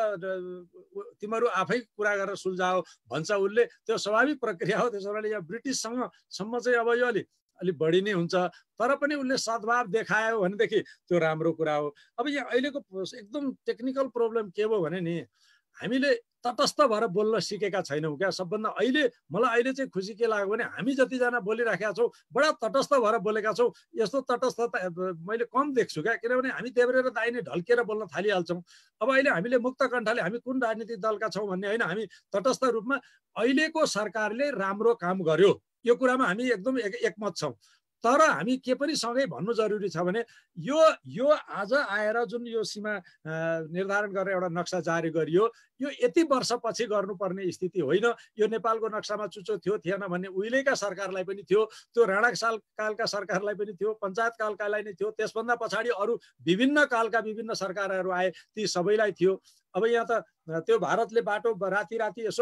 Speaker 5: तिमीहरू आफै कुरा गरेर सुल्झाओ भन्छ उसले। त्यो स्वाभाविक प्रक्रिया हो। त्यसो भए यहाँ ब्रिटिससँग सम्म चाहिँ अब यो अलिक अलिक बढी नै हुन्छ, तर पनि उसले सद्भाव देखायो भनेदेखि त्यो राम्रो कुरा हो। अब यहाँ अहिलेको एकदम टेक्निकल प्रब्लम के भयो भने नि हामीले तटस्थ भएर बोल्न सिकेका छैनौँ क्या। सबभन्दा अहिले मलाई अहिले चाहिँ खुसी के लाग्यो भने हामी जतिजना बोलिराखेका छौँ बडा तटस्थ भएर बोलेका छौँ। यस्तो तटस्थता मैले कम देख्छु क्या, किनभने हामी देब्रे र दाहिने ढल्केर बोल्न थालिहाल्छौँ। अब अहिले हामीले मुक्त कण्ठले हामी कुन राजनीतिक दलका छौँ भन्ने होइन, हामी तटस्थ रूपमा अहिलेको सरकारले राम्रो काम गर्यो यो कुरामा हामी एकदम एकमत छौँ। तर हामी के पनि सँगै भन्नु जरुरी छ भने यो यो आज आएर जुन यो सीमा निर्धारण गरेर एउटा नक्सा जारी गरियो, यो यति वर्षपछि गर्नुपर्ने स्थिति होइन। यो नेपालको नक्सामा चुचो थियो थिएन भन्ने उहिलेका सरकारलाई पनि थियो, त्यो राणा साल कालका सरकारलाई पनि थियो, पञ्चायत कालकालाई नै थियो, त्यसभन्दा पछाडि अरू विभिन्न कालका विभिन्न सरकारहरू आए, ती सबैलाई थियो। अब यहाँ त त्यो भारतले बाटो राति राति यसो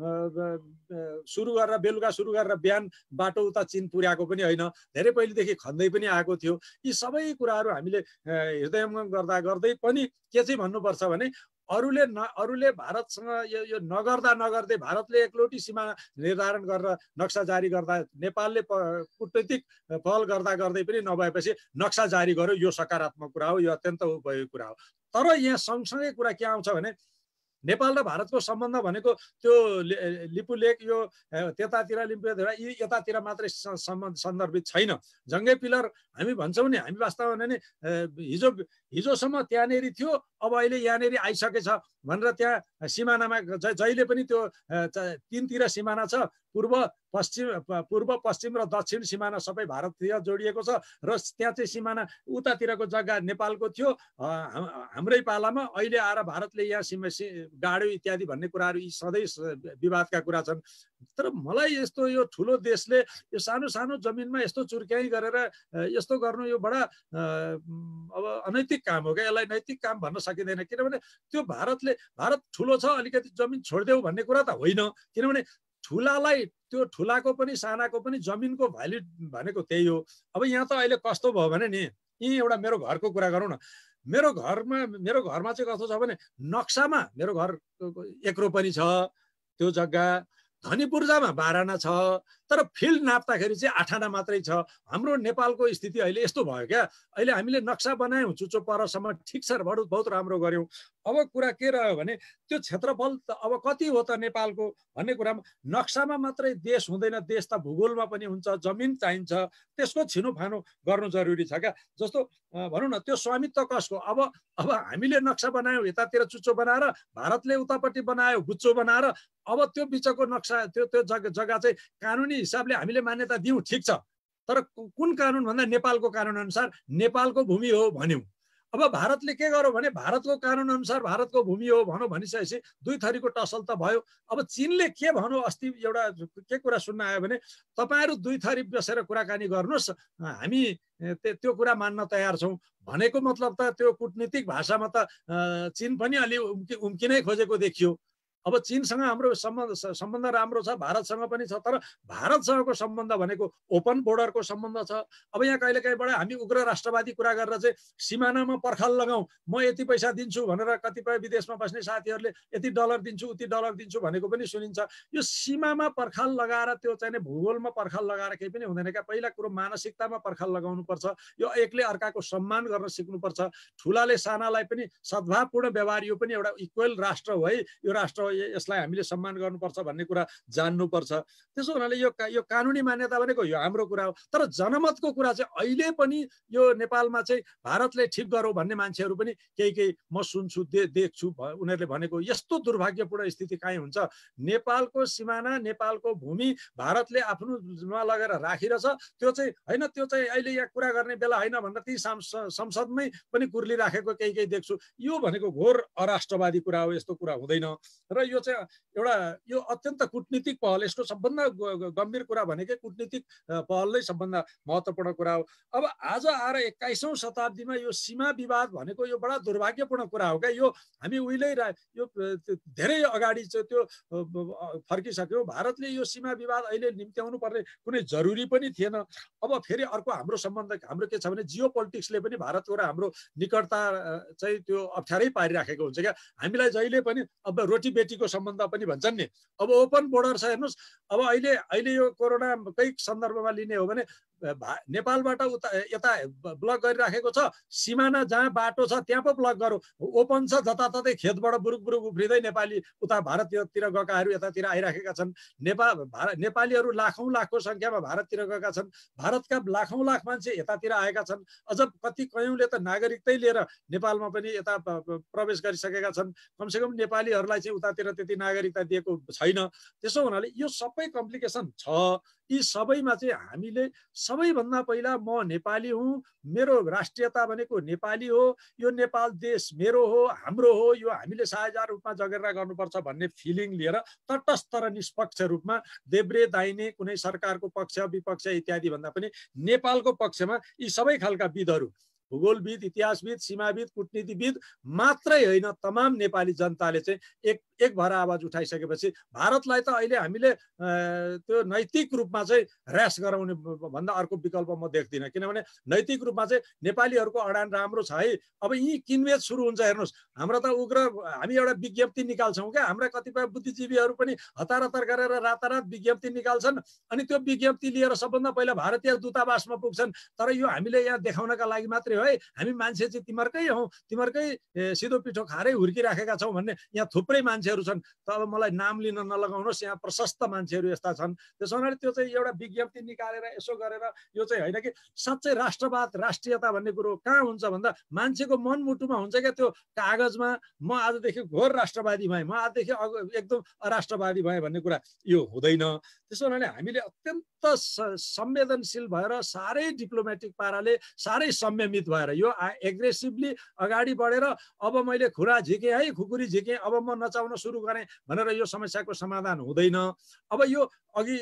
Speaker 5: सुरु गरेर बेलुका सुरु गरेर बिहान बाटो उता चीन पुर्याएको पनि होइन, धेरै पहिलेदेखि खन्दै पनि आएको थियो। यी सबै कुराहरू हामीले हृदयङ्गम गर्दा गर्दै पनि के चाहिँ भन्नुपर्छ भने अरूले न अरूले भारतसँग यो यो नगर्दा नगर्दै भारतले एकलौटी सीमा निर्धारण गरेर नक्सा जारी गर्दा नेपालले कूटनीतिक पहल गर्दा गर्दै पनि नभएपछि नक्सा जारी गर्यो, यो सकारात्मक कुरा हो, यो अत्यन्त उपयोगी कुरा हो। तर यहाँ सँगसँगै कुरा के आउँछ भने नेपाल र भारतको सम्बन्ध भनेको त्यो लिपु लेक यो त्यतातिर लिम्बु यी यतातिर मात्रै सन्दर्भित छैन। जङ्गे पिलर हामी भन्छौँ नि, हामी वास्तवमा नि हिजो हिजोसम्म त्यहाँनिर थियो, अब अहिले यहाँनिर आइसकेछ भनेर त्यहाँ सिमानामा जहिले पनि त्यो तिनतिर सिमाना छ, पूर्व पश्चिम पूर्व पश्चिम र दक्षिण सिमाना सबै भारततिर जोडिएको छ र त्यहाँ चाहिँ सिमाना उतातिरको जग्गा नेपालको थियो हाम्रै पालामा। अहिले आएर भारतले यहाँ सिमा गाड्यो इत्यादि भन्ने कुराहरू यी सधैँ विवादका कुरा छन्। तर मलाई यस्तो यो ठुलो देशले यो सानो सानो जमिनमा यस्तो चुर्क्याइ गरेर यस्तो गर्नु यो बडा अब अनैतिक काम हो क्या। यसलाई नैतिक काम भन्न सकिँदैन, किनभने त्यो भारतले भारत ठुलो छ अलिकति जमिन छोडिदेऊ भन्ने कुरा त होइन। किनभने ठुलालाई त्यो ठुलाको पनि सानाको पनि जमिनको भ्याल्यु भनेको त्यही हो। अब यहाँ त अहिले कस्तो भयो भने नि, यी एउटा मेरो घरको कुरा गरौँ न। मेरो घरमा मेरो घरमा चाहिँ कस्तो छ भने नक्सामा मेरो घर एक रोपनी छ, त्यो जग्गा धनी पूर्जामा बाह्र आना छ, तर फिल्ड नाप्दाखेरि चाहिँ आठ आना मात्रै छ। हाम्रो नेपालको स्थिति अहिले यस्तो भयो क्या। अहिले हामीले नक्सा बनायौँ चुचो परसम्म, ठिक छ, बहुत बहुत राम्रो गऱ्यौँ। अब कुरा के रह्यो भने त्यो क्षेत्रफल त अब कति हो त नेपालको भन्ने कुरामा नक्सामा मात्रै देश हुँदैन, देश त भूगोलमा पनि हुन्छ, जमिन चाहिन्छ, त्यसको छिनोफानो गर्नु जरुरी छ क्या। जस्तो भनौँ न त्यो स्वामित्व कसको? अब अब हामीले नक्सा बनायौँ यतातिर चुचो बनाएर, भारतले उतापट्टि बनायो गुच्चो बनाएर, अब त्यो बिचको नक्सा त्यो त्यो जग्गा जग्गा चाहिँ कानुनी हिसाबले हामीले मान्यता दिउँ, ठिक छ, तर कुन कानुन भन्दा नेपालको कानुन अनुसार नेपालको भूमि हो भन्यौँ। अब भारतले के गर्यो भने भारतको कानुन अनुसार भारतको भूमि हो भनौँ भनिसकेपछि दुई थरीको टसल त भयो। अब चीनले के भन्यो अस्ति एउटा के कुरा सुन्न आयो भने तपाईहरु दुई थरी बसेर कुराकानी गर्नुस्, हामी त्यो कुरा मान्न तयार छौं भनेको मतलब त त्यो कूटनीतिक भाषामा त चीन पनि अलि उम्किनै खोजेको देखियो। अब चीनसँग हाम्रो सम्बन्ध सम्बन्ध राम्रो छ, भारतसँग पनि छ, तर भारतसँगको सम्बन्ध भनेको ओपन बोर्डरको सम्बन्ध छ। अब यहाँ कहिलेकाहीँबाट हामी उग्र राष्ट्रवादी कुरा गरेर चाहिँ सिमानामा पर्खाल लगाऊ, म यति पैसा दिन्छु भनेर कतिपय विदेशमा बस्ने साथीहरूले यति डलर दिन्छु उति डलर दिन्छु भनेको पनि सुनिन्छ। यो सीमामा पर्खाल लगाएर त्यो चाहिँ भूगोलमा पर्खाल लगाएर केही पनि हुँदैन क्या। पहिला कुरो मानसिकतामा पर्खाल लगाउनु पर्छ। यो एकले अर्काको सम्मान गर्न सिक्नुपर्छ। ठुलाले सानालाई पनि सद्भावपूर्ण व्यवहार, यो पनि एउटा इक्वल राष्ट्र हो है, यो राष्ट्र यसलाई हामीले सम्मान गर्नुपर्छ भन्ने कुरा जान्नुपर्छ। त्यसो हुनाले यो यो कानुनी मान्यता भनेको यो हाम्रो कुरा हो। तर जनमतको कुरा चाहिँ अहिले पनि यो नेपालमा चाहिँ भारतले ठिक गरौ भन्ने मान्छेहरू पनि केही केही म सुन्छु दे, देख्छु उनीहरूले भनेको। यस्तो दुर्भाग्यपूर्ण स्थिति काहीँ हुन्छ? नेपालको सिमाना नेपालको भूमि भारतले आफ्नोमा लगेर राखिरहेछ। त्यो चाहिँ होइन, त्यो चाहिँ अहिले यहाँ कुरा गर्ने बेला होइन भनेर ती संसदमै पनि कुर्ली राखेको केही केही देख्छु। यो भनेको घोर अराष्ट्रवादी कुरा हो। यस्तो कुरा हुँदैन। र यो चाहिँ एउटा यो अत्यन्त कूटनीतिक पहल, यसको सबभन्दा गम्भीर कुरा भनेकै कूटनीतिक पहल नै सबभन्दा महत्त्वपूर्ण कुरा हो। अब आज आएर एक्काइसौँ शताब्दीमा यो सीमा विवाद भनेको यो बडा दुर्भाग्यपूर्ण कुरा हो क्या। यो हामी उहिल्यै यो धेरै अगाडि चाहिँ त्यो फर्किसक्यो। भारतले यो सीमा विवाद अहिले निम्त्याउनु पर्ने कुनै जरुरी पनि थिएन। अब फेरि अर्को हाम्रो सम्बन्ध हाम्रो के छ भने जियो पोलिटिक्सले पनि भारतको र हाम्रो निकटता चाहिँ त्यो अप्ठ्यारै पारिराखेको हुन्छ क्या। हामीलाई जहिले पनि अब रोटी बेटीको सम्बन्ध पनि भन्छन् नि। अब ओपन बोर्डर छ हेर्नुहोस्। अब अहिले अहिले यो कोरोनाकै सन्दर्भमा लिने हो भने नेपालबाट उता यता ब्लक गरिराखेको छ, सिमाना जहाँ बाटो छ त्यहाँ पो ब्लक गरौँ। ओपन छ, जताततै खेतबाट बुरुक बुरुक उफ्रिँदै नेपाली उता भारततिर गएकाहरू यतातिर आइराखेका छन्। नेपाल नेपालीहरू लाखौँ लाखको सङ्ख्यामा भारततिर गएका छन्। भारतका लाखौँ लाख मान्छे यतातिर आएका छन्। अझ कति कयौँले त नागरिकतै लिएर नेपालमा पनि यता प्रवेश गरिसकेका छन्। कमसेकम नेपालीहरूलाई चाहिँ उतातिर त्यति नागरिकता दिएको छैन। त्यसो हुनाले यो सबै कम्प्लिकेसन छ। यी सबैमा चाहिँ हामीले सबैभन्दा पहिला म नेपाली हुँ, मेरो राष्ट्रियता भनेको नेपाली हो, यो नेपाल देश मेरो हो, हाम्रो हो, यो हामीले साझा रूपमा जगेर्ना गर्नुपर्छ भन्ने फिलिङ लिएर तटस्थ र निष्पक्ष रूपमा देब्रे दाहिने कुनै सरकारको पक्ष विपक्ष इत्यादि भन्दा पनि नेपालको पक्षमा यी सबै खालका विदहरू, भूगोलविद, इतिहासविद, सीमाविद, कूटनीतिविद मात्रै होइन तमाम नेपाली जनताले चाहिँ एक एक भएर आवाज उठाइसकेपछि भारतलाई त अहिले हामीले त्यो नैतिक रूपमा चाहिँ ह्रास गराउने भन्दा अर्को विकल्प म देख्दिनँ। किनभने नैतिक रूपमा चाहिँ नेपालीहरूको अडान राम्रो छ है। अब यी किनबेच सुरु हुन्छ हेर्नुहोस्। हाम्रो त उग्र हामी एउटा विज्ञप्ति निकाल्छौँ क्या। हाम्रा कतिपय बुद्धिजीवीहरू पनि हतार हतार गरेर रातारात विज्ञप्ति निकाल्छन् अनि त्यो विज्ञप्ति लिएर सबभन्दा पहिला भारतीय दूतावासमा पुग्छन्। तर यो हामीले यहाँ देखाउनका लागि मात्रै हो। है, हामी मान्छे चाहिँ तिमीहरूकै हौ, तिमीहरूकै सिधो पिठो खारै हुर्किराखेका छौँ भन्ने यहाँ थुप्रै मान्छेहरू छन्। त अब मलाई नाम लिन नलगाउनुहोस्, यहाँ प्रशस्त मान्छेहरू यस्ता छन्। त्यसो हुनाले त्यो चाहिँ एउटा विज्ञप्ति निकालेर यसो गरेर यो चाहिँ होइन कि साँच्चै राष्ट्रवाद राष्ट्रियता भन्ने कुरो कहाँ हुन्छ भन्दा मान्छेको मनमुटुमा हुन्छ क्या। त्यो कागजमा म आजदेखि घोर राष्ट्रवादी भएँ, म आजदेखि एकदम अराष्ट्रवादी भएँ भन्ने कुरा यो हुँदैन। त्यसो हुनाले हामीले अत्यन्त संवेदनशील भएर साह्रै डिप्लोमेटिक पाराले साह्रै संयमित भएर यो एग्रेसिभली अगाडि बढेर अब मैले खुरा झिकेँ है, खुकुरी झिकेँ, अब म नचाउन सुरु गरेँ भनेर यो समस्याको समाधान हुँदैन। अब यो अघि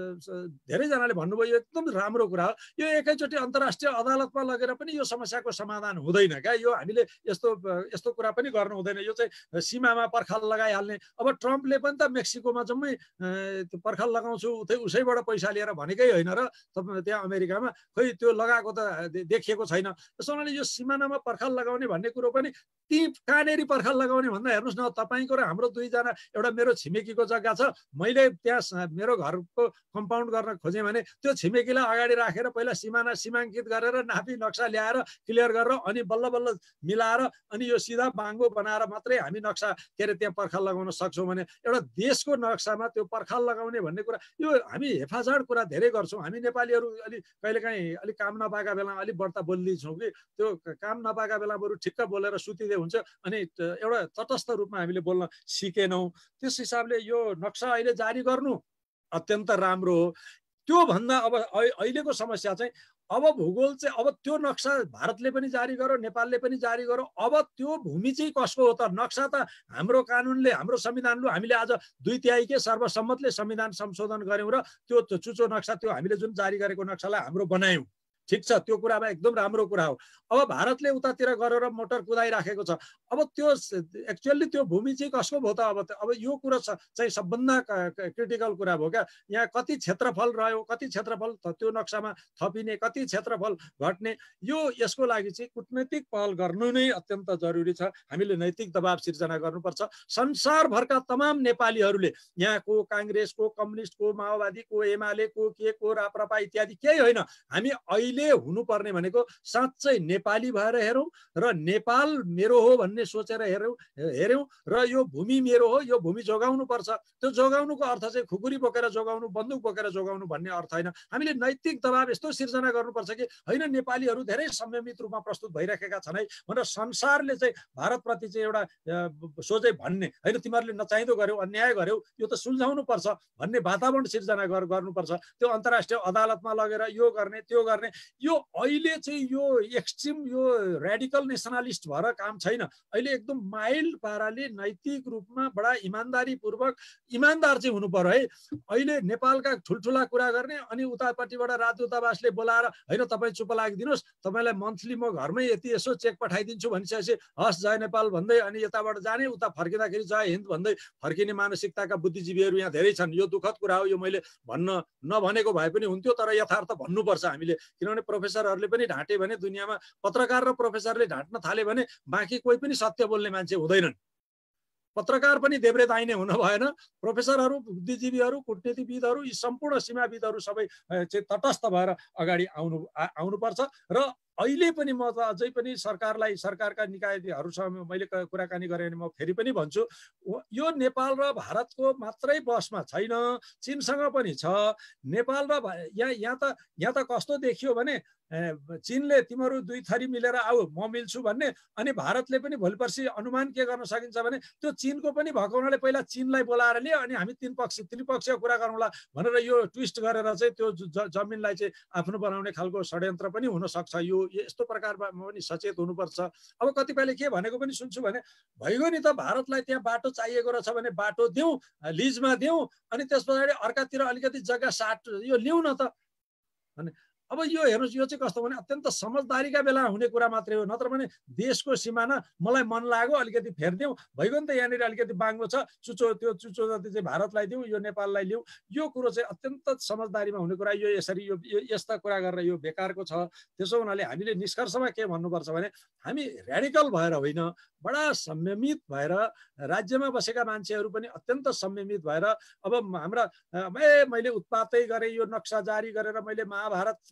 Speaker 5: धेरैजनाले भन्नुभयो यो एकदम राम्रो कुरा हो, यो एकैचोटि अन्तर्राष्ट्रिय अदालतमा लगेर पनि यो समस्याको समाधान हुँदैन क्या। यो हामीले यस्तो यस्तो कुरा पनि गर्नु हुँदैन। यो चाहिँ सीमामा पर्खाल लगाइहाल्ने। अब ट्रम्पले पनि त मेक्सिकोमा जम्मै पर्खाल लगाउँछु उतै उसैबाट पैसा लिएर भनेकै होइन र त्यहाँ अमेरिकामा खोइ त्यो लगाएको त देखिएको छैन। त्यसो हुनाले यो सिमानामा पर्खाल लगाउने भन्ने कुरो पनि ती कहाँनेरि पर्खाल लगाउने भन्दा हेर्नुहोस् न, तपाईँको र हाम्रो दुईजना एउटा मेरो छिमेकीको जग्गा छ, मैले त्यहाँ मेरो घरको कम्पाउन्ड गर्न खोजेँ भने त्यो छिमेकीलाई अगाडि राखेर पहिला सिमाना सीमाङ्कित गरेर नापी नक्सा ल्याएर क्लियर गरेर अनि बल्ल बल्ल मिलाएर अनि यो सिधा बाङ्गो बनाएर मात्रै हामी नक्सा के अरे त्यहाँ पर्खाल लगाउन सक्छौँ भने एउटा देशको नक्सामा त्यो पर्खाल लगाउने भन्ने कुरा यो हामी हेफाजत कुरा धेरै गर्छौँ। हामी नेपालीहरू अलिक कहिलेकाहीँ अलिक काम नपाएका बेला अलिक बढ्ता बोलिदिन्छौँ कि त्यो काम नपाएका बेला बरु ठिक्क बोलेर सुतिदिए हुन्छ अनि एउटा तटस्थ रूपमा हामीले बोल्न सिकेनौँ। त्यस हिसाबले यो नक्सा अहिले जारी गर्नु अत्यन्त राम्रो हो। त्यो भन्दा अब अहिलेको समस्या चाहिँ अब भूगोल चाहिँ अब त्यो नक्सा भारतले पनि जारी गर्यो, नेपालले पनि जारी गर्यो। अब त्यो भूमि चाहिँ कसको हो त? नक्सा त हाम्रो कानुनले हाम्रो संविधानले हामीले आज दुई तिहाईकै सर्वसम्मतले संविधान संशोधन गऱ्यौँ र त्यो चुचो नक्सा त्यो हामीले जुन जारी गरेको नक्सालाई हाम्रो बनायौँ। ठिक छ, त्यो कुरामा एकदम राम्रो कुरा हो। अब भारतले उतातिर गरेर मोटर कुदाइराखेको छ। अब त्यो एक्चुअली त्यो भूमि चाहिँ कसको भयो त? अब अब यो कुरो चाहिँ सबभन्दा क्रिटिकल कुरा भयो क्या। यहाँ कति क्षेत्रफल रह्यो, कति क्षेत्रफल त्यो नक्सामा थपिने, कति क्षेत्रफल घट्ने, यो यसको लागि चाहिँ कुटनैतिक पहल गर्नु नै अत्यन्त जरुरी छ। हामीले नैतिक दबाब सिर्जना गर्नुपर्छ। संसारभरका तमाम नेपालीहरूले, यहाँको काङ्ग्रेसको, कम्युनिस्टको, माओवादीको, एमालेको, के को, राप्रपा इत्यादि केही होइन, हामी अहिले हुनुपर्ने भनेको साँच्चै नेपाली भएर हेरौँ र नेपाल मेरो हो भन्ने सोचेर हेरौँ हेरौँ र यो भूमि मेरो हो, यो भूमि जोगाउनु पर्छ। त्यो जोगाउनुको अर्थ चाहिँ खुकुरी बोकेर जोगाउनु, बन्दुक बोकेर जोगाउनु भन्ने अर्थ होइन। हामीले नैतिक दबाब यस्तो सिर्जना गर्नुपर्छ कि होइन, नेपालीहरू धेरै संयमित रूपमा प्रस्तुत भइरहेका छन् है भनेर संसारले चाहिँ भारतप्रति चाहिँ एउटा सोझै भन्ने होइन, तिमीहरूले नचाहिँदो गर्यौ, अन्याय गर्यौ, यो त सुल्झाउनु पर्छ भन्ने वातावरण सिर्जना गर्नुपर्छ। त्यो अन्तर्राष्ट्रिय अदालतमा लगेर यो गर्ने त्यो गर्ने, यो अहिले चाहिँ यो एक्सट्रिम यो रेडिकल नेसनलिस्ट भएर काम छैन। अहिले एकदम माइल्ड पाराले नैतिक रूपमा बडा इमान्दारीपूर्वक इमान्दार चाहिँ हुनु पर्यो है। अहिले नेपालका ठुल्ठुला कुरा गर्ने अनि उतापट्टिबाट राजदूतावासले बोलाएर होइन तपाईँ चुप लागिदिनुहोस्, तपाईँलाई मन्थली म घरमै यति यसो चेक पठाइदिन्छु भनिसकेपछि हस् जय नेपाल भन्दै अनि यताबाट जाने, उता फर्किँदाखेरि जय हिन्द भन्दै फर्किने मानसिकताका बुद्धिजीवीहरू यहाँ धेरै छन्। यो दुःखद कुरा हो। यो मैले भन्न नभनेको भए पनि हुन्थ्यो, तर यथार्थ भन्नुपर्छ हामीले। किनभने प्रोफेसरहरूले पनि ढाँटे भने दुनियाँमा पत्रकार र प्रोफेसरले ढाँट्न थाले भने बाँकी कोही पनि सत्य बोल्ने मान्छे हुँदैनन्। पत्रकार पनि देब्रे दाइने हुन भएन। प्रोफेसरहरू, बुद्धिजीवीहरू, कूटनीतिविदहरू, यी सम्पूर्ण सीमाविदहरू सबै चाहिँ तटस्थ भएर अगाडि आउनु आउनुपर्छ। र अहिले पनि म त अझै पनि सरकारलाई, सरकारका निकायहरूसँग मैले कुराकानी गरेँ भने म फेरि पनि भन्छु, यो नेपाल र भारतको मात्रै बसमा छैन, चीनसँग पनि छ। नेपाल र यहाँ यहाँ त यहाँ त कस्तो देखियो भने चीनले तिमीहरू दुई थरी मिलेर आऊ म मिल्छु भन्ने, अनि भारतले पनि भोलि पर्सि अनुमान के गर्न सकिन्छ भने त्यो चीनको पनि भएको हुनाले पहिला चीनलाई बोलाएर लिए अनि हामी तीन पक्ष त्रिपक्षीय कुरा गरौँला भनेर यो ट्विस्ट गरेर चाहिँ त्यो जमिनलाई चाहिँ आफ्नो बनाउने खालको षड्यन्त्र पनि हुन सक्छ। यो यस्तो प्रकारमा पनि सचेत हुनुपर्छ। अब कतिपयले के भनेको पनि सुन्छु भने भइगयो नि त, भारतलाई त्यहाँ बाटो चाहिएको रहेछ भने बाटो दिउँ, लिजमा दिउँ, अनि त्यस पछाडि अर्कातिर अलिकति जग्गा साट यो लिउँ न त। अनि अब यो हेर्नुहोस्, यो चाहिँ कस्तो भने अत्यन्त समझदारीका बेला हुने कुरा मात्रै हो। नत्र भने देशको सिमाना मलाई मन लाग्यो अलिकति फेरिदिउँ, भइगयो नि त यहाँनिर अलिकति बाङ्गो छ, चुचो त्यो चुचो जति चाहिँ भारतलाई दिउँ, यो नेपाललाई लिउँ, यो कुरो चाहिँ अत्यन्त समझदारीमा हुने कुरा। यो यसरी यो यस्ता कुरा गरेर यो बेकारको छ। त्यसो हुनाले हामीले निष्कर्षमा के भन्नुपर्छ भने हामी रेडिकल भएर होइन, बडा संयमित भएर, राज्यमा बसेका मान्छेहरू पनि अत्यन्त संयमित भएर अब हाम्रा ए मैले उत्पातै गरेँ, यो नक्सा जारी गरेर मैले महाभारत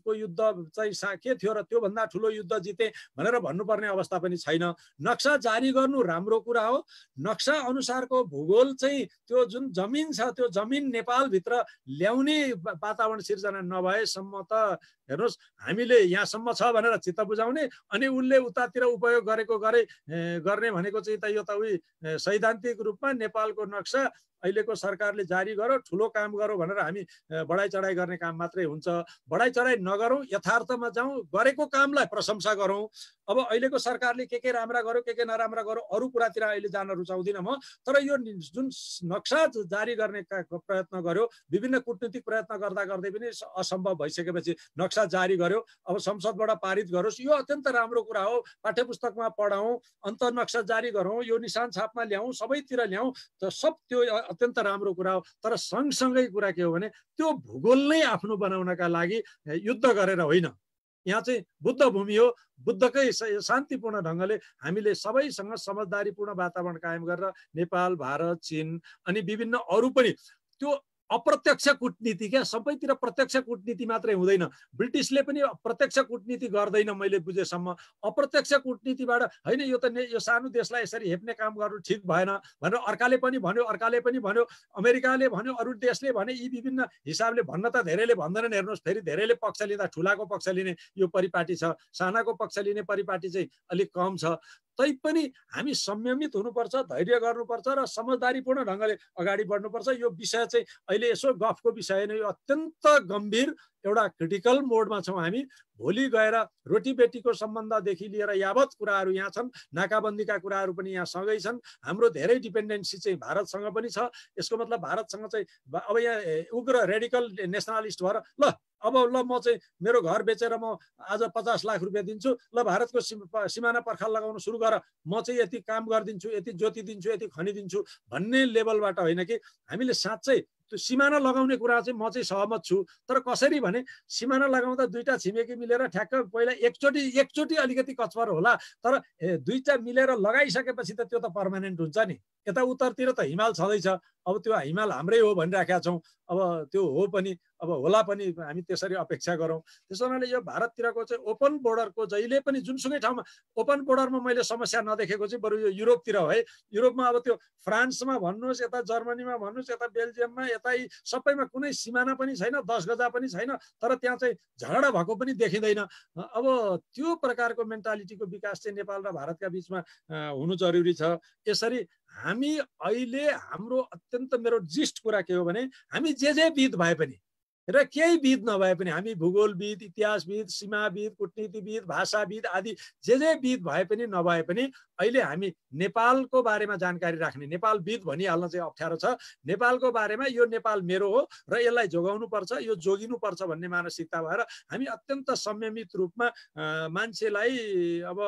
Speaker 5: को युद्ध चाहिँ के थियो र त्योभन्दा ठुलो युद्ध जिते भनेर भन्नुपर्ने अवस्था पनि छैन। नक्सा जारी गर्नु राम्रो कुरा हो। नक्सा अनुसारको भूगोल चाहिँ त्यो जुन जमिन छ त्यो जमिन नेपालभित्र ल्याउने वातावरण सिर्जना नभएसम्म त हेर्नुहोस् हामीले यहाँसम्म छ भनेर चित्त बुझाउने अनि उसले उतातिर उपयोग गरेको गरे गर्ने भनेको चाहिँ त यो त उही सैद्धान्तिक रूपमा नेपालको नक्सा अहिलेको सरकारले जारी गरो ठुलो काम गरौँ भनेर हामी बढाइ चढाइ गर्ने काम मात्रै हुन्छ। बढाइ चढाइ नगरौँ, यथार्थमा जाउँ, गरेको कामलाई प्रशंसा गरौँ। अब अहिलेको सरकारले के के राम्रा गर्यो के के नराम्रा गर्यो अरू कुरातिर अहिले जान रुचाउँदिनँ म। तर यो जुन नक्सा जारी गर्ने प्रयत्न गर्यो, विभिन्न कूटनीतिक प्रयत्न गर्दा गर्दै पनि असम्भव भइसकेपछि नक्सा जारी गर्यो, अब संसदबाट पारित गरोस्, यो अत्यन्त राम्रो कुरा हो। पाठ्यपुस्तकमा पढाउँ, अन्त नक्सा जारी गरौँ, यो निशान छापमा ल्याउँ, सबैतिर ल्याउँ, त सब त्यो अत्यन्त राम्रो कुरा हो। तर सँगसँगै कुरा के हो भने त्यो भूगोल नै आफ्नो बनाउनका लागि युद्ध गरेर होइन। यहाँ चाहिँ बुद्ध भूमि हो। बुद्धकै शान्तिपूर्ण ढङ्गले हामीले सबैसँग समझदारीपूर्ण वातावरण कायम गरेर नेपाल, भारत, चीन अनि विभिन्न अरू पनि त्यो अप्रत्यक्ष कूटनीति क्या, सबैतिर प्रत्यक्ष कूटनीति मात्रै हुँदैन। ब्रिटिसले पनि प्रत्यक्ष कूटनीति गर्दैन मैले बुझेसम्म। अप्रत्यक्ष कूटनीतिबाट होइन यो त यो सानो देशलाई यसरी हेप्ने काम गर्नु ठिक भएन भनेर अर्काले पनि भन्यो, अर्काले पनि भन्यो, अमेरिकाले भन्यो, अरू देशले भने, यी विभिन्न हिसाबले भन्न त धेरैले भन्दैनन्। हेर्नुहोस् फेरि धेरैले पक्ष लिँदा ठुलाको पक्ष लिने यो परिपाटी छ, सानाको पक्ष लिने परिपाटी चाहिँ अलिक कम छ। तैपनि हामी संयमित हुनुपर्छ, धैर्य गर्नुपर्छ र समझदारीपूर्ण ढङ्गले अगाडि बढ्नुपर्छ। यो विषय चाहिँ अहिले यसो गफको विषय नै, यो अत्यन्त गम्भीर एउटा क्रिटिकल मोडमा छौँ हामी। भोलि गएर रोटी बेटीको सम्बन्धदेखि लिएर यावत कुराहरू यहाँ छन्, नाकाबन्दीका कुराहरू पनि यहाँ सँगै छन्। हाम्रो धेरै डिपेन्डेन्सी चाहिँ भारतसँग पनि छ। यसको मतलब भारतसँग चाहिँ अब यहाँ उग्र रेडिकल नेसनलिस्ट भएर ल अब ल म चाहिँ मेरो घर बेचेर म आज पचास लाख रुपियाँ दिन्छु, ल भारतको सिमाना पर्खाल लगाउन सुरु गर, म चाहिँ यति काम गरिदिन्छु, यति ज्योति दिन्छु, यति खनिदिन्छु भन्ने लेभलबाट होइन कि हामीले साँच्चै त्यो सिमाना लगाउने कुरा चाहिँ म चाहिँ सहमत छु। तर कसरी भने सिमाना लगाउँदा दुईटा छिमेकी मिलेर ठ्याक्क पहिला एकचोटि एकचोटि अलिकति कचपर होला, तर दुईटा मिलेर लगाइसकेपछि त त्यो त पर्मानेन्ट हुन्छ नि। यता उत्तरतिर त हिमाल छँदैछ, अब त्यो हिमाल हाम्रै हो भनिराखेका छौँ। अब त्यो हो पनि, अब होला पनि, हामी त्यसरी अपेक्षा गरौँ। त्यसो हुनाले यो भारततिरको चाहिँ ओपन बोर्डरको जहिले पनि जुनसुकै ठाउँमा ओपन बोर्डरमा मैले समस्या नदेखेको चाहिँ बरु यो युरोपतिर हो है। युरोपमा अब त्यो फ्रान्समा भन्नुहोस्, यता जर्मनीमा भन्नुहोस्, यता बेल्जियममा, यता सबैमा कुनै सिमाना पनि छैन, दस गजा पनि छैन, तर त्यहाँ चाहिँ झगडा भएको पनि देखिँदैन। अब त्यो प्रकारको मेन्टालिटीको विकास चाहिँ नेपाल र भारतका बिचमा हुनु जरुरी छ। यसरी हामी अहिले हाम्रो अत्यन्त मेरो जिस्ट कुरा के हो भने हामी जे जे विद भए पनि र केही विद नभए पनि हामी भूगोलविद, इतिहासविद, सीमाविद, कूटनीतिविद, भाषाविद आदि जे जे विद भए पनि नभए पनि अहिले हामी नेपालको बारेमा जानकारी राख्ने, नेपालविद भनिहाल्न चाहिँ अप्ठ्यारो छ। नेपालको बारेमा यो नेपाल मेरो हो र यसलाई जोगाउनु पर्छ, यो जोगिनु पर्छ भन्ने मानसिकता भएर हामी अत्यन्त संयमित रूपमा मान्छेलाई अब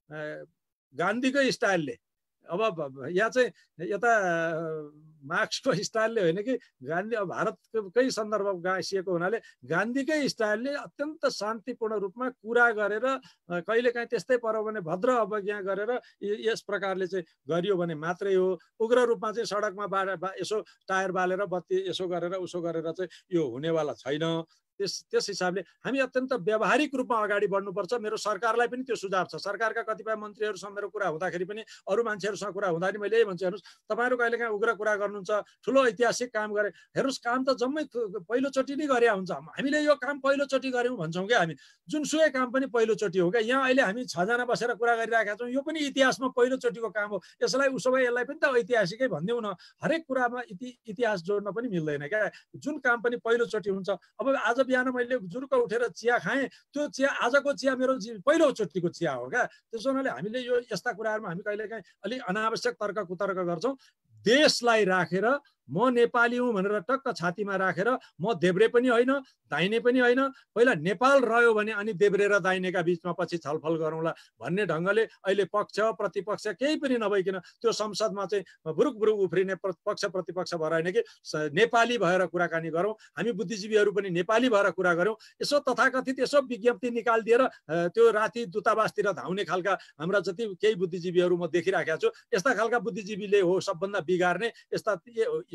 Speaker 5: गान्धीकै स्टाइलले, अब यहाँ चाहिँ यता मार्क्सको स्टाइलले होइन कि गान्धी, अब भारतकै सन्दर्भ गाँसिएको हुनाले गान्धीकै स्टाइलले अत्यन्त शान्तिपूर्ण रूपमा कुरा गरेर कहिलेकाहीँ त्यस्तै पर्यो भने भद्र अवज्ञा गरेर यस प्रकारले चाहिँ गरियो भने मात्रै हो। उग्र रूपमा चाहिँ सडकमा बा यसो टायर बालेर बत्ती यसो गरेर उसो गरेर चाहिँ यो हुनेवाला छैन। त्यस त्यस हिसाबले हामी अत्यन्त व्यावहारिक रूपमा अगाडि बढ्नुपर्छ। मेरो सरकारलाई पनि त्यो सुझाव छ। सरकारका कतिपय मन्त्रीहरूसँग मेरो कुरा हुँदाखेरि पनि अरू मान्छेहरूसँग कुरा हुँदा पनि मैले यही भन्छु, हेर्नुहोस् तपाईँहरू कहिलेकाहीँ उग्र कुरा गर्नुहुन्छ, ठुलो ऐतिहासिक काम गरे, हेर्नुहोस् काम त जम्मै पहिलोचोटि नै गरे हुन्छ। हामीले यो काम पहिलोचोटि गऱ्यौँ भन्छौँ क्या हामी, जुनसुकै काम पनि पहिलोचोटि हो क्या। यहाँ अहिले हामी छजना बसेर कुरा गरिरहेका छौँ, यो पनि इतिहासमा पहिलोचोटिको काम हो। यसलाई उसो भए यसलाई पनि त ऐतिहासिकै भनिदिउँ न। हरेक कुरामा इति इतिहास जोड्न पनि मिल्दैन क्या। जुन काम पनि पहिलोचोटि हुन्छ। अब आज बिहान मैले जुरुक उठेर चिया खाएँ, त्यो चिया आजको चिया मेरो पहिलोचोटिको चिया हो क्या। त्यसो हुनाले हामीले यो यस्ता कुराहरूमा हामी कहिलेकाहीँ अलिक अनावश्यक तर्क कुतर्क गर्छौँ। देशलाई राखेर म नेपाली हुँ भनेर टक्क छातीमा राखेर म देब्रे पनि होइन दाहिने पनि होइन, पहिला नेपाल रह्यो भने अनि देब्रे र दाहिनेका बिचमा पछि छलफल गरौँला भन्ने ढङ्गले अहिले पक्ष प्रतिपक्ष केही पनि नभइकन त्यो संसदमा चाहिँ बुरुक बुरुक उफ्रिने पक्ष प्रतिपक्ष भएर होइन कि नेपाली भएर कुराकानी गरौँ, हामी बुद्धिजीवीहरू पनि नेपाली भएर कुरा गरौँ। यसो तथाकथित यसो विज्ञप्ति निकालिदिएर त्यो राति दूतावासतिर धाउने खालका हाम्रा जति केही बुद्धिजीवीहरू म देखिराखेको छु, यस्ता खालका बुद्धिजीवीले हो सबभन्दा बिगार्ने। यस्ता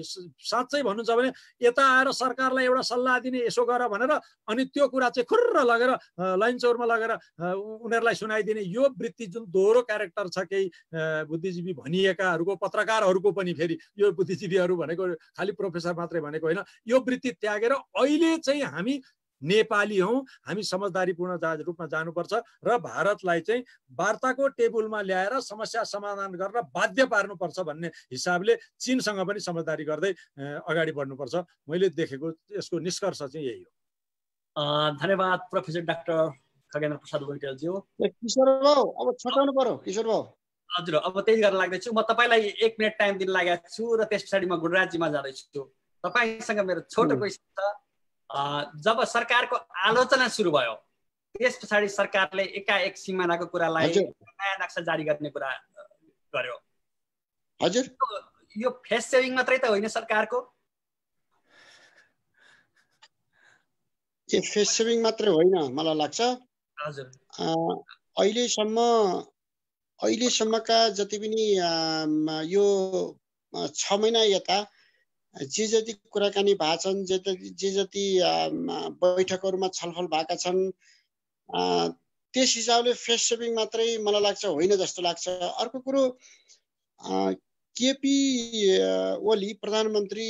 Speaker 5: साँच्चै भन्नुहुन्छ भने यता आएर सरकारलाई एउटा सल्लाह दिने यसो गर भनेर अनि त्यो कुरा चाहिँ खुर्र लगेर लाइन चौरमा लगेर उनीहरूलाई सुनाइदिने यो वृत्ति जुन दोहोरो क्यारेक्टर छ केही बुद्धिजीवी भनिएकाहरूको पत्रकारहरूको पनि फेरि यो बुद्धिजीवीहरू भनेको खालि प्रोफेसर मात्रै भनेको होइन यो वृत्ति त्यागेर अहिले चाहिँ हामी नेपाली हौँ हामी समझदारीपूर्ण रूपमा जानुपर्छ र भारतलाई चाहिँ वार्ताको टेबलमा ल्याएर समस्या समाधान गर्न बाध्य पार्नुपर्छ भन्ने हिसाबले चीनसँग पनि समझदारी गर्दै अगाडि बढ्नुपर्छ मैले देखेको यसको निष्कर्ष चाहिँ यही हो।
Speaker 2: धन्यवाद प्रोफेसर डाक्टर खगेन्द्र प्रसाद लुइटेलज्यू।
Speaker 1: किशोर बाबु अब छटाउनु पर्यो किशोर बाबु।
Speaker 2: हजुर अब त्यही गर्न लाग्दैछु म तपाईँलाई एक मिनट टाइम दिन लागेको छु र त्यस पछाडि म गुणराजजीमा जाँदैछु। तपाईँसँग मेरो छोटो क्वेसन छ जब सरकारको आलोचना सुरु भयो त्यस पछाडि सरकारले एकाएक सिमानाको कुरालाई नयाँ नक्सा जारी गर्ने कुरा गर्यो।
Speaker 1: हजुर
Speaker 2: यो फेस सेभिङ मात्रै त होइन सरकारको?
Speaker 1: यो फेस सेभिङ मात्रै होइन मलाई लाग्छ।
Speaker 2: हजुर
Speaker 1: अहिलेसम्म अहिलेसम्मका जति पनि यो छ महिना यता जे जति कुराकानी भएका छन् जे जे जति बैठकहरूमा छलफल भएका छन् त्यस हिसाबले फेस सेभिङ मात्रै मलाई लाग्छ होइन जस्तो लाग्छ। अर्को कुरो केपी ओली प्रधानमन्त्री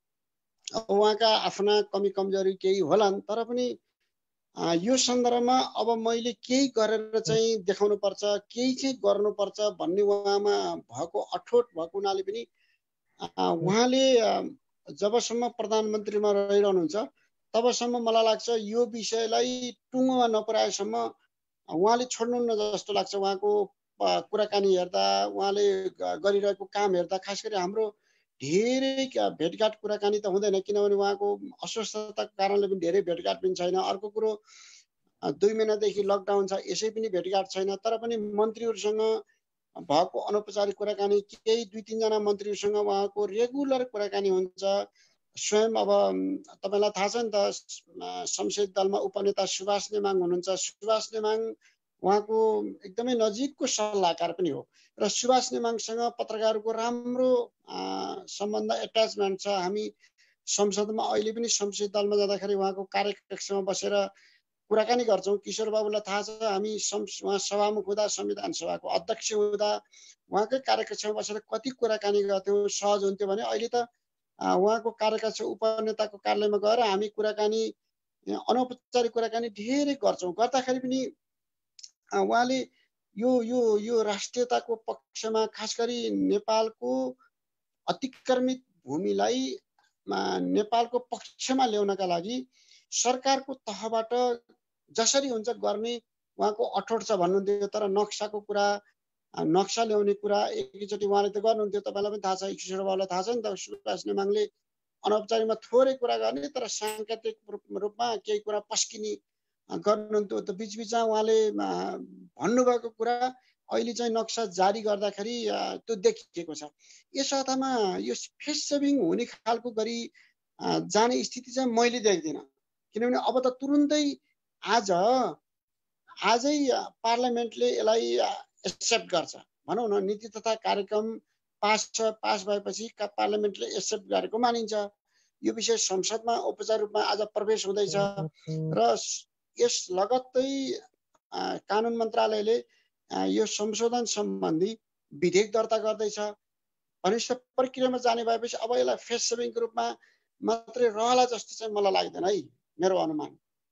Speaker 1: उहाँका आफ्ना कमी कमजोरी केही होलान् तर पनि यो सन्दर्भमा अब मैले केही गरेर चाहिँ देखाउनु पर्छ केही चाहिँ गर्नुपर्छ भन्ने उहाँमा भएको अठोट भएको हुनाले पनि उहाँले जबसम्म प्रधानमन्त्रीमा रहिरहनुहुन्छ तबसम्म मलाई लाग्छ यो विषयलाई टुङ्गोमा नपुर्याएसम्म उहाँले छोड्नुहुन्न जस्तो लाग्छ। उहाँको कुराकानी हेर्दा उहाँले गरिरहेको काम हेर्दा खास गरी हाम्रो धेरै भेटघाट कुराकानी त हुँदैन किनभने उहाँको अस्वस्थताको कारणले पनि धेरै भेटघाट पनि छैन। अर्को कुरो दुई महिनादेखि लकडाउन छ यसै पनि भेटघाट छैन तर पनि मन्त्रीहरूसँग भएको अनौपचारिक कुराकानी केही दुई तीनजना मन्त्रीहरूसँग उहाँको रेगुलर कुराकानी हुन्छ। स्वयं अब तपाईँलाई थाहा छ नि त संसदीय दलमा उपनेता सुभाष नेमाङ हुनुहुन्छ। सुभाष नेमाङ उहाँको एकदमै नजिकको सल्लाहकार पनि हो र सुभाष नेमाङसँग पत्रकारको राम्रो सम्बन्ध एट्याचमेन्ट छ। हामी संसदमा अहिले पनि संसदीय दलमा जाँदाखेरि उहाँको कार्यकक्षमा बसेर कुराकानी गर्छौँ। किशोर बाबुलाई थाहा छ हामी उहाँ सभामुख हुँदा संविधान सभाको अध्यक्ष हुँदा उहाँकै कार्यकक्षमा बसेर कति कुराकानी गर्थ्यौँ सहज हुन्थ्यो भने अहिले त उहाँको कार्यकक्ष उपनेताको कार्यालयमा गएर हामी कुराकानी अनौपचारिक कुराकानी धेरै गर्छौँ। गर्दाखेरि पनि उहाँले यो यो यो राष्ट्रियताको पक्षमा खास गरी नेपालको अतिक्रमित भूमिलाई नेपालको पक्षमा ल्याउनका लागि सरकारको तहबाट जसरी हुन्छ गर्ने उहाँको अठोट छ भन्नुहुन्थ्यो तर नक्साको कुरा नक्सा ल्याउने कुरा एकैचोटि उहाँले त गर्नुहुन्थ्यो। तपाईँलाई पनि थाहा छ किशोर बाबुलाई थाहा छ नि त सुभाष नेमाङले अनौपचारिकमा थोरै कुरा गर्ने तर साङ्केतिक रूपमा केही कुरा पस्किने गर्नुहुन्थ्यो। त बिचबिचमा उहाँले भन्नुभएको कुरा अहिले चाहिँ नक्सा जारी गर्दाखेरि त्यो देखिएको छ। यस अर्थमा यो फेस सेभिङ हुने खालको गरी जाने स्थिति चाहिँ मैले देख्दिनँ किनभने अब त तुरुन्तै आज आजै पार्लियामेन्टले यसलाई एक्सेप्ट गर्छ भनौँ न नीति तथा कार्यक्रम पास छ पास भएपछि पार्लियामेन्टले एक्सेप्ट गरेको मानिन्छ। यो विषय संसदमा औपचारिक रूपमा आज प्रवेश हुँदैछ र यस लगत्तै कानुन मन्त्रालयले यो संशोधन सम्बन्धी विधेयक दर्ता गर्दैछ अनिष्ट प्रक्रियामा जाने भएपछि अब यसलाई फेस सेभिङको रूपमा मात्रै रहला जस्तो चाहिँ मलाई लाग्दैन है मेरो अनुमान।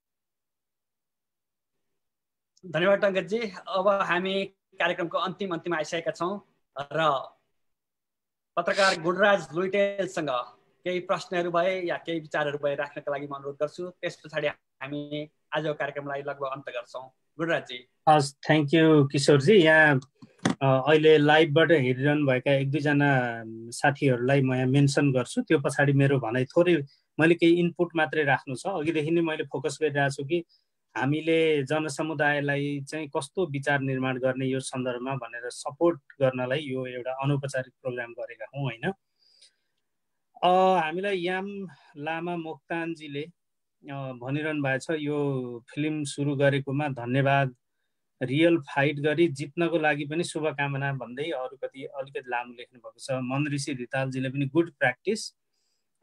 Speaker 2: धन्यवाद टङ्कजी। अब हामी कार्यक्रमको अन्तिम अन्तिम आइसकेका छौँ र पत्रकार गुणराज लुइटेलसँग केही प्रश्नहरू भए या केही विचारहरू भए राख्नका लागि म अनुरोध गर्छु। त्यस पछाडि हामी आजको कार्यक्रमलाई लगभग अन्त गर्छौँ। गुणराजजी।
Speaker 6: हस् थ्याङ्क यू किशोरजी। यहाँ अहिले लाइभबाट हेरिरहनु भएका एक दुईजना साथीहरूलाई म यहाँ मेन्सन गर्छु त्यो पछाडि मेरो भनाइ थोरै मैले केही इनपुट मात्रै राख्नु छ। अघिदेखि नै मैले फोकस गरिरहेको छु कि हामीले जनसमुदायलाई चाहिँ कस्तो विचार निर्माण गर्ने यो सन्दर्भमा भनेर सपोर्ट गर्नलाई यो एउटा अनौपचारिक प्रोग्राम गरेका हौँ होइन। हामीलाई याम लामा मोक्तानजीले भनिरहनु भएको छ यो फिल्म सुरु गरेकोमा धन्यवाद रियल फाइट गरी जित्नको लागि पनि शुभकामना भन्दै अरू कति अलिकति लामो लेख्नु भएको छ। मन ऋषि रितालजीले पनि गुड प्र्याक्टिस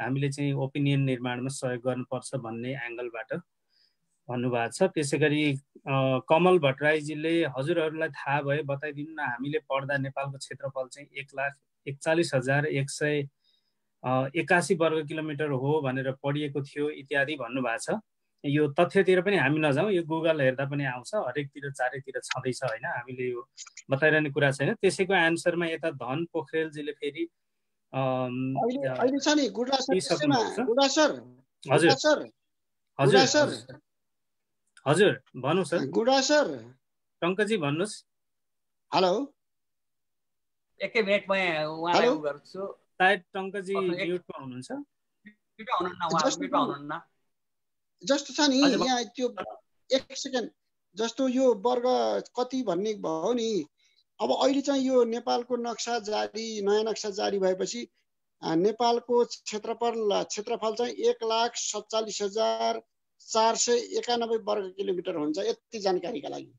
Speaker 6: हामीले चाहिँ ओपिनियन निर्माणमा सहयोग गर्नुपर्छ भन्ने एङ्गलबाट भन्नुभएको छ। त्यसै गरी कमल भट्टराईजीले हजुरहरूलाई थाहा भए बताइदिनु न, हामीले पढ्दा नेपालको क्षेत्रफल चाहिँ एक लाख एकचालिस हजार एक सय एकासी वर्ग किलोमिटर हो भनेर पढिएको थियो इत्यादि भन्नुभएको छ। यो तथ्यतिर पनि हामी नजाउँ, यो गुगल हेर्दा पनि आउँछ, हरेकतिर चारैतिर छँदैछ होइन, हामीले यो बताइरहने कुरा छैन। त्यसैको एन्सरमा यता धन पोखरेलजीले फेरि
Speaker 1: अहिले छ नि गुडा सर, गुडा सर
Speaker 6: हजुर
Speaker 1: सर
Speaker 6: हजुर सर हजुर भन्नु सर,
Speaker 1: गुडा सर
Speaker 6: टङ्कजी भन्नुहोस्।
Speaker 1: हेलो,
Speaker 2: एकै मिनट म उहाँलाई उ गर्छु।
Speaker 6: सायद टङ्कजी म्युटमा हुनुहुन्छ।
Speaker 2: म्युटमा हुनुहुन्न, उहाँ म्युटमा हुनुहुन्न
Speaker 1: जस्तो छ नि यहाँ त्यो एक सेकेन्ड जस्तो यो वर्ग कति भन्ने भयो नि। अब अहिले चाहिँ यो नेपालको नक्सा जारी नयाँ नक्सा जारी भएपछि नेपालको क्षेत्रफल क्षेत्रफल चाहिँ एक लाख सत्तालिस हजार चार सय एकानब्बे वर्ग किलोमिटर हुन्छ। यति जानकारीका लागि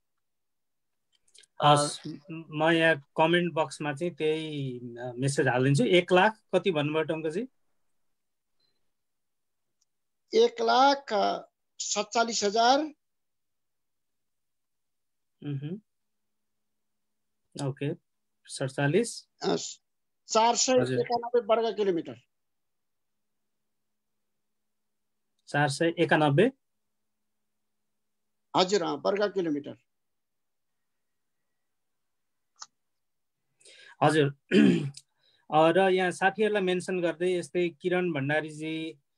Speaker 6: म यहाँ कमेन्ट बक्समा चाहिँ त्यही मेसेज हालिदिन्छु। एक लाख कति भन्नुभयो टङ्कजी?
Speaker 1: एक लाख सत्तालिस हजार
Speaker 6: ओके सडचालिस
Speaker 1: चार सय एकानब्बे वर्ग किलोमिटर।
Speaker 6: चार सय एकानब्बे
Speaker 1: हजुर वर्ग किलोमिटर
Speaker 6: हजुर। र यहाँ साथीहरूलाई मेन्सन गर्दै यस्तै किरण भण्डारीजी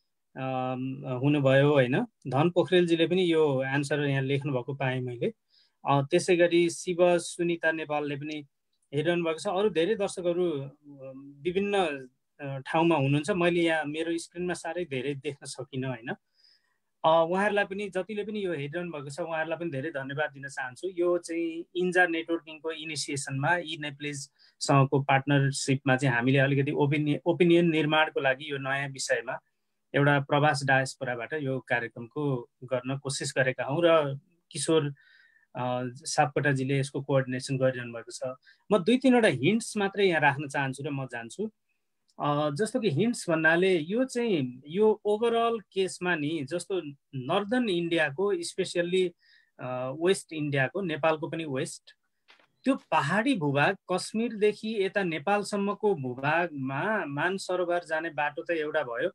Speaker 6: हुनुभयो होइन, धन पोखरेलजीले पनि यो एन्सर यहाँ लेख्नु भएको पाएँ मैले। त्यसै गरी शिव सुनिता नेपालले पनि हेरिरहनु भएको छ। अरू धेरै दर्शकहरू विभिन्न ठाउँमा हुनुहुन्छ, मैले यहाँ मेरो स्क्रिनमा साह्रै धेरै देख्न सकिनँ होइन। उहाँहरूलाई पनि जतिले पनि यो हेरिरहनु भएको छ उहाँहरूलाई पनि धेरै धन्यवाद दिन चाहन्छु। यो चाहिँ इन्जा नेटवर्किङको इनिसिएसनमा ई नेप्लिजसँगको पार्टनरसिपमा चाहिँ हामीले अलिकति ओपिनियन ओपिनियन निर्माणको लागि यो नयाँ विषयमा एउटा प्रवास डायस्पोराबाट यो कार्यक्रमको गर्न कोसिस गरेका हौँ र किशोर सापकोटाजीले यसको कोअर्डिनेसन गरिरहनु भएको छ। म दुई तिनवटा हिन्ट्स मात्रै यहाँ राख्न चाहन्छु र म जान्छु। जस्तो कि हिन्ट्स भन्नाले यो चाहिँ यो ओभरअल केसमा नि जस्तो नर्दर्न इन्डियाको स्पेसियल्ली वेस्ट इन्डियाको नेपालको पनि वेस्ट त्यो पहाडी भूभाग कश्मीरदेखि यता नेपालसम्मको भूभागमा मानसरोवर जाने बाटो त एउटा भयो।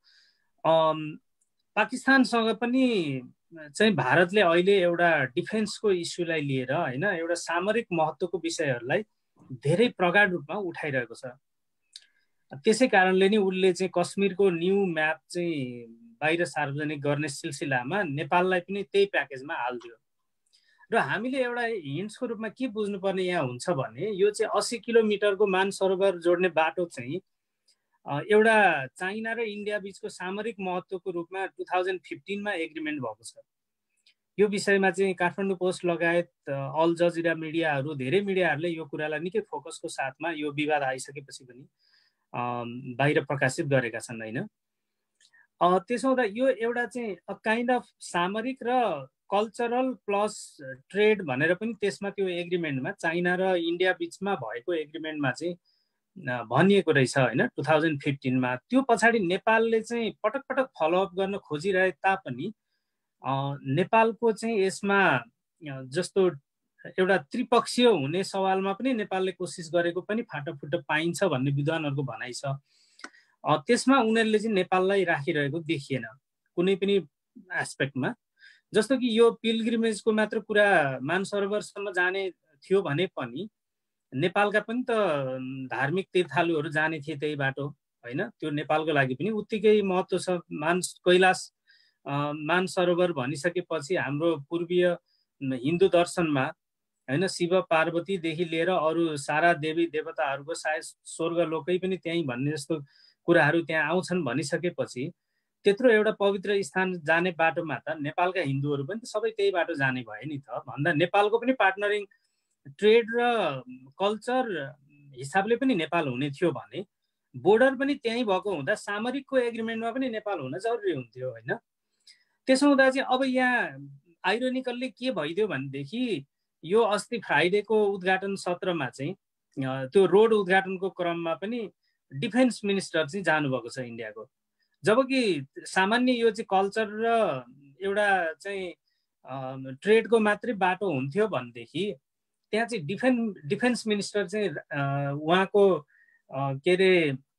Speaker 6: पाकिस्तानसँग पनि चाहिँ भारतले अहिले एउटा डिफेन्सको इस्युलाई लिएर होइन एउटा सामरिक महत्त्वको विषयहरूलाई धेरै प्रगाढ रूपमा उठाइरहेको छ। त्यसै कारणले नि उसले चाहिँ कश्मीरको न्यू म्याप चाहिँ बाहिर सार्वजनिक गर्ने सिलसिलामा नेपाललाई पनि त्यही प्याकेजमा हालिदियो। र हामीले एउटा हिन्ट्सको रूपमा के बुझ्नुपर्ने यहाँ हुन्छ भने यो चाहिँ अस्सी किलोमिटरको मानसरोवर जोड्ने बाटो चाहिँ एउटा चाइना र इन्डिया बिचको सामरिक महत्त्वको रूपमा टु थाउजन्ड फिफ्टिनमा एग्रिमेन्ट भएको छ। यो विषयमा चाहिँ काठमाडौँ पोस्ट लगायत अल जजिरा मिडियाहरू धेरै मिडियाहरूले यो कुरालाई निकै फोकसको साथमा यो विवाद आइसकेपछि पनि बाहिर प्रकाशित गरेका छन् होइन। त्यसो हुँदा यो एउटा चाहिँ अ काइन्ड अफ सामरिक र कल्चरल प्लस ट्रेड भनेर पनि त्यसमा त्यो एग्रिमेन्टमा चाइना र इन्डिया बिचमा भएको एग्रिमेन्टमा चाहिँ भनिएको रहेछ होइन टु थाउजन्ड फिफ्टिनमा। त्यो पछाडि नेपालले चाहिँ पटक पटक फलोअप गर्न खोजिरहे तापनि नेपालको चाहिँ यसमा जस्तो एउटा त्रिपक्षीय हुने सवालमा पनि नेपालले कोसिस गरेको पनि फाटाफुट्टा पाइन्छ भन्ने विद्वानहरूको भनाइ छ। त्यसमा उनीहरूले चाहिँ नेपाललाई राखिरहेको देखिएन कुनै पनि एस्पेक्टमा। जस्तो कि यो पिलग्रिमेजको मात्र कुरा मानसरोवरसम्म जाने थियो भने पनि नेपालका पनि त धार्मिक तीर्थालुहरू जाने थिए त्यही बाटो होइन। त्यो नेपालको लागि पनि उत्तिकै महत्त्व छ। मान कैलाश मानसरोवर भनिसकेपछि हाम्रो पूर्वीय हिन्दू दर्शनमा होइन शिव पार्वतीदेखि लिएर अरू सारा देवी देवताहरूको सायद स्वर्ग लोकै पनि त्यहीँ भन्ने जस्तो कुराहरू त्यहाँ आउँछन् भनिसकेपछि त्यत्रो एउटा पवित्र स्थान जाने बाटोमा त नेपालका हिन्दूहरू पनि सबै त्यही बाटो जाने भयो नि त भन्दा नेपालको पनि पार्टनरिङ ट्रेड र कल्चर हिसाबले पनि नेपाल हुने थियो भने बोर्डर पनि त्यहीँ भएको हुँदा सामरिकको एग्रिमेन्टमा पनि नेपाल हुन जरुरी हुन्थ्यो होइन। त्यसो हुँदा चाहिँ अब यहाँ आइरोनिकल्ली के भइदियो भनेदेखि यो अस्ति फ्राइडेको उद्घाटन सत्रमा चाहिँ त्यो रोड उद्घाटनको क्रममा पनि डिफेन्स मिनिस्टर चाहिँ जानुभएको छ इन्डियाको। जबकि सामान्य यो चाहिँ कल्चर र एउटा चाहिँ ट्रेडको मात्रै बाटो हुन्थ्यो भनेदेखि त्यहाँ चाहिँ डिफेन्स डिफेन्स मिनिस्टर चाहिँ उहाँको के अरे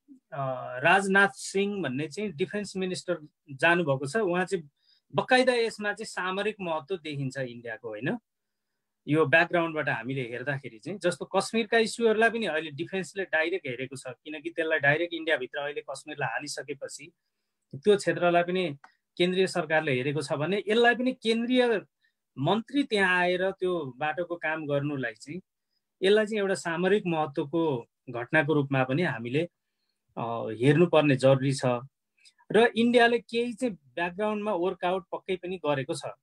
Speaker 6: राजनाथ सिंह भन्ने चाहिँ डिफेन्स मिनिस्टर जानुभएको छ। उहाँ चाहिँ बकाइदा यसमा चाहिँ सामरिक महत्त्व देखिन्छ इन्डियाको, होइन? यो ब्याकग्राउन्डबाट हामीले हेर्दाखेरि चाहिँ जस्तो कश्मीरका इस्युहरूलाई पनि अहिले डिफेन्सले डाइरेक्ट हेरेको छ, किनकि त्यसलाई डाइरेक्ट इन्डियाभित्र अहिले कश्मीरलाई हालिसकेपछि त्यो क्षेत्रलाई पनि केन्द्रीय सरकारले हेरेको छ भने यसलाई पनि केन्द्रीय मन्त्री त्यहाँ आएर त्यो बाटोको काम गर्नुलाई चाहिँ यसलाई चाहिँ एउटा सामरिक महत्त्वको घटनाको रूपमा पनि हामीले हेर्नुपर्ने जरुरी छ। र इन्डियाले केही चाहिँ ब्याकग्राउन्डमा वर्कआउट पक्कै पनि गरेको छ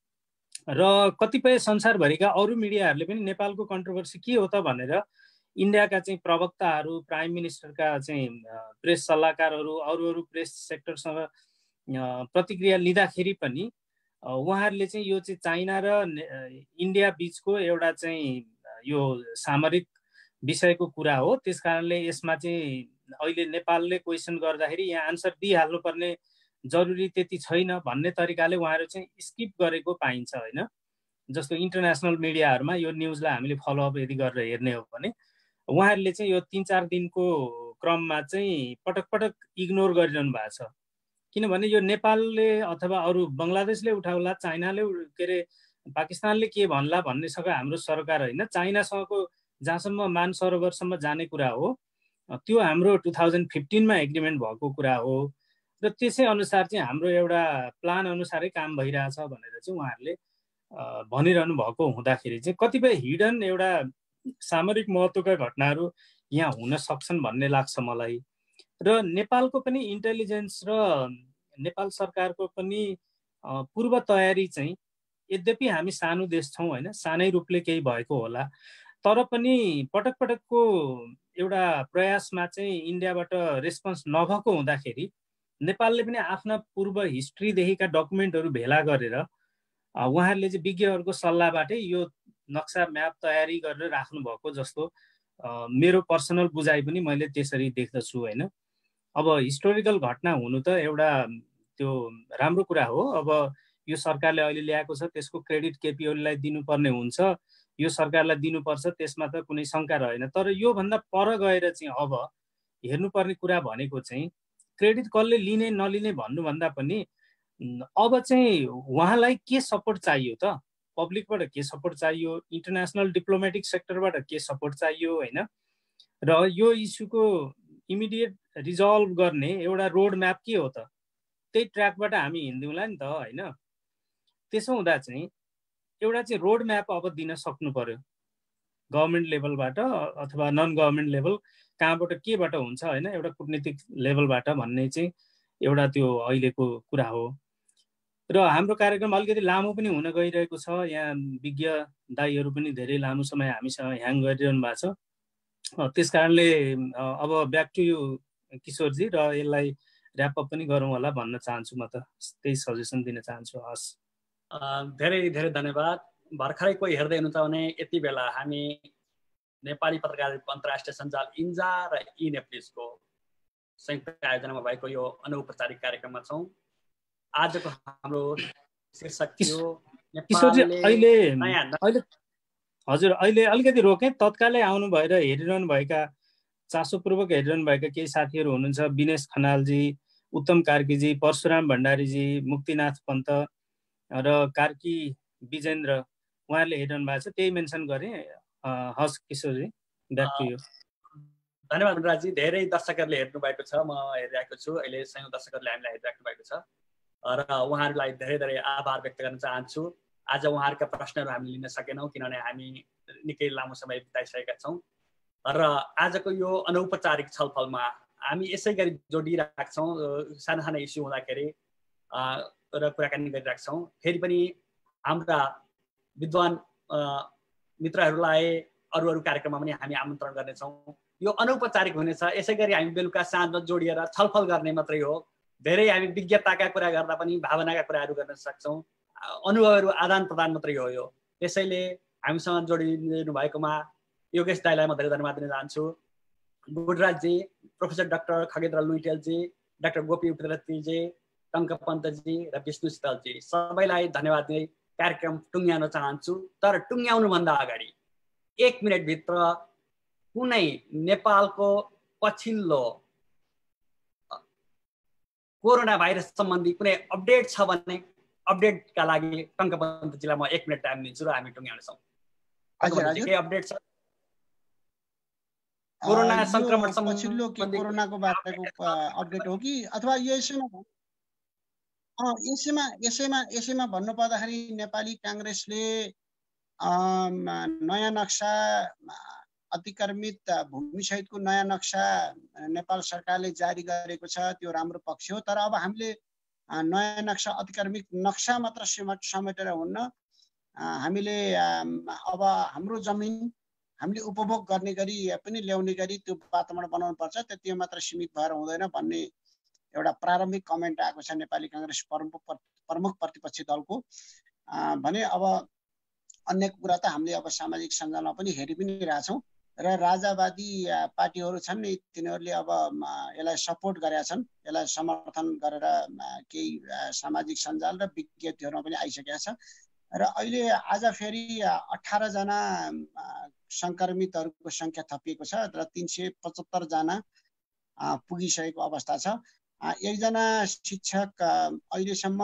Speaker 6: र कतिपय संसारभरिका अरू मिडियाहरूले पनि नेपालको कन्ट्रोभर्सी के हो त भनेर इन्डियाका चाहिँ प्रवक्ताहरू, प्राइम मिनिस्टरका चाहिँ प्रेस सल्लाहकारहरू, अरू अरू प्रेस सेक्टरसँग प्रतिक्रिया लिँदाखेरि पनि उहाँहरूले चाहिँ यो चाहिँ चाइना र इन्डिया बिचको एउटा चाहिँ यो सामरिक विषयको कुरा हो, त्यस कारणले यसमा चाहिँ अहिले नेपालले क्वेसन गर्दाखेरि यहाँ आन्सर दिइहाल्नुपर्ने जरुरी त्यति छैन भन्ने तरिकाले उहाँहरू चाहिँ स्किप गरेको पाइन्छ, होइन? जस्तो इन्टरनेसनल मिडियाहरूमा यो न्युजलाई हामीले फलोअप यदि गरेर हेर्ने हो भने उहाँहरूले चाहिँ यो तिन चार दिनको क्रममा चाहिँ पटक पटक इग्नोर गरिरहनु भएको छ। किनभने यो नेपालले अथवा अरू बङ्गलादेशले उठाउला, चाइनाले के अरे पाकिस्तानले के भन्ला भन्नेसँग हाम्रो सरकार होइन। चाइनासँगको जहाँसम्म मानसरोवरसम्म जाने कुरा हो त्यो हाम्रो टु थाउजन्ड फिफ्टिनमा एग्रिमेन्ट भएको कुरा हो र त्यसै अनुसार चाहिँ हाम्रो एउटा प्लान अनुसारै काम भइरहेछ भनेर चाहिँ उहाँहरूले भनिरहनु भएको हुँदाखेरि चाहिँ कतिपय हिडन एउटा सामरिक महत्त्वका घटनाहरू यहाँ हुन सक्छन् भन्ने लाग्छ मलाई। र नेपालको पनि इन्टेलिजेन्स र नेपाल सरकारको पनि पूर्व तयारी चाहिँ यद्यपि हामी सानो देश छौँ, होइन? सानै रूपले केही भएको होला, तर पनि पटक पटकको एउटा प्रयासमा चाहिँ इन्डियाबाट रेस्पोन्स नभएको हुँदाखेरि नेपालले पनि आफ्ना पूर्व हिस्ट्रीदेखिका डकुमेन्टहरू भेला गरेर उहाँहरूले चाहिँ विज्ञहरूको सल्लाहबाटै यो नक्सा म्याप तयारी गरेर राख्नु भएको जस्तो मेरो पर्सनल बुझाइ पनि मैले त्यसरी देख्दछु, होइन? अब हिस्टोरिकल घटना हुनु त एउटा त्यो राम्रो कुरा हो। अब यो सरकारले अहिले ल्याएको छ त्यसको क्रेडिट केपी ओलीलाई दिनुपर्ने हुन्छ, यो सरकारलाई दिनुपर्छ, त्यसमा त कुनै शङ्का रहेन। तर योभन्दा पर गएर चाहिँ अब हेर्नुपर्ने कुरा भनेको चाहिँ क्रेडिट कसले लिने नलिने भन्नुभन्दा पनि अब चाहिँ उहाँलाई के सपोर्ट चाहियो त, पब्लिकबाट के सपोर्ट चाहियो, इन्टरनेसनल डिप्लोमेटिक सेक्टरबाट के सपोर्ट चाहियो, होइन? र यो इस्युको इमिडिएट रिजल्भ गर्ने एउटा रोड म्याप के हो त, त्यही ट्र्याकबाट हामी हिँड्दिउँला नि त, होइन? त्यसो हुँदा चाहिँ एउटा चाहिँ रोड म्याप अब दिन सक्नु पर्यो गभर्मेन्ट लेभलबाट अथवा नन गभर्मेन्ट लेभल, कहाँबाट केबाट हुन्छ, होइन? एउटा कुटनीतिक लेभलबाट भन्ने चाहिँ एउटा त्यो अहिलेको कुरा हो। र हाम्रो कार्यक्रम अलिकति लामो पनि हुन गइरहेको छ, यहाँ विज्ञ दाईहरू पनि धेरै लामो समय हामीसँग ह्याङ गरिरहनु भएको छ। त्यस कारणले अब ब्याक टु यु किशोरजी, र यसलाई ऱ्यापअप पनि गरौँ होला भन्न चाहन्छु। म त त्यही सजेसन दिन चाहन्छु। हस्,
Speaker 2: धेरै धेरै धन्यवाद। भर्खरै कोही हेर्दै हुनुहुन्छ भने यति बेला हामी नेपाली पत्रकारिता अन्तर्राष्ट्रिय सञ्जाल इन्जा र इ नेप्लिसको संयुक्त आयोजनामा भएको यो अनौपचारिक कार्यक्रममा छौँ। आजको हाम्रो शीर्षक थियो
Speaker 6: किशोरजी। अहिले अहिले हजुर अहिले अलिकति रोकेँ, तत्कालै आउनु भएर हेरिरहनु भएका चासोपूर्वक हेरिरहनु भएका केही साथीहरू हुनुहुन्छ, विनेश खनालजी, उत्तम कार्कीजी, परशुराम भण्डारीजी, मुक्तिनाथ पन्त र कार्की विजेन्द्र, उहाँहरूले हेरिरहनु भएको छ, त्यही मेन्सन गरेँ। हस् किशोरजी, ब्याक टु यु।
Speaker 2: धन्यवाद अनुराजी। धेरै दर्शकहरूले हेर्नु भएको छ, म हेरिरहेको छु, अहिले सयौं दर्शकहरूले हामीलाई हेरिराख्नु भएको छ र उहाँहरूलाई धेरै धेरै आभार व्यक्त गर्न चाहन्छु। आज उहाँहरूका प्रश्नहरू हामीले लिन सकेनौँ किनभने हामी निकै लामो समय बिताइसकेका छौँ र आजको यो अनौपचारिक छलफलमा हामी यसै गरी जोडिराख्छौँ, साना साना इस्यु हुँदाखेरि र कुराकानी गरिराख्छौँ। फेरि पनि हाम्रा विद्वान मित्रहरूलाई अरू अरू कार्यक्रममा पनि हामी आमन्त्रण गर्नेछौँ। यो अनौपचारिक हुनेछ, यसै गरी हामी बेलुका साँझमा जोडिएर छलफल गर्ने मात्रै हो। धेरै हामी विज्ञताका कुरा गर्दा पनि भावनाका कुराहरू गर्न सक्छौँ, अनुभवहरू आदान प्रदान मात्रै हो यो। त्यसैले हामीसँग जोडिदिनु भएकोमा योगेश दाईलाई म धेरै धन्यवाद दिन चाहन्छु। गुडराजजी, प्रोफेसर डाक्टर खगेन्द्र लुइटेलजी, डाक्टर गोपी उप्रेतीजी, टङ्क पन्तजी र विष्णु शीतलजी सबैलाई धन्यवाद दिँदै कार्यक्रम टुङ्ग्याउन चाहन्छु। तर टुङ्ग्याउनुभन्दा अगाडि एक मिनटभित्र कुनै नेपालको पछिल्लो कोरोना भाइरस सम्बन्धी कुनै अपडेट छ भने अपडेटका लागि टङ्क पन्तजीलाई म एक मिनट टाइम दिन्छु र हामी टुङ्ग्याउनेछौँ। के अपडेट छ कोरोना संक्रमण
Speaker 1: पछिल्लो के कोरोनाको बारेको अपडेट हो कि अथवा यसैमा यसैमा यसैमा यसैमा भन्नुपर्दाखेरि नेपाली काङ्ग्रेसले नयाँ नक्सा अतिक्रमित भूमि सहितको नयाँ नक्सा नेपाल सरकारले जारी गरेको छ, त्यो राम्रो पक्ष हो। तर अब हामीले नयाँ नक्सा अतिक्रमित नक्सा मात्र समेटेर हुन्न, हामीले अब हाम्रो जमिन हामीले उपभोग गर्ने गरी पनि ल्याउने गरी त्यो वातावरण बनाउनु पर्छ, त्यति मात्र सीमित भएर हुँदैन भन्ने एउटा प्रारम्भिक कमेन्ट आएको छ नेपाली काङ्ग्रेस प्रमुख प्रमुख प्रतिपक्षी दलको भने। अब अन्य कुरा त हामीले अब सामाजिक सञ्जालमा पनि हेरि पनि रहेछौँ र राजावादी पार्टीहरू छन् नि, तिनीहरूले अब यसलाई सपोर्ट गरेका छन्, यसलाई समर्थन गरेर केही सामाजिक सञ्जाल र विज्ञप्तिहरूमा पनि आइसकेका छ। र अहिले आज फेरि अठार जना संक्रमितहरूको संख्या थपिएको छ र तीन सय पचहत्तर जना पुगिसकेको अवस्था छ। एकजना शिक्षक अहिलेसम्म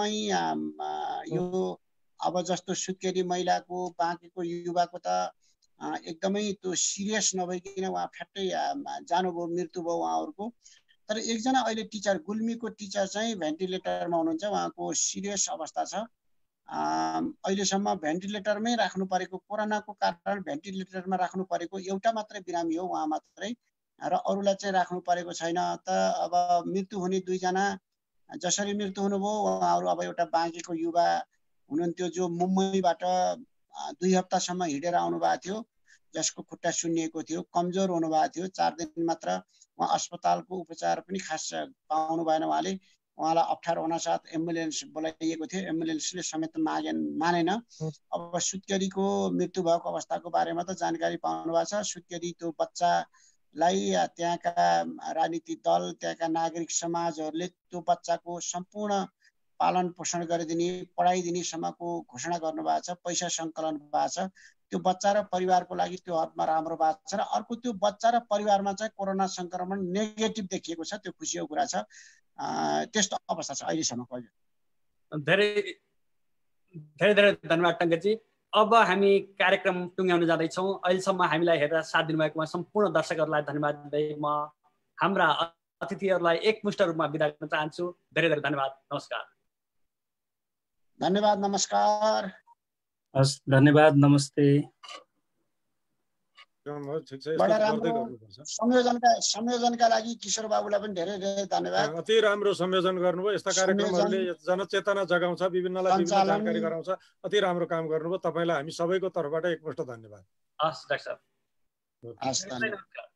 Speaker 1: यो अब जस्तो सुत्केरी महिलाको बाँकेको युवाको त एकदमै त्यो सिरियस नभइकन उहाँ फ्याट्टै जानुभयो, मृत्यु भयो उहाँहरूको। तर एकजना अहिले टिचर गुल्मीको टिचर चाहिँ भेन्टिलेटरमा हुनुहुन्छ, उहाँको सिरियस अवस्था छ। अहिलेसम्म भेन्टिलेटरमै राख्नु परेको, कोरोनाको कारण भेन्टिलेटरमा राख्नु परेको एउटा मात्रै बिरामी हो, उहाँ मात्रै, र अरूलाई चाहिँ राख्नु परेको छैन। त अब मृत्यु हुने दुईजना जसरी मृत्यु हुनुभयो उहाँहरू अब एउटा बाँकेको युवा हुनुहुन्थ्यो जो मुम्बईबाट दुई हप्तासम्म हिँडेर आउनुभएको थियो, जसको खुट्टा सुन्निएको थियो, कमजोर हुनुभएको थियो, चार दिन मात्र उहाँ अस्पतालको उपचार पनि खास पाउनु भएन। उहाँले उहाँलाई अप्ठ्यारो हुनासाथ एम्बुलेन्स बोलाइएको थियो, एम्बुलेन्सले समेत मागेन मानेन। अब सुत्केरीको मृत्यु भएको अवस्थाको बारेमा त जानकारी पाउनु भएको छ। सुत्केरी त्यो बच्चालाई त्यहाँका राजनीतिक दल, त्यहाँका नागरिक समाजहरूले त्यो बच्चाको सम्पूर्ण पालन पोषण गरिदिने, पढाइदिने सम्मको घोषणा गर्नुभएको छ, पैसा सङ्कलन भएको छ। त्यो बच्चा र परिवारको लागि त्यो हदमा राम्रो भएको छ। र अर्को त्यो बच्चा र परिवारमा चाहिँ कोरोना सङ्क्रमण नेगेटिभ देखिएको छ, त्यो खुसीको कुरा छ। त्यस्तो अवस्था छ अहिलेसम्मको।
Speaker 2: धेरै धेरै धेरै धन्यवाद टङ्कजी। अब हामी कार्यक्रम टुङ्ग्याउन जाँदैछौँ। अहिलेसम्म हामीलाई हेरेर साथ दिनुभएकोमा सम्पूर्ण दर्शकहरूलाई धन्यवाद दिँदै म हाम्रा अतिथिहरूलाई एकमुष्ट रूपमा बिदा गर्न चाहन्छु। धेरै धेरै धन्यवाद, नमस्कार।
Speaker 1: धन्यवाद, नमस्कार।
Speaker 6: हस्, धन्यवाद, नमस्ते।
Speaker 1: बडा राम्रो संयोजनका संयोजनका लागि किशोर बाबुलाई पनि धेरै धेरै धन्यवाद।
Speaker 5: अति राम्रो संयोजन गर्नुभयो। यस्ता कार्यक्रमहरूले जनचेतना जगाउँछ, विभिन्नलाई विभिन्न जानकारी गराउँछ। अति राम्रो काम गर्नुभयो। तपाईँलाई हामी सबैको तर्फबाट एकमुष्ट धन्यवाद।
Speaker 2: हस् डाक्टर साहब।
Speaker 1: हस्, धन्यवाद।